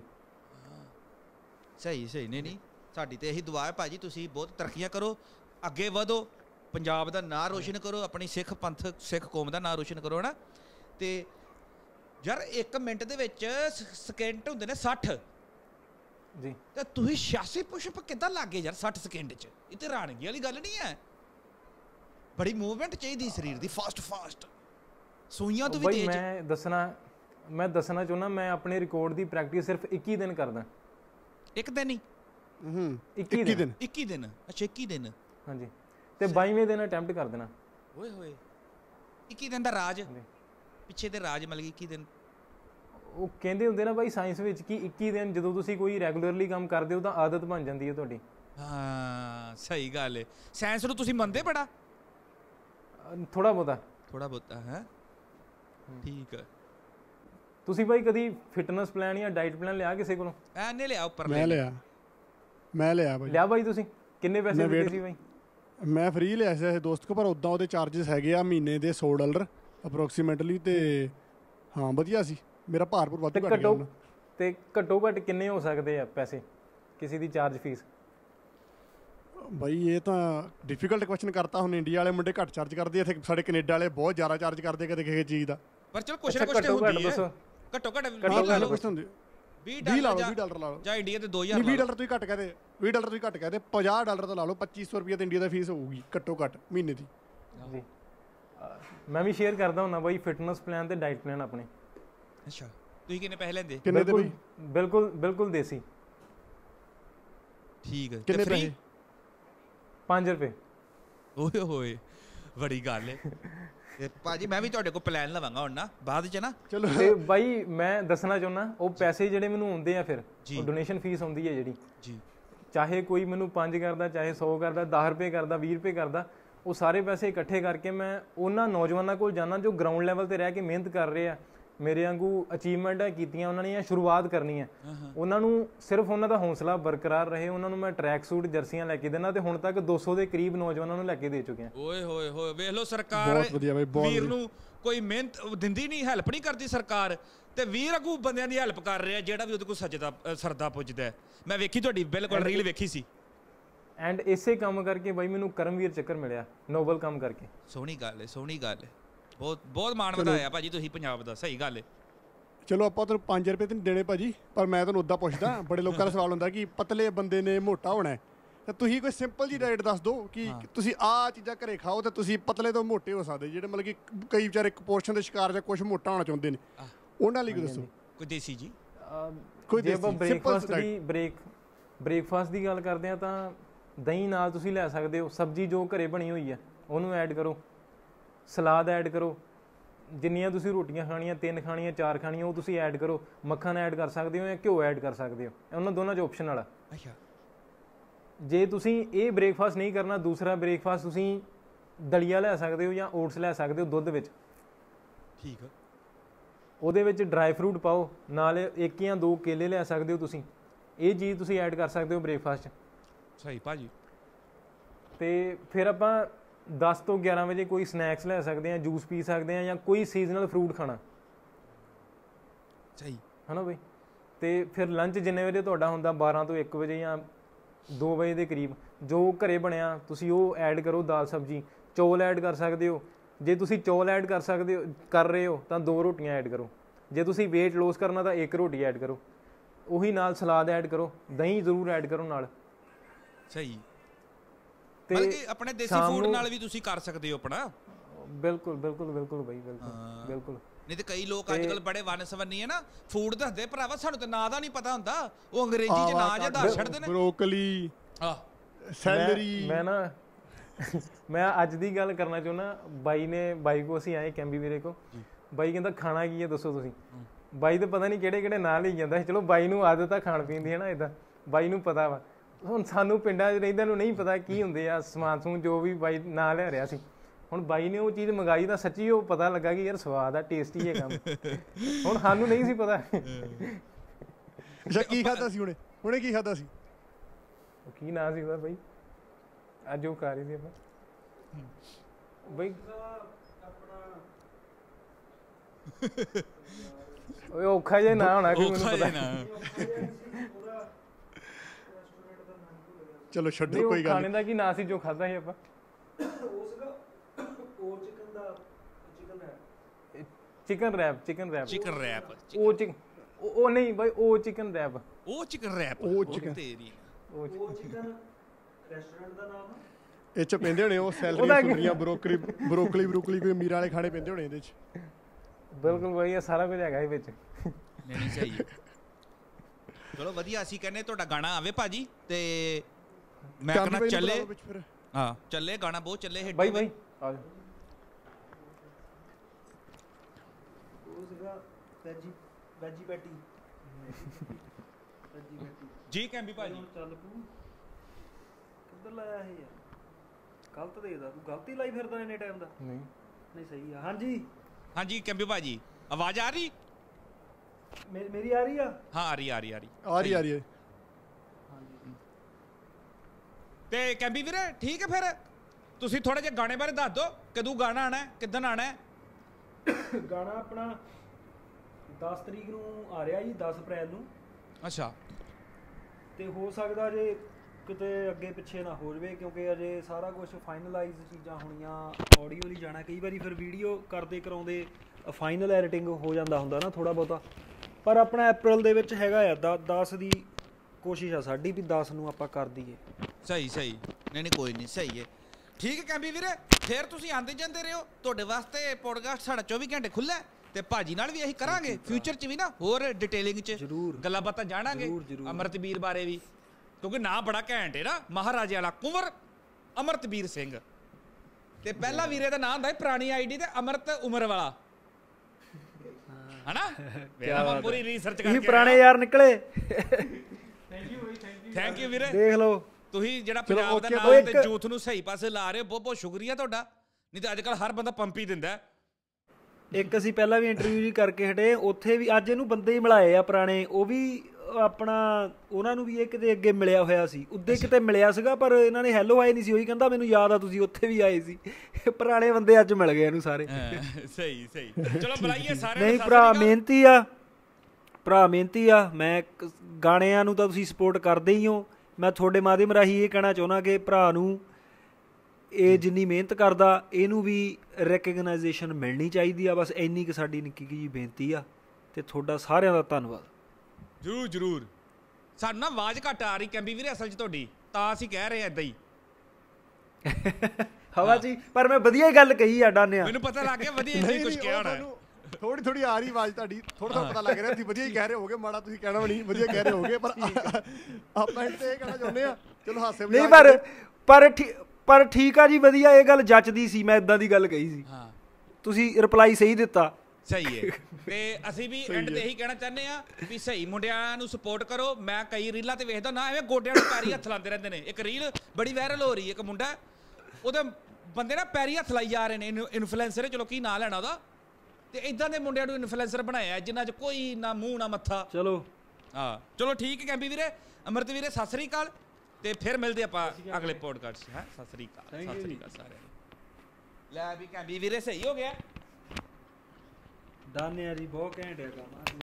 ਸਹੀ ਸਹੀ। ਨਹੀਂ ਨਹੀਂ ਸਾਡੀ ਤੇ ਇਹੀ ਦੁਆ ਹੈ ਭਾਜੀ, ਤੁਸੀਂ ਬਹੁਤ ਤਰੱਕੀਆਂ ਕਰੋ, ਅੱਗੇ ਵਧੋ, ਪੰਜਾਬ ਦਾ ਨਾਂ ਰੋਸ਼ਨ ਕਰੋ, ਆਪਣੀ ਸਿੱਖ ਪੰਥ ਸਿੱਖ ਕੌਮ ਦਾ ਨਾਂ ਰੋਸ਼ਨ ਕਰੋ, ਹੈ ਨਾ। ਤੇ ਯਾਰ ਇੱਕ ਮਿੰਟ ਦੇ ਵਿੱਚ ਸਕਿੰਟ ਹੁੰਦੇ ਨੇ ਸੱਠ ਜੀ, ਤੇ ਤੁਸੀਂ ਛਿਆਸੀ ਪੁਸ਼ਅਪ ਕਿੱਦਾਂ ਲੱਗ ਗਏ ਯਾਰ ਸੱਠ ਸਕਿੰਟ 'ਚ? ਇਹ ਤੇ ਹੈਰਾਨਗੀ ਵਾਲੀ ਗੱਲ ਨਹੀਂ ਹੈ। ਬੜੀ ਮੂਵਮੈਂਟ ਚਾਹੀਦੀ ਸਰੀਰ ਦੀ, ਫਾਸਟ ਫਾਸਟ, ਸੂਈਆਂ ਤੋਂ ਵੀ ਬਈ ਤੇਜ਼। ਮੈਂ ਦੱਸਣਾ ਮੈਂ ਦੱਸਣਾ ਚਾਹੁੰਦਾ, ਮੈਂ ਆਪਣੇ ਰਿਕਾਰਡ ਦੀ ਪ੍ਰੈਕਟਿਸ ਸਿਰਫ ਇੱਕੀ ਦਿਨ ਕਰਦਾ। ਇੱਕ ਦਿਨ ਹੀ? ਹੂੰ ਇੱਕੀ ਇੱਕੀ ਦਿਨ। ਦਿਨ ਇੱਕੀ ਦਿਨ? ਅੱਛਾ ਇੱਕੀ ਦਿਨ। ਹਾਂਜੀ ਤੇ ਬਾਈਵੇਂ ਦਿਨ ਅਟੈਂਪਟ ਕਰ ਦੇਣਾ। ਓਏ ਹੋਏ। ਇੱਕੀ ਦਿਨ ਦਾ ਰਾਜ ਪਿੱਛੇ ਤੇ ਰਾਜ ਮਿਲ ਗਈ ਇੱਕੀ ਦਿਨ। ਉਹ ਕਹਿੰਦੇ ਹੁੰਦੇ ਨਾ ਬਾਈ ਸਾਇੰਸ ਵਿੱਚ ਕਿ ਇੱਕੀ ਦਿਨ ਜਦੋਂ ਤੁਸੀਂ ਕੋਈ ਰੈਗੂਲਰਲੀ ਕੰਮ ਕਰਦੇ ਹੋ ਤਾਂ ਆਦਤ ਬਣ ਜਾਂਦੀ ਹੈ ਤੁਹਾਡੀ। ਹਾਂ ਸਹੀ ਗੱਲ ਹੈ। ਸਾਇੰਸ ਨੂੰ ਤੁਸੀਂ ਮੰਨਦੇ ਬੜਾ? ਥੋੜਾ ਬਹੁਤਾ। ਥੋੜਾ ਬਹੁਤਾ ਹੈ। ਠੀਕ ਹੈ। ਤੁਸੀਂ ਬਾਈ ਕਦੀ ਫਿਟਨੈਸ ਪਲਾਨ ਜਾਂ ਡਾਈਟ ਪਲਾਨ ਲਿਆ ਕਿਸੇ ਕੋਲੋਂ? ਐਨੇ ਲਿਆ ਉੱਪਰ ਮੈਂ ਲਿਆ ਮੈਂ ਲਿਆ ਬਾਈ। ਲਿਆ ਬਾਈ ਤੁਸੀਂ? ਕਿੰਨੇ ਪੈਸੇ ਦਿੱਤੇ ਸੀ ਬਾਈ? ਮੈਂ ਫ੍ਰੀ ਲਿਆ ਸੀ ਦੋਸਤ ਕੋ, ਪਰ ਉਦਾਂ ਉਹਦੇ ਚਾਰजेस ਹੈਗੇ ਆ ਮਹੀਨੇ ਦੇ ਸੌ ਡਾਲਰ ਅਪਰੋਕਸੀਮੇਟਲੀ। ਤੇ ਹਾਂ ਵਧੀਆ ਸੀ, ਮੇਰਾ ਭਾਰਪੁਰ ਵੱਧ ਘੱਟ ਗਿਆ ਹੁਣ। ਤੇ ਘੱਟੋ ਘੱਟ ਕਿੰਨੇ ਹੋ ਸਕਦੇ ਆ ਪੈਸੇ ਕਿਸੇ ਦੀ ਚਾਰਜ ਫੀਸ? ਬਾਈ ਇਹ ਤਾਂ ਡਿਫਿਕਲਟ ਕੁਐਸਚਨ ਕਰਤਾ। ਹੁਣ ਇੰਡੀਆ ਵਾਲੇ ਮੁੰਡੇ ਘੱਟ ਚਾਰਜ ਕਰਦੇ, ਇੱਥੇ ਸਾਡੇ ਕੈਨੇਡਾ ਵਾਲੇ ਬਹੁਤ ਜ਼ਿਆਦਾ ਚਾਰਜ ਕਰਦੇ ਕਦੇ ਕਿਸੇ ਚੀਜ਼ ਦਾ। ਪਰ ਚਲ ਕੁਛ ਨਾ ਕੁਛ ਤੇ ਹੁੰਦੀ ਹੈ। ਘੱਟੋ ਘੱਟ ਵੀਹ ਲਾ ਲਓ, ਕੁਛ ਹੁੰਦੀ ਵੀਹ ਵੀਹ ਲਾ ਲਓ, ਡਾਲਰ ਵੀਹ ਡਾਲਰ ਲਾ ਲਓ। ਜਾਂ ਇੰਡੀਆ ਤੇ ਦੋ ਹਜ਼ਾਰ ਨਹੀਂ ਵੀਹ ਡਾਲਰ ਤੁਸੀਂ ਘੱਟ ਕਹਦੇ, ਵੀਹ ਡਾਲਰ ਤੁਸੀਂ ਘੱਟ ਕਹਦੇ, ਪੰਜਾਹ ਡਾਲਰ ਤਾਂ ਲਾ ਲਓ, ਪੱਚੀ ਸੌ ਰੁਪਏ ਤਾਂ ਇੰਡੀਆ ਦਾ ਫੀਸ ਹੋਊਗੀ ਘੱਟੋ ਘੱਟ ਮਹੀਨੇ ਦੀ। ਜੀ ਮੈਂ ਵੀ ਸ਼ੇਅਰ ਕਰਦਾ ਹੁੰਦਾ ਬਾਈ ਫਿਟਨੈਸ ਪਲਾਨ ਤੇ ਡਾਈਟ ਪਲਾਨ ਆਪਣੇ। ਅੱਛਾ ਤੁਸੀਂ ਕਿੰਨੇ ਪੈਸੇ ਲੈਂਦੇ? ਕਿੰਨੇ ਦੇ ਬਾਈ? ਬਿਲਕੁਲ ਬਿਲਕੁਲ ਦੇਸੀ। ਠੀਕ ਹੈ। ਕਿੰਨੇ ਪੈਸੇ? ਪੰਜ ਰੁਪਏ। ਓਏ ਹੋਏ ਬੜੀ ਗੱਲ ਹੈ। ਤੇ ਭਾਜੀ ਮੈਂ ਵੀ ਤੁਹਾਡੇ ਕੋਲ ਪਲਾਨ ਲਵਾਂਗਾ ਹੁਣ ਨਾ ਬਾਅਦ 'ਚ ਨਾ। ਚਲੋ ਤੇ ਬਾਈ ਮੈਂ ਦੱਸਣਾ ਚਾਹੁੰਦਾ, ਉਹ ਪੈਸੇ ਜਿਹੜੇ ਮੈਨੂੰ ਆਉਂਦੇ ਆ ਫਿਰ ਉਹ ਡੋਨੇਸ਼ਨ ਫੀਸ ਆਉਂਦੀ ਹੈ ਜਿਹੜੀ, ਜੀ ਚਾਹੇ ਕੋਈ ਮੈਨੂੰ ਪੰਜ ਕਰਦਾ, ਚਾਹੇ ਸੌ ਕਰਦਾ, ਦਸ ਰੁਪਏ ਕਰਦਾ, ਵੀਹ ਰੁਪਏ ਕਰਦਾ, ਉਹ ਸਾਰੇ ਪੈਸੇ ਇਕੱਠੇ ਕਰਕੇ ਮੈਂ ਉਹਨਾਂ ਨੌਜਵਾਨਾਂ ਕੋਲ ਜਾਣਾ ਜੋ ਗਰਾਊਂਡ ਲੈਵਲ ਤੇ ਰਹਿ ਕੇ ਮਿਹਨਤ ਕਰ ਰਹੇ ਆ, ਮੇਰੇ ਵਾਂਗੂ ਅਚੀਵਮੈਂਟਾਂ ਕੀਤੀਆਂ ਉਹਨਾਂ ਨੇ ਜਾਂ ਸ਼ੁਰੂਆਤ ਕਰਨੀ ਹੈ, ਉਹਨਾਂ ਨੂੰ ਸਿਰਫ ਉਹਨਾਂ ਦਾ ਹੌਸਲਾ ਬਰਕਰਾਰ ਰਹੇ, ਉਹਨਾਂ ਨੂੰ ਮੈਂ ਟਰੈਕ ਸੂਟ ਜਰਸੀਆਂ ਲੈ ਕੇ ਦੇਣਾ ਤੇ ਹੁਣ ਤੱਕ ਦੋ ਸੌ ਦੇ ਕਰੀਬ ਨੌਜਵਾਨਾਂ ਨੂੰ ਲੈ ਕੇ ਦੇ ਚੁੱਕਿਆ। ਓਏ ਹੋਏ ਹੋਏ ਵੇਖ ਲਓ ਸਰਕਾਰ ਬਹੁਤ ਵਧੀਆ ਬਾਈ, ਬਹੁਤ ਵੀਰ ਨੂੰ ਕੋਈ ਮਿਹਨਤ ਦਿੰਦੀ ਨਹੀਂ, ਹੈਲਪ ਨਹੀਂ ਕਰਦੀ ਸਰਕਾਰ, ਤੇ ਵੀਰ ਅਗੂ ਬੰਦਿਆਂ ਦੀ ਹੈਲਪ ਕਰ ਰਿਹਾ ਜਿਹੜਾ ਵੀ ਉਹਦੇ ਕੋਲ ਸੱਜਦਾ ਸਰਦਾ ਪੁੱਜਦਾ। ਮੈਂ ਵੇਖੀ ਤੁਹਾਡੀ ਬਿਲਕੁਲ ਰੀਲ ਵੇਖੀ ਸੀ। ਐਂਡ ਇਸੇ ਕੰਮ ਕਰਕੇ ਬਾਈ ਮੈਨੂੰ ਕਰਮਵੀਰ ਚੱਕਰ ਮਿਲਿਆ, ਨੋਬਲ ਕੰਮ ਕਰਕੇ। ਸੋਹਣੀ ਗੱਲ ਹੈ, ਸੋਹਣੀ ਗੱਲ ਹੈ। ਬਹੁਤ ਬਹੁਤ ਮਾਣ ਵਧਾਇਆ ਭਾਜੀ ਤੁਸੀਂ ਪੰਜਾਬ ਦਾ, ਸਹੀ ਗੱਲ ਹੈ। ਚਲੋ ਆਪਾਂ ਤੁਹਾਨੂੰ ਪੰਜ ਰੁਪਏ ਤਾਂ ਨਹੀਂ ਦੇਣੇ ਭਾਜੀ, ਪਰ ਮੈਂ ਤੁਹਾਨੂੰ ਉੱਦਾਂ ਪੁੱਛਦਾ, ਬੜੇ ਲੋਕਾਂ ਦਾ ਸਵਾਲ ਹੁੰਦਾ ਕਿ ਪਤਲੇ ਬੰਦੇ ਨੇ ਮੋਟਾ ਹੋਣਾ ਹੈ, ਤਾਂ ਤੁਸੀਂ ਕੋਈ ਸਿੰਪਲ ਜੀ ਡਾਈਟ ਦੱਸ ਦਿਓ ਕਿ ਤੁਸੀਂ ਆਹ ਚੀਜ਼ਾਂ ਘਰੇ ਖਾਓ ਤਾਂ ਤੁਸੀਂ ਪਤਲੇ ਤੋਂ ਮੋਟੇ ਹੋ ਸਕਦੇ, ਜਿਹੜੇ ਮਤਲਬ ਕਿ ਕਈ ਵਿਚਾਰੇ ਇੱਕ ਪੋਰਸ਼ਨ ਦੇ ਸ਼ਿਕਾਰ ਜਾਂ ਕੁਝ ਮੋਟਾ ਹੋਣਾ ਚਾਹੁੰਦੇ ਨੇ, ਉਹਨਾਂ ਲਈ ਕੋਈ ਦੱਸੋ ਕੋਈ ਦੇਸੀ ਜੀ। ਕੋਈ ਜੇ ਆਪਾਂ ਦੇਸੀ ਬ੍ਰੇਕਫਾਸਟ ਸਿੰਪਲ ਦੀ ਬ੍ਰੇਕ ਬ੍ਰੇਕਫਾਸਟ ਦੀ ਗੱਲ ਕਰਦੇ ਆ ਤਾਂ ਦਹੀਂ ਨਾਲ ਤੁਸੀਂ ਲੈ ਸਕਦੇ ਹੋ, ਸਬਜ਼ੀ ਜੋ ਘਰੇ ਬਣੀ ਹੋਈ ਹੈ ਉਹਨੂੰ ਐਡ ਕਰੋ, ਸਲਾਦ ਐਡ ਕਰੋ, ਜਿੰਨੀਆਂ ਤੁਸੀਂ ਰੋਟੀਆਂ ਖਾਣੀਆਂ, ਤਿੰਨ ਖਾਣੀਆਂ, ਚਾਰ ਖਾਣੀਆਂ, ਉਹ ਤੁਸੀਂ ਐਡ ਕਰੋ, ਮੱਖਣ ਐਡ ਕਰ ਸਕਦੇ ਹੋ ਜਾਂ ਘਿਓ ਐਡ ਕਰ ਸਕਦੇ ਹੋ, ਉਹਨਾਂ ਦੋਨਾਂ 'ਚ ਆਪਸ਼ਨ ਵਾਲਾ। ਅੱਛਾ ਜੇ ਤੁਸੀਂ ਇਹ ਬ੍ਰੇਕਫਾਸਟ ਨਹੀਂ ਕਰਨਾ, ਦੂਸਰਾ ਬ੍ਰੇਕਫਾਸਟ ਤੁਸੀਂ ਦਲੀਆ ਲੈ ਸਕਦੇ ਹੋ ਜਾਂ ਓਟਸ ਲੈ ਸਕਦੇ ਹੋ ਦੁੱਧ ਵਿੱਚ। ਠੀਕ ਹੈ। ਉਹਦੇ ਵਿੱਚ ਡਰਾਈ ਫਰੂਟ ਪਾਓ, ਨਾਲ ਇੱਕ ਜਾਂ ਦੋ ਕੇਲੇ ਲੈ ਸਕਦੇ ਹੋ ਤੁਸੀਂ, ਇਹ ਚੀਜ਼ ਤੁਸੀਂ ਐਡ ਕਰ ਸਕਦੇ ਹੋ ਬ੍ਰੇਕਫਾਸਟ 'ਚ। ਸਹੀ ਭਾਜੀ। ਤੇ ਫਿਰ ਆਪਾਂ ਦਸ ਤੋਂ ਗਿਆਰਾਂ ਵਜੇ ਕੋਈ ਸਨੈਕਸ ਲੈ ਸਕਦੇ ਹਾਂ, ਜੂਸ ਪੀ ਸਕਦੇ ਹਾਂ ਜਾਂ ਕੋਈ ਸੀਜ਼ਨਲ ਫਰੂਟ ਖਾਣਾ। ਸਹੀ ਹੈ ਨਾ ਬਈ। ਤੇ ਫਿਰ ਲੰਚ ਜਿੰਨੇ ਵਜੇ ਤੁਹਾਡਾ ਹੁੰਦਾ ਬਾਰਾਂ ਤੋਂ ਇੱਕ ਵਜੇ ਜਾਂ ਦੋ ਵਜੇ ਦੇ ਕਰੀਬ ਜੋ ਘਰੇ ਬਣਿਆ ਤੁਸੀਂ ਉਹ ਐਡ ਕਰੋ, ਦਾਲ ਸਬਜ਼ੀ, ਚੌਲ ਐਡ ਕਰ ਸਕਦੇ ਹੋ। ਜੇ ਤੁਸੀਂ ਚੌਲ ਐਡ ਕਰ ਸਕਦੇ ਹੋ ਕਰ ਰਹੇ ਹੋ ਤਾਂ ਦੋ ਰੋਟੀਆਂ ਐਡ ਕਰੋ। ਜੇ ਤੁਸੀਂ weight loss ਕਰਨਾ ਤਾਂ ਇੱਕ ਰੋਟੀ ਐਡ ਕਰੋ, ਉਹੀ ਨਾਲ ਸਲਾਦ ਐਡ ਕਰੋ, ਦਹੀਂ ਜ਼ਰੂਰ ਐਡ ਕਰੋ ਨਾਲ। ਸਹੀ, ਤੇ ਮਤਲਬ ਕਿ ਆਪਣੇ ਦੇਸੀ ਫੂਡ ਨਾਲ ਵੀ ਤੁਸੀਂ ਕਰ ਸਕਦੇ ਹੋ ਆਪਣਾ। ਬਿਲਕੁਲ ਬਿਲਕੁਲ ਬਿਲਕੁਲ ਬਾਈ, ਬਿਲਕੁਲ ਬਿਲਕੁਲ। ਨਹੀਂ ਤੇ ਕਈ ਲੋਕ ਅੱਜ ਕੱਲ ਬੜੇ ਵਨ ਸਵੰਨੀ ਹੈ ਨਾ, ਫੂਡ ਦੱਸਦੇ ਭਰਾਵਾ ਸਾਨੂੰ ਤੇ ਨਾਂ ਦਾ ਨਹੀਂ ਪਤਾ ਹੁੰਦਾ, ਉਹ ਅੰਗਰੇਜ਼ੀ ਚ ਨਾਂ ਜਾਂ ਦੱਸ ਛੱਡਦੇ ਨੇ। ਬਰੋਕਲੀ, ਆਹ ਸੈਲਰੀ। ਮੈਂ ਨਾ ਮੈਂ ਅੱਜ ਦੀ ਗੱਲ ਕਰਨਾ ਚਾਹੁੰਦਾ। ਬਾਈ ਨੇ ਬਾਈ ਕੋ ਅਸੀਂ ਆਏ ਕੈਂਬੀ ਵੀਰੇ ਕੋ, ਬਾਈ ਕਹਿੰਦਾ ਖਾਣਾ ਕੀ ਹੈ ਦੱਸੋ ਤੁਸੀਂ। ਬਾਈ ਤੇ ਪਤਾ ਨਹੀਂ ਕਿਹੜੇ ਕਿਹੜੇ ਨਾਂ ਲਈ ਜਾਂਦਾ ਸੀ। ਚਲੋ ਬਾਈ ਨੂੰ ਆਦਤ ਆ ਖਾਣ ਪੀਣ ਦੀ ਹੈ ਨਾ, ਇੱਦਾਂ ਬਾਈ ਨੂੰ ਪਤਾ ਵਾ। ਹੁਣ ਸਾਨੂੰ ਪਿੰਡਾਂ 'ਚ ਰਹਿੰਦਿਆਂ ਨੂੰ ਨਹੀਂ ਪਤਾ ਕੀ ਹੁੰਦੇ ਆ ਸਮਾਨ ਸਮੂਨ ਜੋ ਵੀ ਬਾਈ ਨਾਂ ਲੈ ਰਿਹਾ ਸੀ। ਹੁਣ ਬਾਈ ਨੇ ਉਹ ਚੀਜ਼ ਮੰਗਾਈ ਤਾਂ ਸੱਚੀ ਉਹ ਪਤਾ ਲੱਗਾ ਕਿ ਯਾਰ ਸਵਾਦ ਆ, ਟੇਸਟੀ ਹੈ ਕੰਮ। ਹੁਣ ਸਾਨੂੰ ਨਹੀਂ ਸੀ ਪਤਾ। ਅੱਛਾ ਕੀ ਖਾਧਾ ਸੀ ਹੁਣੇ? ਹੁਣੇ ਕੀ ਖਾਧਾ ਸੀ? ਕੀ ਨਾਂ ਸੀ ਉਹਦਾ ਬਾਈ? ਅੱਜ ਉਹ ਕਰ ਰਹੀ ਸੀ ਆਪਾਂ ਬਾਈ ਓਏ ਔਖਾ ਜਿਹਾ ਨਾਂ ਹੋਣਾ ਕੋਈ, ਮੈਨੂੰ ਪਤਾ। ਚਲੋ ਛੱਡੋ ਕੋਈ ਗੱਲ ਖਾਣੇ ਦਾ ਕੀ ਨਾਂ ਸੀ ਜੋ ਖਾਧਾ ਸੀ ਆਪਾਂ? Chicken wrap, chicken wrap, chicken wrap. ਉਹ ਚਿਕਨ ਉਹ ਨਹੀਂ ਬਾਈ, ਉਹ ਚਿਕਨ ਰੈਪ, ਉਹ ਚਿਕਨ ਰੈਪ, ਉਹ ਚਿਕਨ ਤੇਰੀ ਉਹ ਚਿਕਨ ਰੈਸਟੋਰੈਂਟ ਦਾ ਨਾਮ ਹੈ। ਇਹ ਚ ਪੈਂਦੇ ਹੋਣੇ ਉਹ ਸੈਲਰੀ ਸੁਲਰੀਆਂ, ਬਰੋਕਲੀ ਬਰੋਕਲੀ ਬਰੋਕਲੀ ਕੋਈ ਅਮੀਰਾਂ ਵਾਲੇ ਖਾਣੇ ਪੈਂਦੇ ਹੋਣੇ ਇਹਦੇ ਚ। ਬਿਲਕੁਲ ਬਾਈ ਇਹ ਸਾਰਾ ਕੁਝ ਹੈਗਾ ਇਹ ਵਿੱਚ। ਨਹੀਂ ਨਹੀਂ ਸਹੀ। ਚਲੋ ਵਧੀਆ, ਅਸੀਂ ਕਹਿੰਦੇ ਤੁਹਾਡਾ ਗਾਣਾ ਆਵੇ ਭਾਜੀ, ਤੇ ਮੈਂ ਕਹਿੰਦਾ ਚੱਲੇ। ਹਾਂ ਚੱਲੇ, ਗਾਣਾ ਬਹੁਤ ਚੱਲੇ ਹਿੱਟ ਬਾਈ ਬਾਈ ਆ ਜਾ। ਉਹ ਸੀਗਾ veggie veggie patty veggie patty ਜੀ ਕੈਂਬੀ ਭਾਜੀ। ਚੱਲ ਪੂ ਕਿੱਧਰ ਲਾਇਆ ਇਹ ਯਾਰ? ਗਲਤ ਦੇਦਾ ਤੂੰ, ਗਲਤੀ ਲਾਈ ਫਿਰਦਾ ਇੰਨੇ ਟਾਈਮ ਦਾ। ਨਹੀਂ ਨਹੀਂ ਸਹੀ ਆ। ਹਾਂਜੀ ਹਾਂਜੀ ਕੈਂਬੀ ਭਾਜੀ, ਆਵਾਜ਼ ਆ ਰਹੀ? ਮੇਰੀ ਮੇਰੀ ਆ ਰਹੀ ਆ? ਹਾਂ ਆ ਰਹੀ ਆ ਰਹੀ ਆ ਰਹੀ ਆ ਰਹੀ ਆ ਰਹੀ ਹੈ। ਹਾਂਜੀ ਤੇ ਕੈਂਬੀ ਵੀਰੇ ਠੀਕ ਹੈ, ਫਿਰ ਤੁਸੀਂ ਥੋੜੇ ਜਿਹੇ ਗਾਣੇ ਬਾਰੇ ਦੱਸ ਦਿਓ, ਕਦੋਂ ਗਾਣਾ ਆਣਾ, ਕਿੱਦਣ ਆਣਾ? ਗਾਣਾ ਆਪਣਾ ਦਸ ਤਰੀਕ ਨੂੰ ਆ ਰਿਹਾ ਜੀ, ਦਸ ਅਪ੍ਰੈਲ ਨੂੰ। ਅੱਛਾ। ਤੇ ਹੋ ਸਕਦਾ ਜੇ ਕਿਤੇ ਅੱਗੇ ਪਿੱਛੇ ਨਾ ਹੋ ਜਾਵੇ, ਕਿਉਂਕਿ ਅਜੇ ਸਾਰਾ ਕੁਝ ਫਾਈਨਲਾਈਜ਼ ਚੀਜ਼ਾਂ ਹੋਣੀਆਂ, ਆਡੀਓ ਲਈ ਜਾਣਾ। ਕਈ ਵਾਰੀ ਫਿਰ ਵੀਡੀਓ ਕਰਦੇ ਕਰਾਉਂਦੇ ਫਾਈਨਲ ਐਡੀਟਿੰਗ ਹੋ ਜਾਂਦਾ ਹੁੰਦਾ ਨਾ ਥੋੜਾ ਬਹੁਤਾ। ਪਰ ਆਪਣਾ ਅਪ੍ਰੈਲ ਦੇ ਵਿੱਚ ਹੈਗਾ ਆ ਦਸ ਦੀ ਕੋਸ਼ਿਸ਼ ਆ ਸਾਡੀ ਵੀ ਦਸ ਨੂੰ ਆਪਾਂ ਕਰ ਦਈਏ। ਸਹੀ ਸਹੀ, ਨਹੀਂ ਨਹੀਂ ਕੋਈ ਨਹੀਂ, ਸਹੀ ਹੈ। ਠੀਕ ਹੈ ਕੈਂਬੀ ਵੀਰੇ, ਫਿਰ ਤੁਸੀਂ ਆਉਂਦੇ ਜਾਂਦੇ ਰਹੋ, ਤੁਹਾਡੇ ਵਾਸਤੇ ਪੋਡਕਾਸਟ ਸਾਡਾ ਚੌਵੀ ਘੰਟੇ ਖੁੱਲ੍ਹਾ, ਤੇ ਭਾਜੀ ਨਾਲ ਵੀ ਅਸੀਂ ਕਰਾਂਗੇ ਫਿਊਚਰ 'ਚ ਵੀ ਨਾ, ਹੋਰ ਡਿਟੇਲਿੰਗ 'ਚ ਗੱਲਾਂ ਬਾਤਾਂ ਜਾਣਾਂਗੇ ਅਮਰਤਵੀਰ ਬਾਰੇ ਵੀ, ਕਿਉਂਕਿ ਨਾਂ ਬੜਾ ਘੈਂਟ ਹੈ ਨਾ, ਮਹਾਰਾਜੇ ਵਾਲਾ ਕੁੰਵਰ ਅਮਰਤਵੀਰ ਸਿੰਘ। ਤੇ ਪਹਿਲਾ ਵੀਰੇ ਦਾ ਨਾਂ ਹੁੰਦਾ ਹੈ ਪੁਰਾਣੀ ਆਈਡੀ ਤੇ ਅਮਰਤ ਉਮਰ ਵਾਲਾ, ਹਨਾ? ਮੈਂ ਪੂਰੀ ਰਿਸਰਚ ਕਰਕੇ ਪੁਰਾਣੇ ਯਾਰ ਨਿਕਲੇ। ਥੈਂਕ ਯੂ ਬਾਈ, ਥੈਂਕ ਯੂ ਥੈਂਕ ਯੂ ਵੀਰੇ। ਦੇਖ ਲਓ ਤੁਸੀਂ ਜਿਹੜਾ ਪੰਜਾਬ ਦਾ ਨਾਮ ਤੇ ਯੂਥ ਨੂੰ ਸਹੀ ਪਾਸੇ ਲਾ ਰਹੇ ਹੋ, ਬਹੁਤ ਬਹੁਤ ਸ਼ੁਕਰੀਆ ਤੁਹਾਡਾ। ਨਹੀਂ ਤਾਂ ਅੱਜ ਕੱਲ ਹਰ ਬੰਦਾ ਪੰਪ ਹੀ ਦਿੰਦਾ। ਇੱਕ ਅਸੀਂ ਪਹਿਲਾਂ ਵੀ ਇੰਟਰਵਿਊ ਜੀ ਕਰਕੇ ਹਟੇ, ਉੱਥੇ ਵੀ ਅੱਜ ਇਹਨੂੰ ਬੰਦੇ ਹੀ ਮਿਲਾਏ ਆ ਪੁਰਾਣੇ, ਉਹ ਵੀ ਆਪਣਾ ਉਹਨਾਂ ਨੂੰ ਵੀ ਇਹ ਕਿਤੇ ਅੱਗੇ ਮਿਲਿਆ ਹੋਇਆ ਸੀ, ਉੱਦੇ ਕਿਤੇ ਮਿਲਿਆ ਸੀਗਾ, ਪਰ ਇਹਨਾਂ ਨੇ ਹੈਲੋ ਆਏ ਨਹੀਂ ਸੀ। ਉਹੀ ਕਹਿੰਦਾ ਮੈਨੂੰ ਯਾਦ ਆ ਤੁਸੀਂ ਉੱਥੇ ਵੀ ਆਏ ਸੀ। ਪੁਰਾਣੇ ਬੰਦੇ ਅੱਜ ਮਿਲ ਗਏ ਇਹਨੂੰ ਸਾਰੇ। ਸਹੀ ਸਹੀ, ਚਲੋ ਬੁਲਾਈਏ ਸਾਰੇ। ਨਹੀਂ ਭਰਾ ਮਿਹਨਤੀ ਆ, ਭਰਾ ਮਿਹਨਤੀ ਆ। ਮੈਂ ਗਾਣਿਆਂ ਨੂੰ ਤਾਂ ਤੁਸੀਂ ਸਪੋਰਟ ਕਰਦੇ ਹੀ ਹੋ। ਮੈਂ ਤੁਹਾਡੇ ਮਾਧਿਅਮ ਰਾਹੀਂ ਇਹ ਕਹਿਣਾ ਚਾਹੁੰਦਾ ਕਿ ਭਰਾ ਨੂੰ ਇਹ ਜਿੰਨੀ ਮਿਹਨਤ ਕਰਦਾ ਇਹਨੂੰ ਵੀ ਰੈਕਗਨਾਈਜੇਸ਼ਨ ਮਿਲਣੀ ਚਾਹੀਦੀ ਆ। ਬਸ ਇੰਨੀ ਕੁ ਸਾਡੀ ਨਿੱਕੀ ਜਿਹੀ ਬੇਨਤੀ ਆ, ਤੇ ਤੁਹਾਡਾ ਸਾਰਿਆਂ ਦਾ ਧੰਨਵਾਦ। ਜ਼ਰੂਰ ਜ਼ਰੂਰ। ਸਾਨੂੰ ਨਾ ਆਵਾਜ਼ ਘੱਟ ਆ ਰਹੀ ਕੈਂਬੀ ਵੀਰੇ ਅਸਲ 'ਚ ਤੁਹਾਡੀ, ਤਾਂ ਅਸੀਂ ਕਹਿ ਰਹੇ ਹਾਂ ਇੱਦਾਂ ਹੀ ਹਵਾ ਜੀ, ਪਰ ਮੈਂ ਵਧੀਆ ਹੀ ਗੱਲ ਕਹੀ ਆ ਡਾਨਿਆ। ਮੈਨੂੰ ਪਤਾ ਲੱਗ ਗਿਆ ਵਧੀਆ ਨਹੀਂ ਕੁਝ ਕਿਹਾ ਹੋਣਾ। ਥੋੜੀ ਥੋੜੀ ਆ ਰਹੀ ਆਵਾਜ਼ ਤੁਹਾਡੀ, ਥੋੜਾ ਥੋੜਾ ਪਤਾ ਲੱਗ ਰਿਹਾ ਤੁਸੀਂ ਵਧੀਆ ਹੀ ਕਹਿ ਰਹੇ ਹੋਗੇ, ਮਾੜਾ ਤੁਸੀਂ ਕਹਿਣਾ ਵੀ ਨਹੀਂ, ਵਧੀਆ ਕਹਿ ਰਹੇ ਹੋਗੇ। ਪਰ ਆਪਾਂ ਇੱਥੇ ਇਹ ਕਹਿਣਾ ਚਾਹੁੰਦੇ ਆ, ਚਲੋ ਹਾਸੇ ਨਹੀਂ ਪਰ ਪਰ ਪਰ ਠੀਕ ਆ ਜੀ, ਵਧੀਆ। ਇਹ ਗੱਲ ਜੱਚਦੀ ਸੀ, ਮੈਂ ਇਦਾਂ ਦੀ ਗੱਲ ਕਹੀ ਸੀ। ਹਾਂ ਤੁਸੀਂ ਰਿਪਲਾਈ ਸਹੀ ਦਿੱਤਾ। ਸਹੀ ਹੈ। ਤੇ ਅਸੀਂ ਵੀ ਐਂਡ ਤੇ ਇਹੀ ਕਹਿਣਾ ਚਾਹੁੰਦੇ ਆ ਵੀ ਸਹੀ ਮੁੰਡਿਆਂ ਨੂੰ ਸਪੋਰਟ ਕਰੋ। ਮੈਂ ਕਈ ਰੀਲਾਂ ਤੇ ਵੇਖਦਾ ਨਾ, ਐਵੇਂ ਗੋਡਿਆਂ ਨੂੰ ਪੈਰੀ ਹੱਥ ਲਾਉਂਦੇ ਰਹਿੰਦੇ ਨੇ। ਇੱਕ ਰੀਲ ਬੜੀ ਵਾਇਰਲ ਹੋ ਰਹੀ ਹੈ, ਇੱਕ ਮੁੰਡਾ ਉਹਦੇ ਬੰਦੇ ਨਾ ਪੈਰੀ ਹੱਥ ਲਾਈ ਜਾ ਰਹੇ ਨੇ, ਇਨਫਲੂਐਂਸਰ, ਚਲੋ ਕੀ ਨਾਂ ਲੈਣਾ ਉਹਦਾ। ਤੇ ਇਦਾਂ ਦੇ ਮੁੰਡਿਆਂ ਨੂੰ ਇਨਫਲੂਐਂਸਰ ਬਣਾਇਆ ਜਿਨ੍ਹਾਂ 'ਚ ਕੋਈ ਨਾ ਮੂੰਹ ਨਾ ਮੱਥਾ। ਚਲੋ ਹਾਂ ਚਲੋ ਠੀਕ ਹੈ ਕੈਂਬੀ ਵੀਰੇ, ਅਮਰਤ ਵੀਰੇ, ਸਤਿ ਸ੍ਰੀ ਅਕਾਲ। ਤੇ ਫਿਰ ਮਿਲਦੇ ਆਪਾਂ ਅਗਲੇ ਪੋਡਕਾਸਟ 'ਚ। ਹੈ ਸਤਿ ਸ੍ਰੀ ਅਕਾਲ, ਸਤਿ ਸ੍ਰੀ ਅਕਾਲ ਸਾਰਿਆਂ ਨੂੰ। ਲੈ ਵੀ ਕੈਂਬੀ ਵੀਰੇ ਸਹੀ ਹੋ ਗਿਆ। ਦਾਨਿਆ ਜੀ ਬਹੁਤ ਘੈਂਟ ਹੈ ਕੰਮ।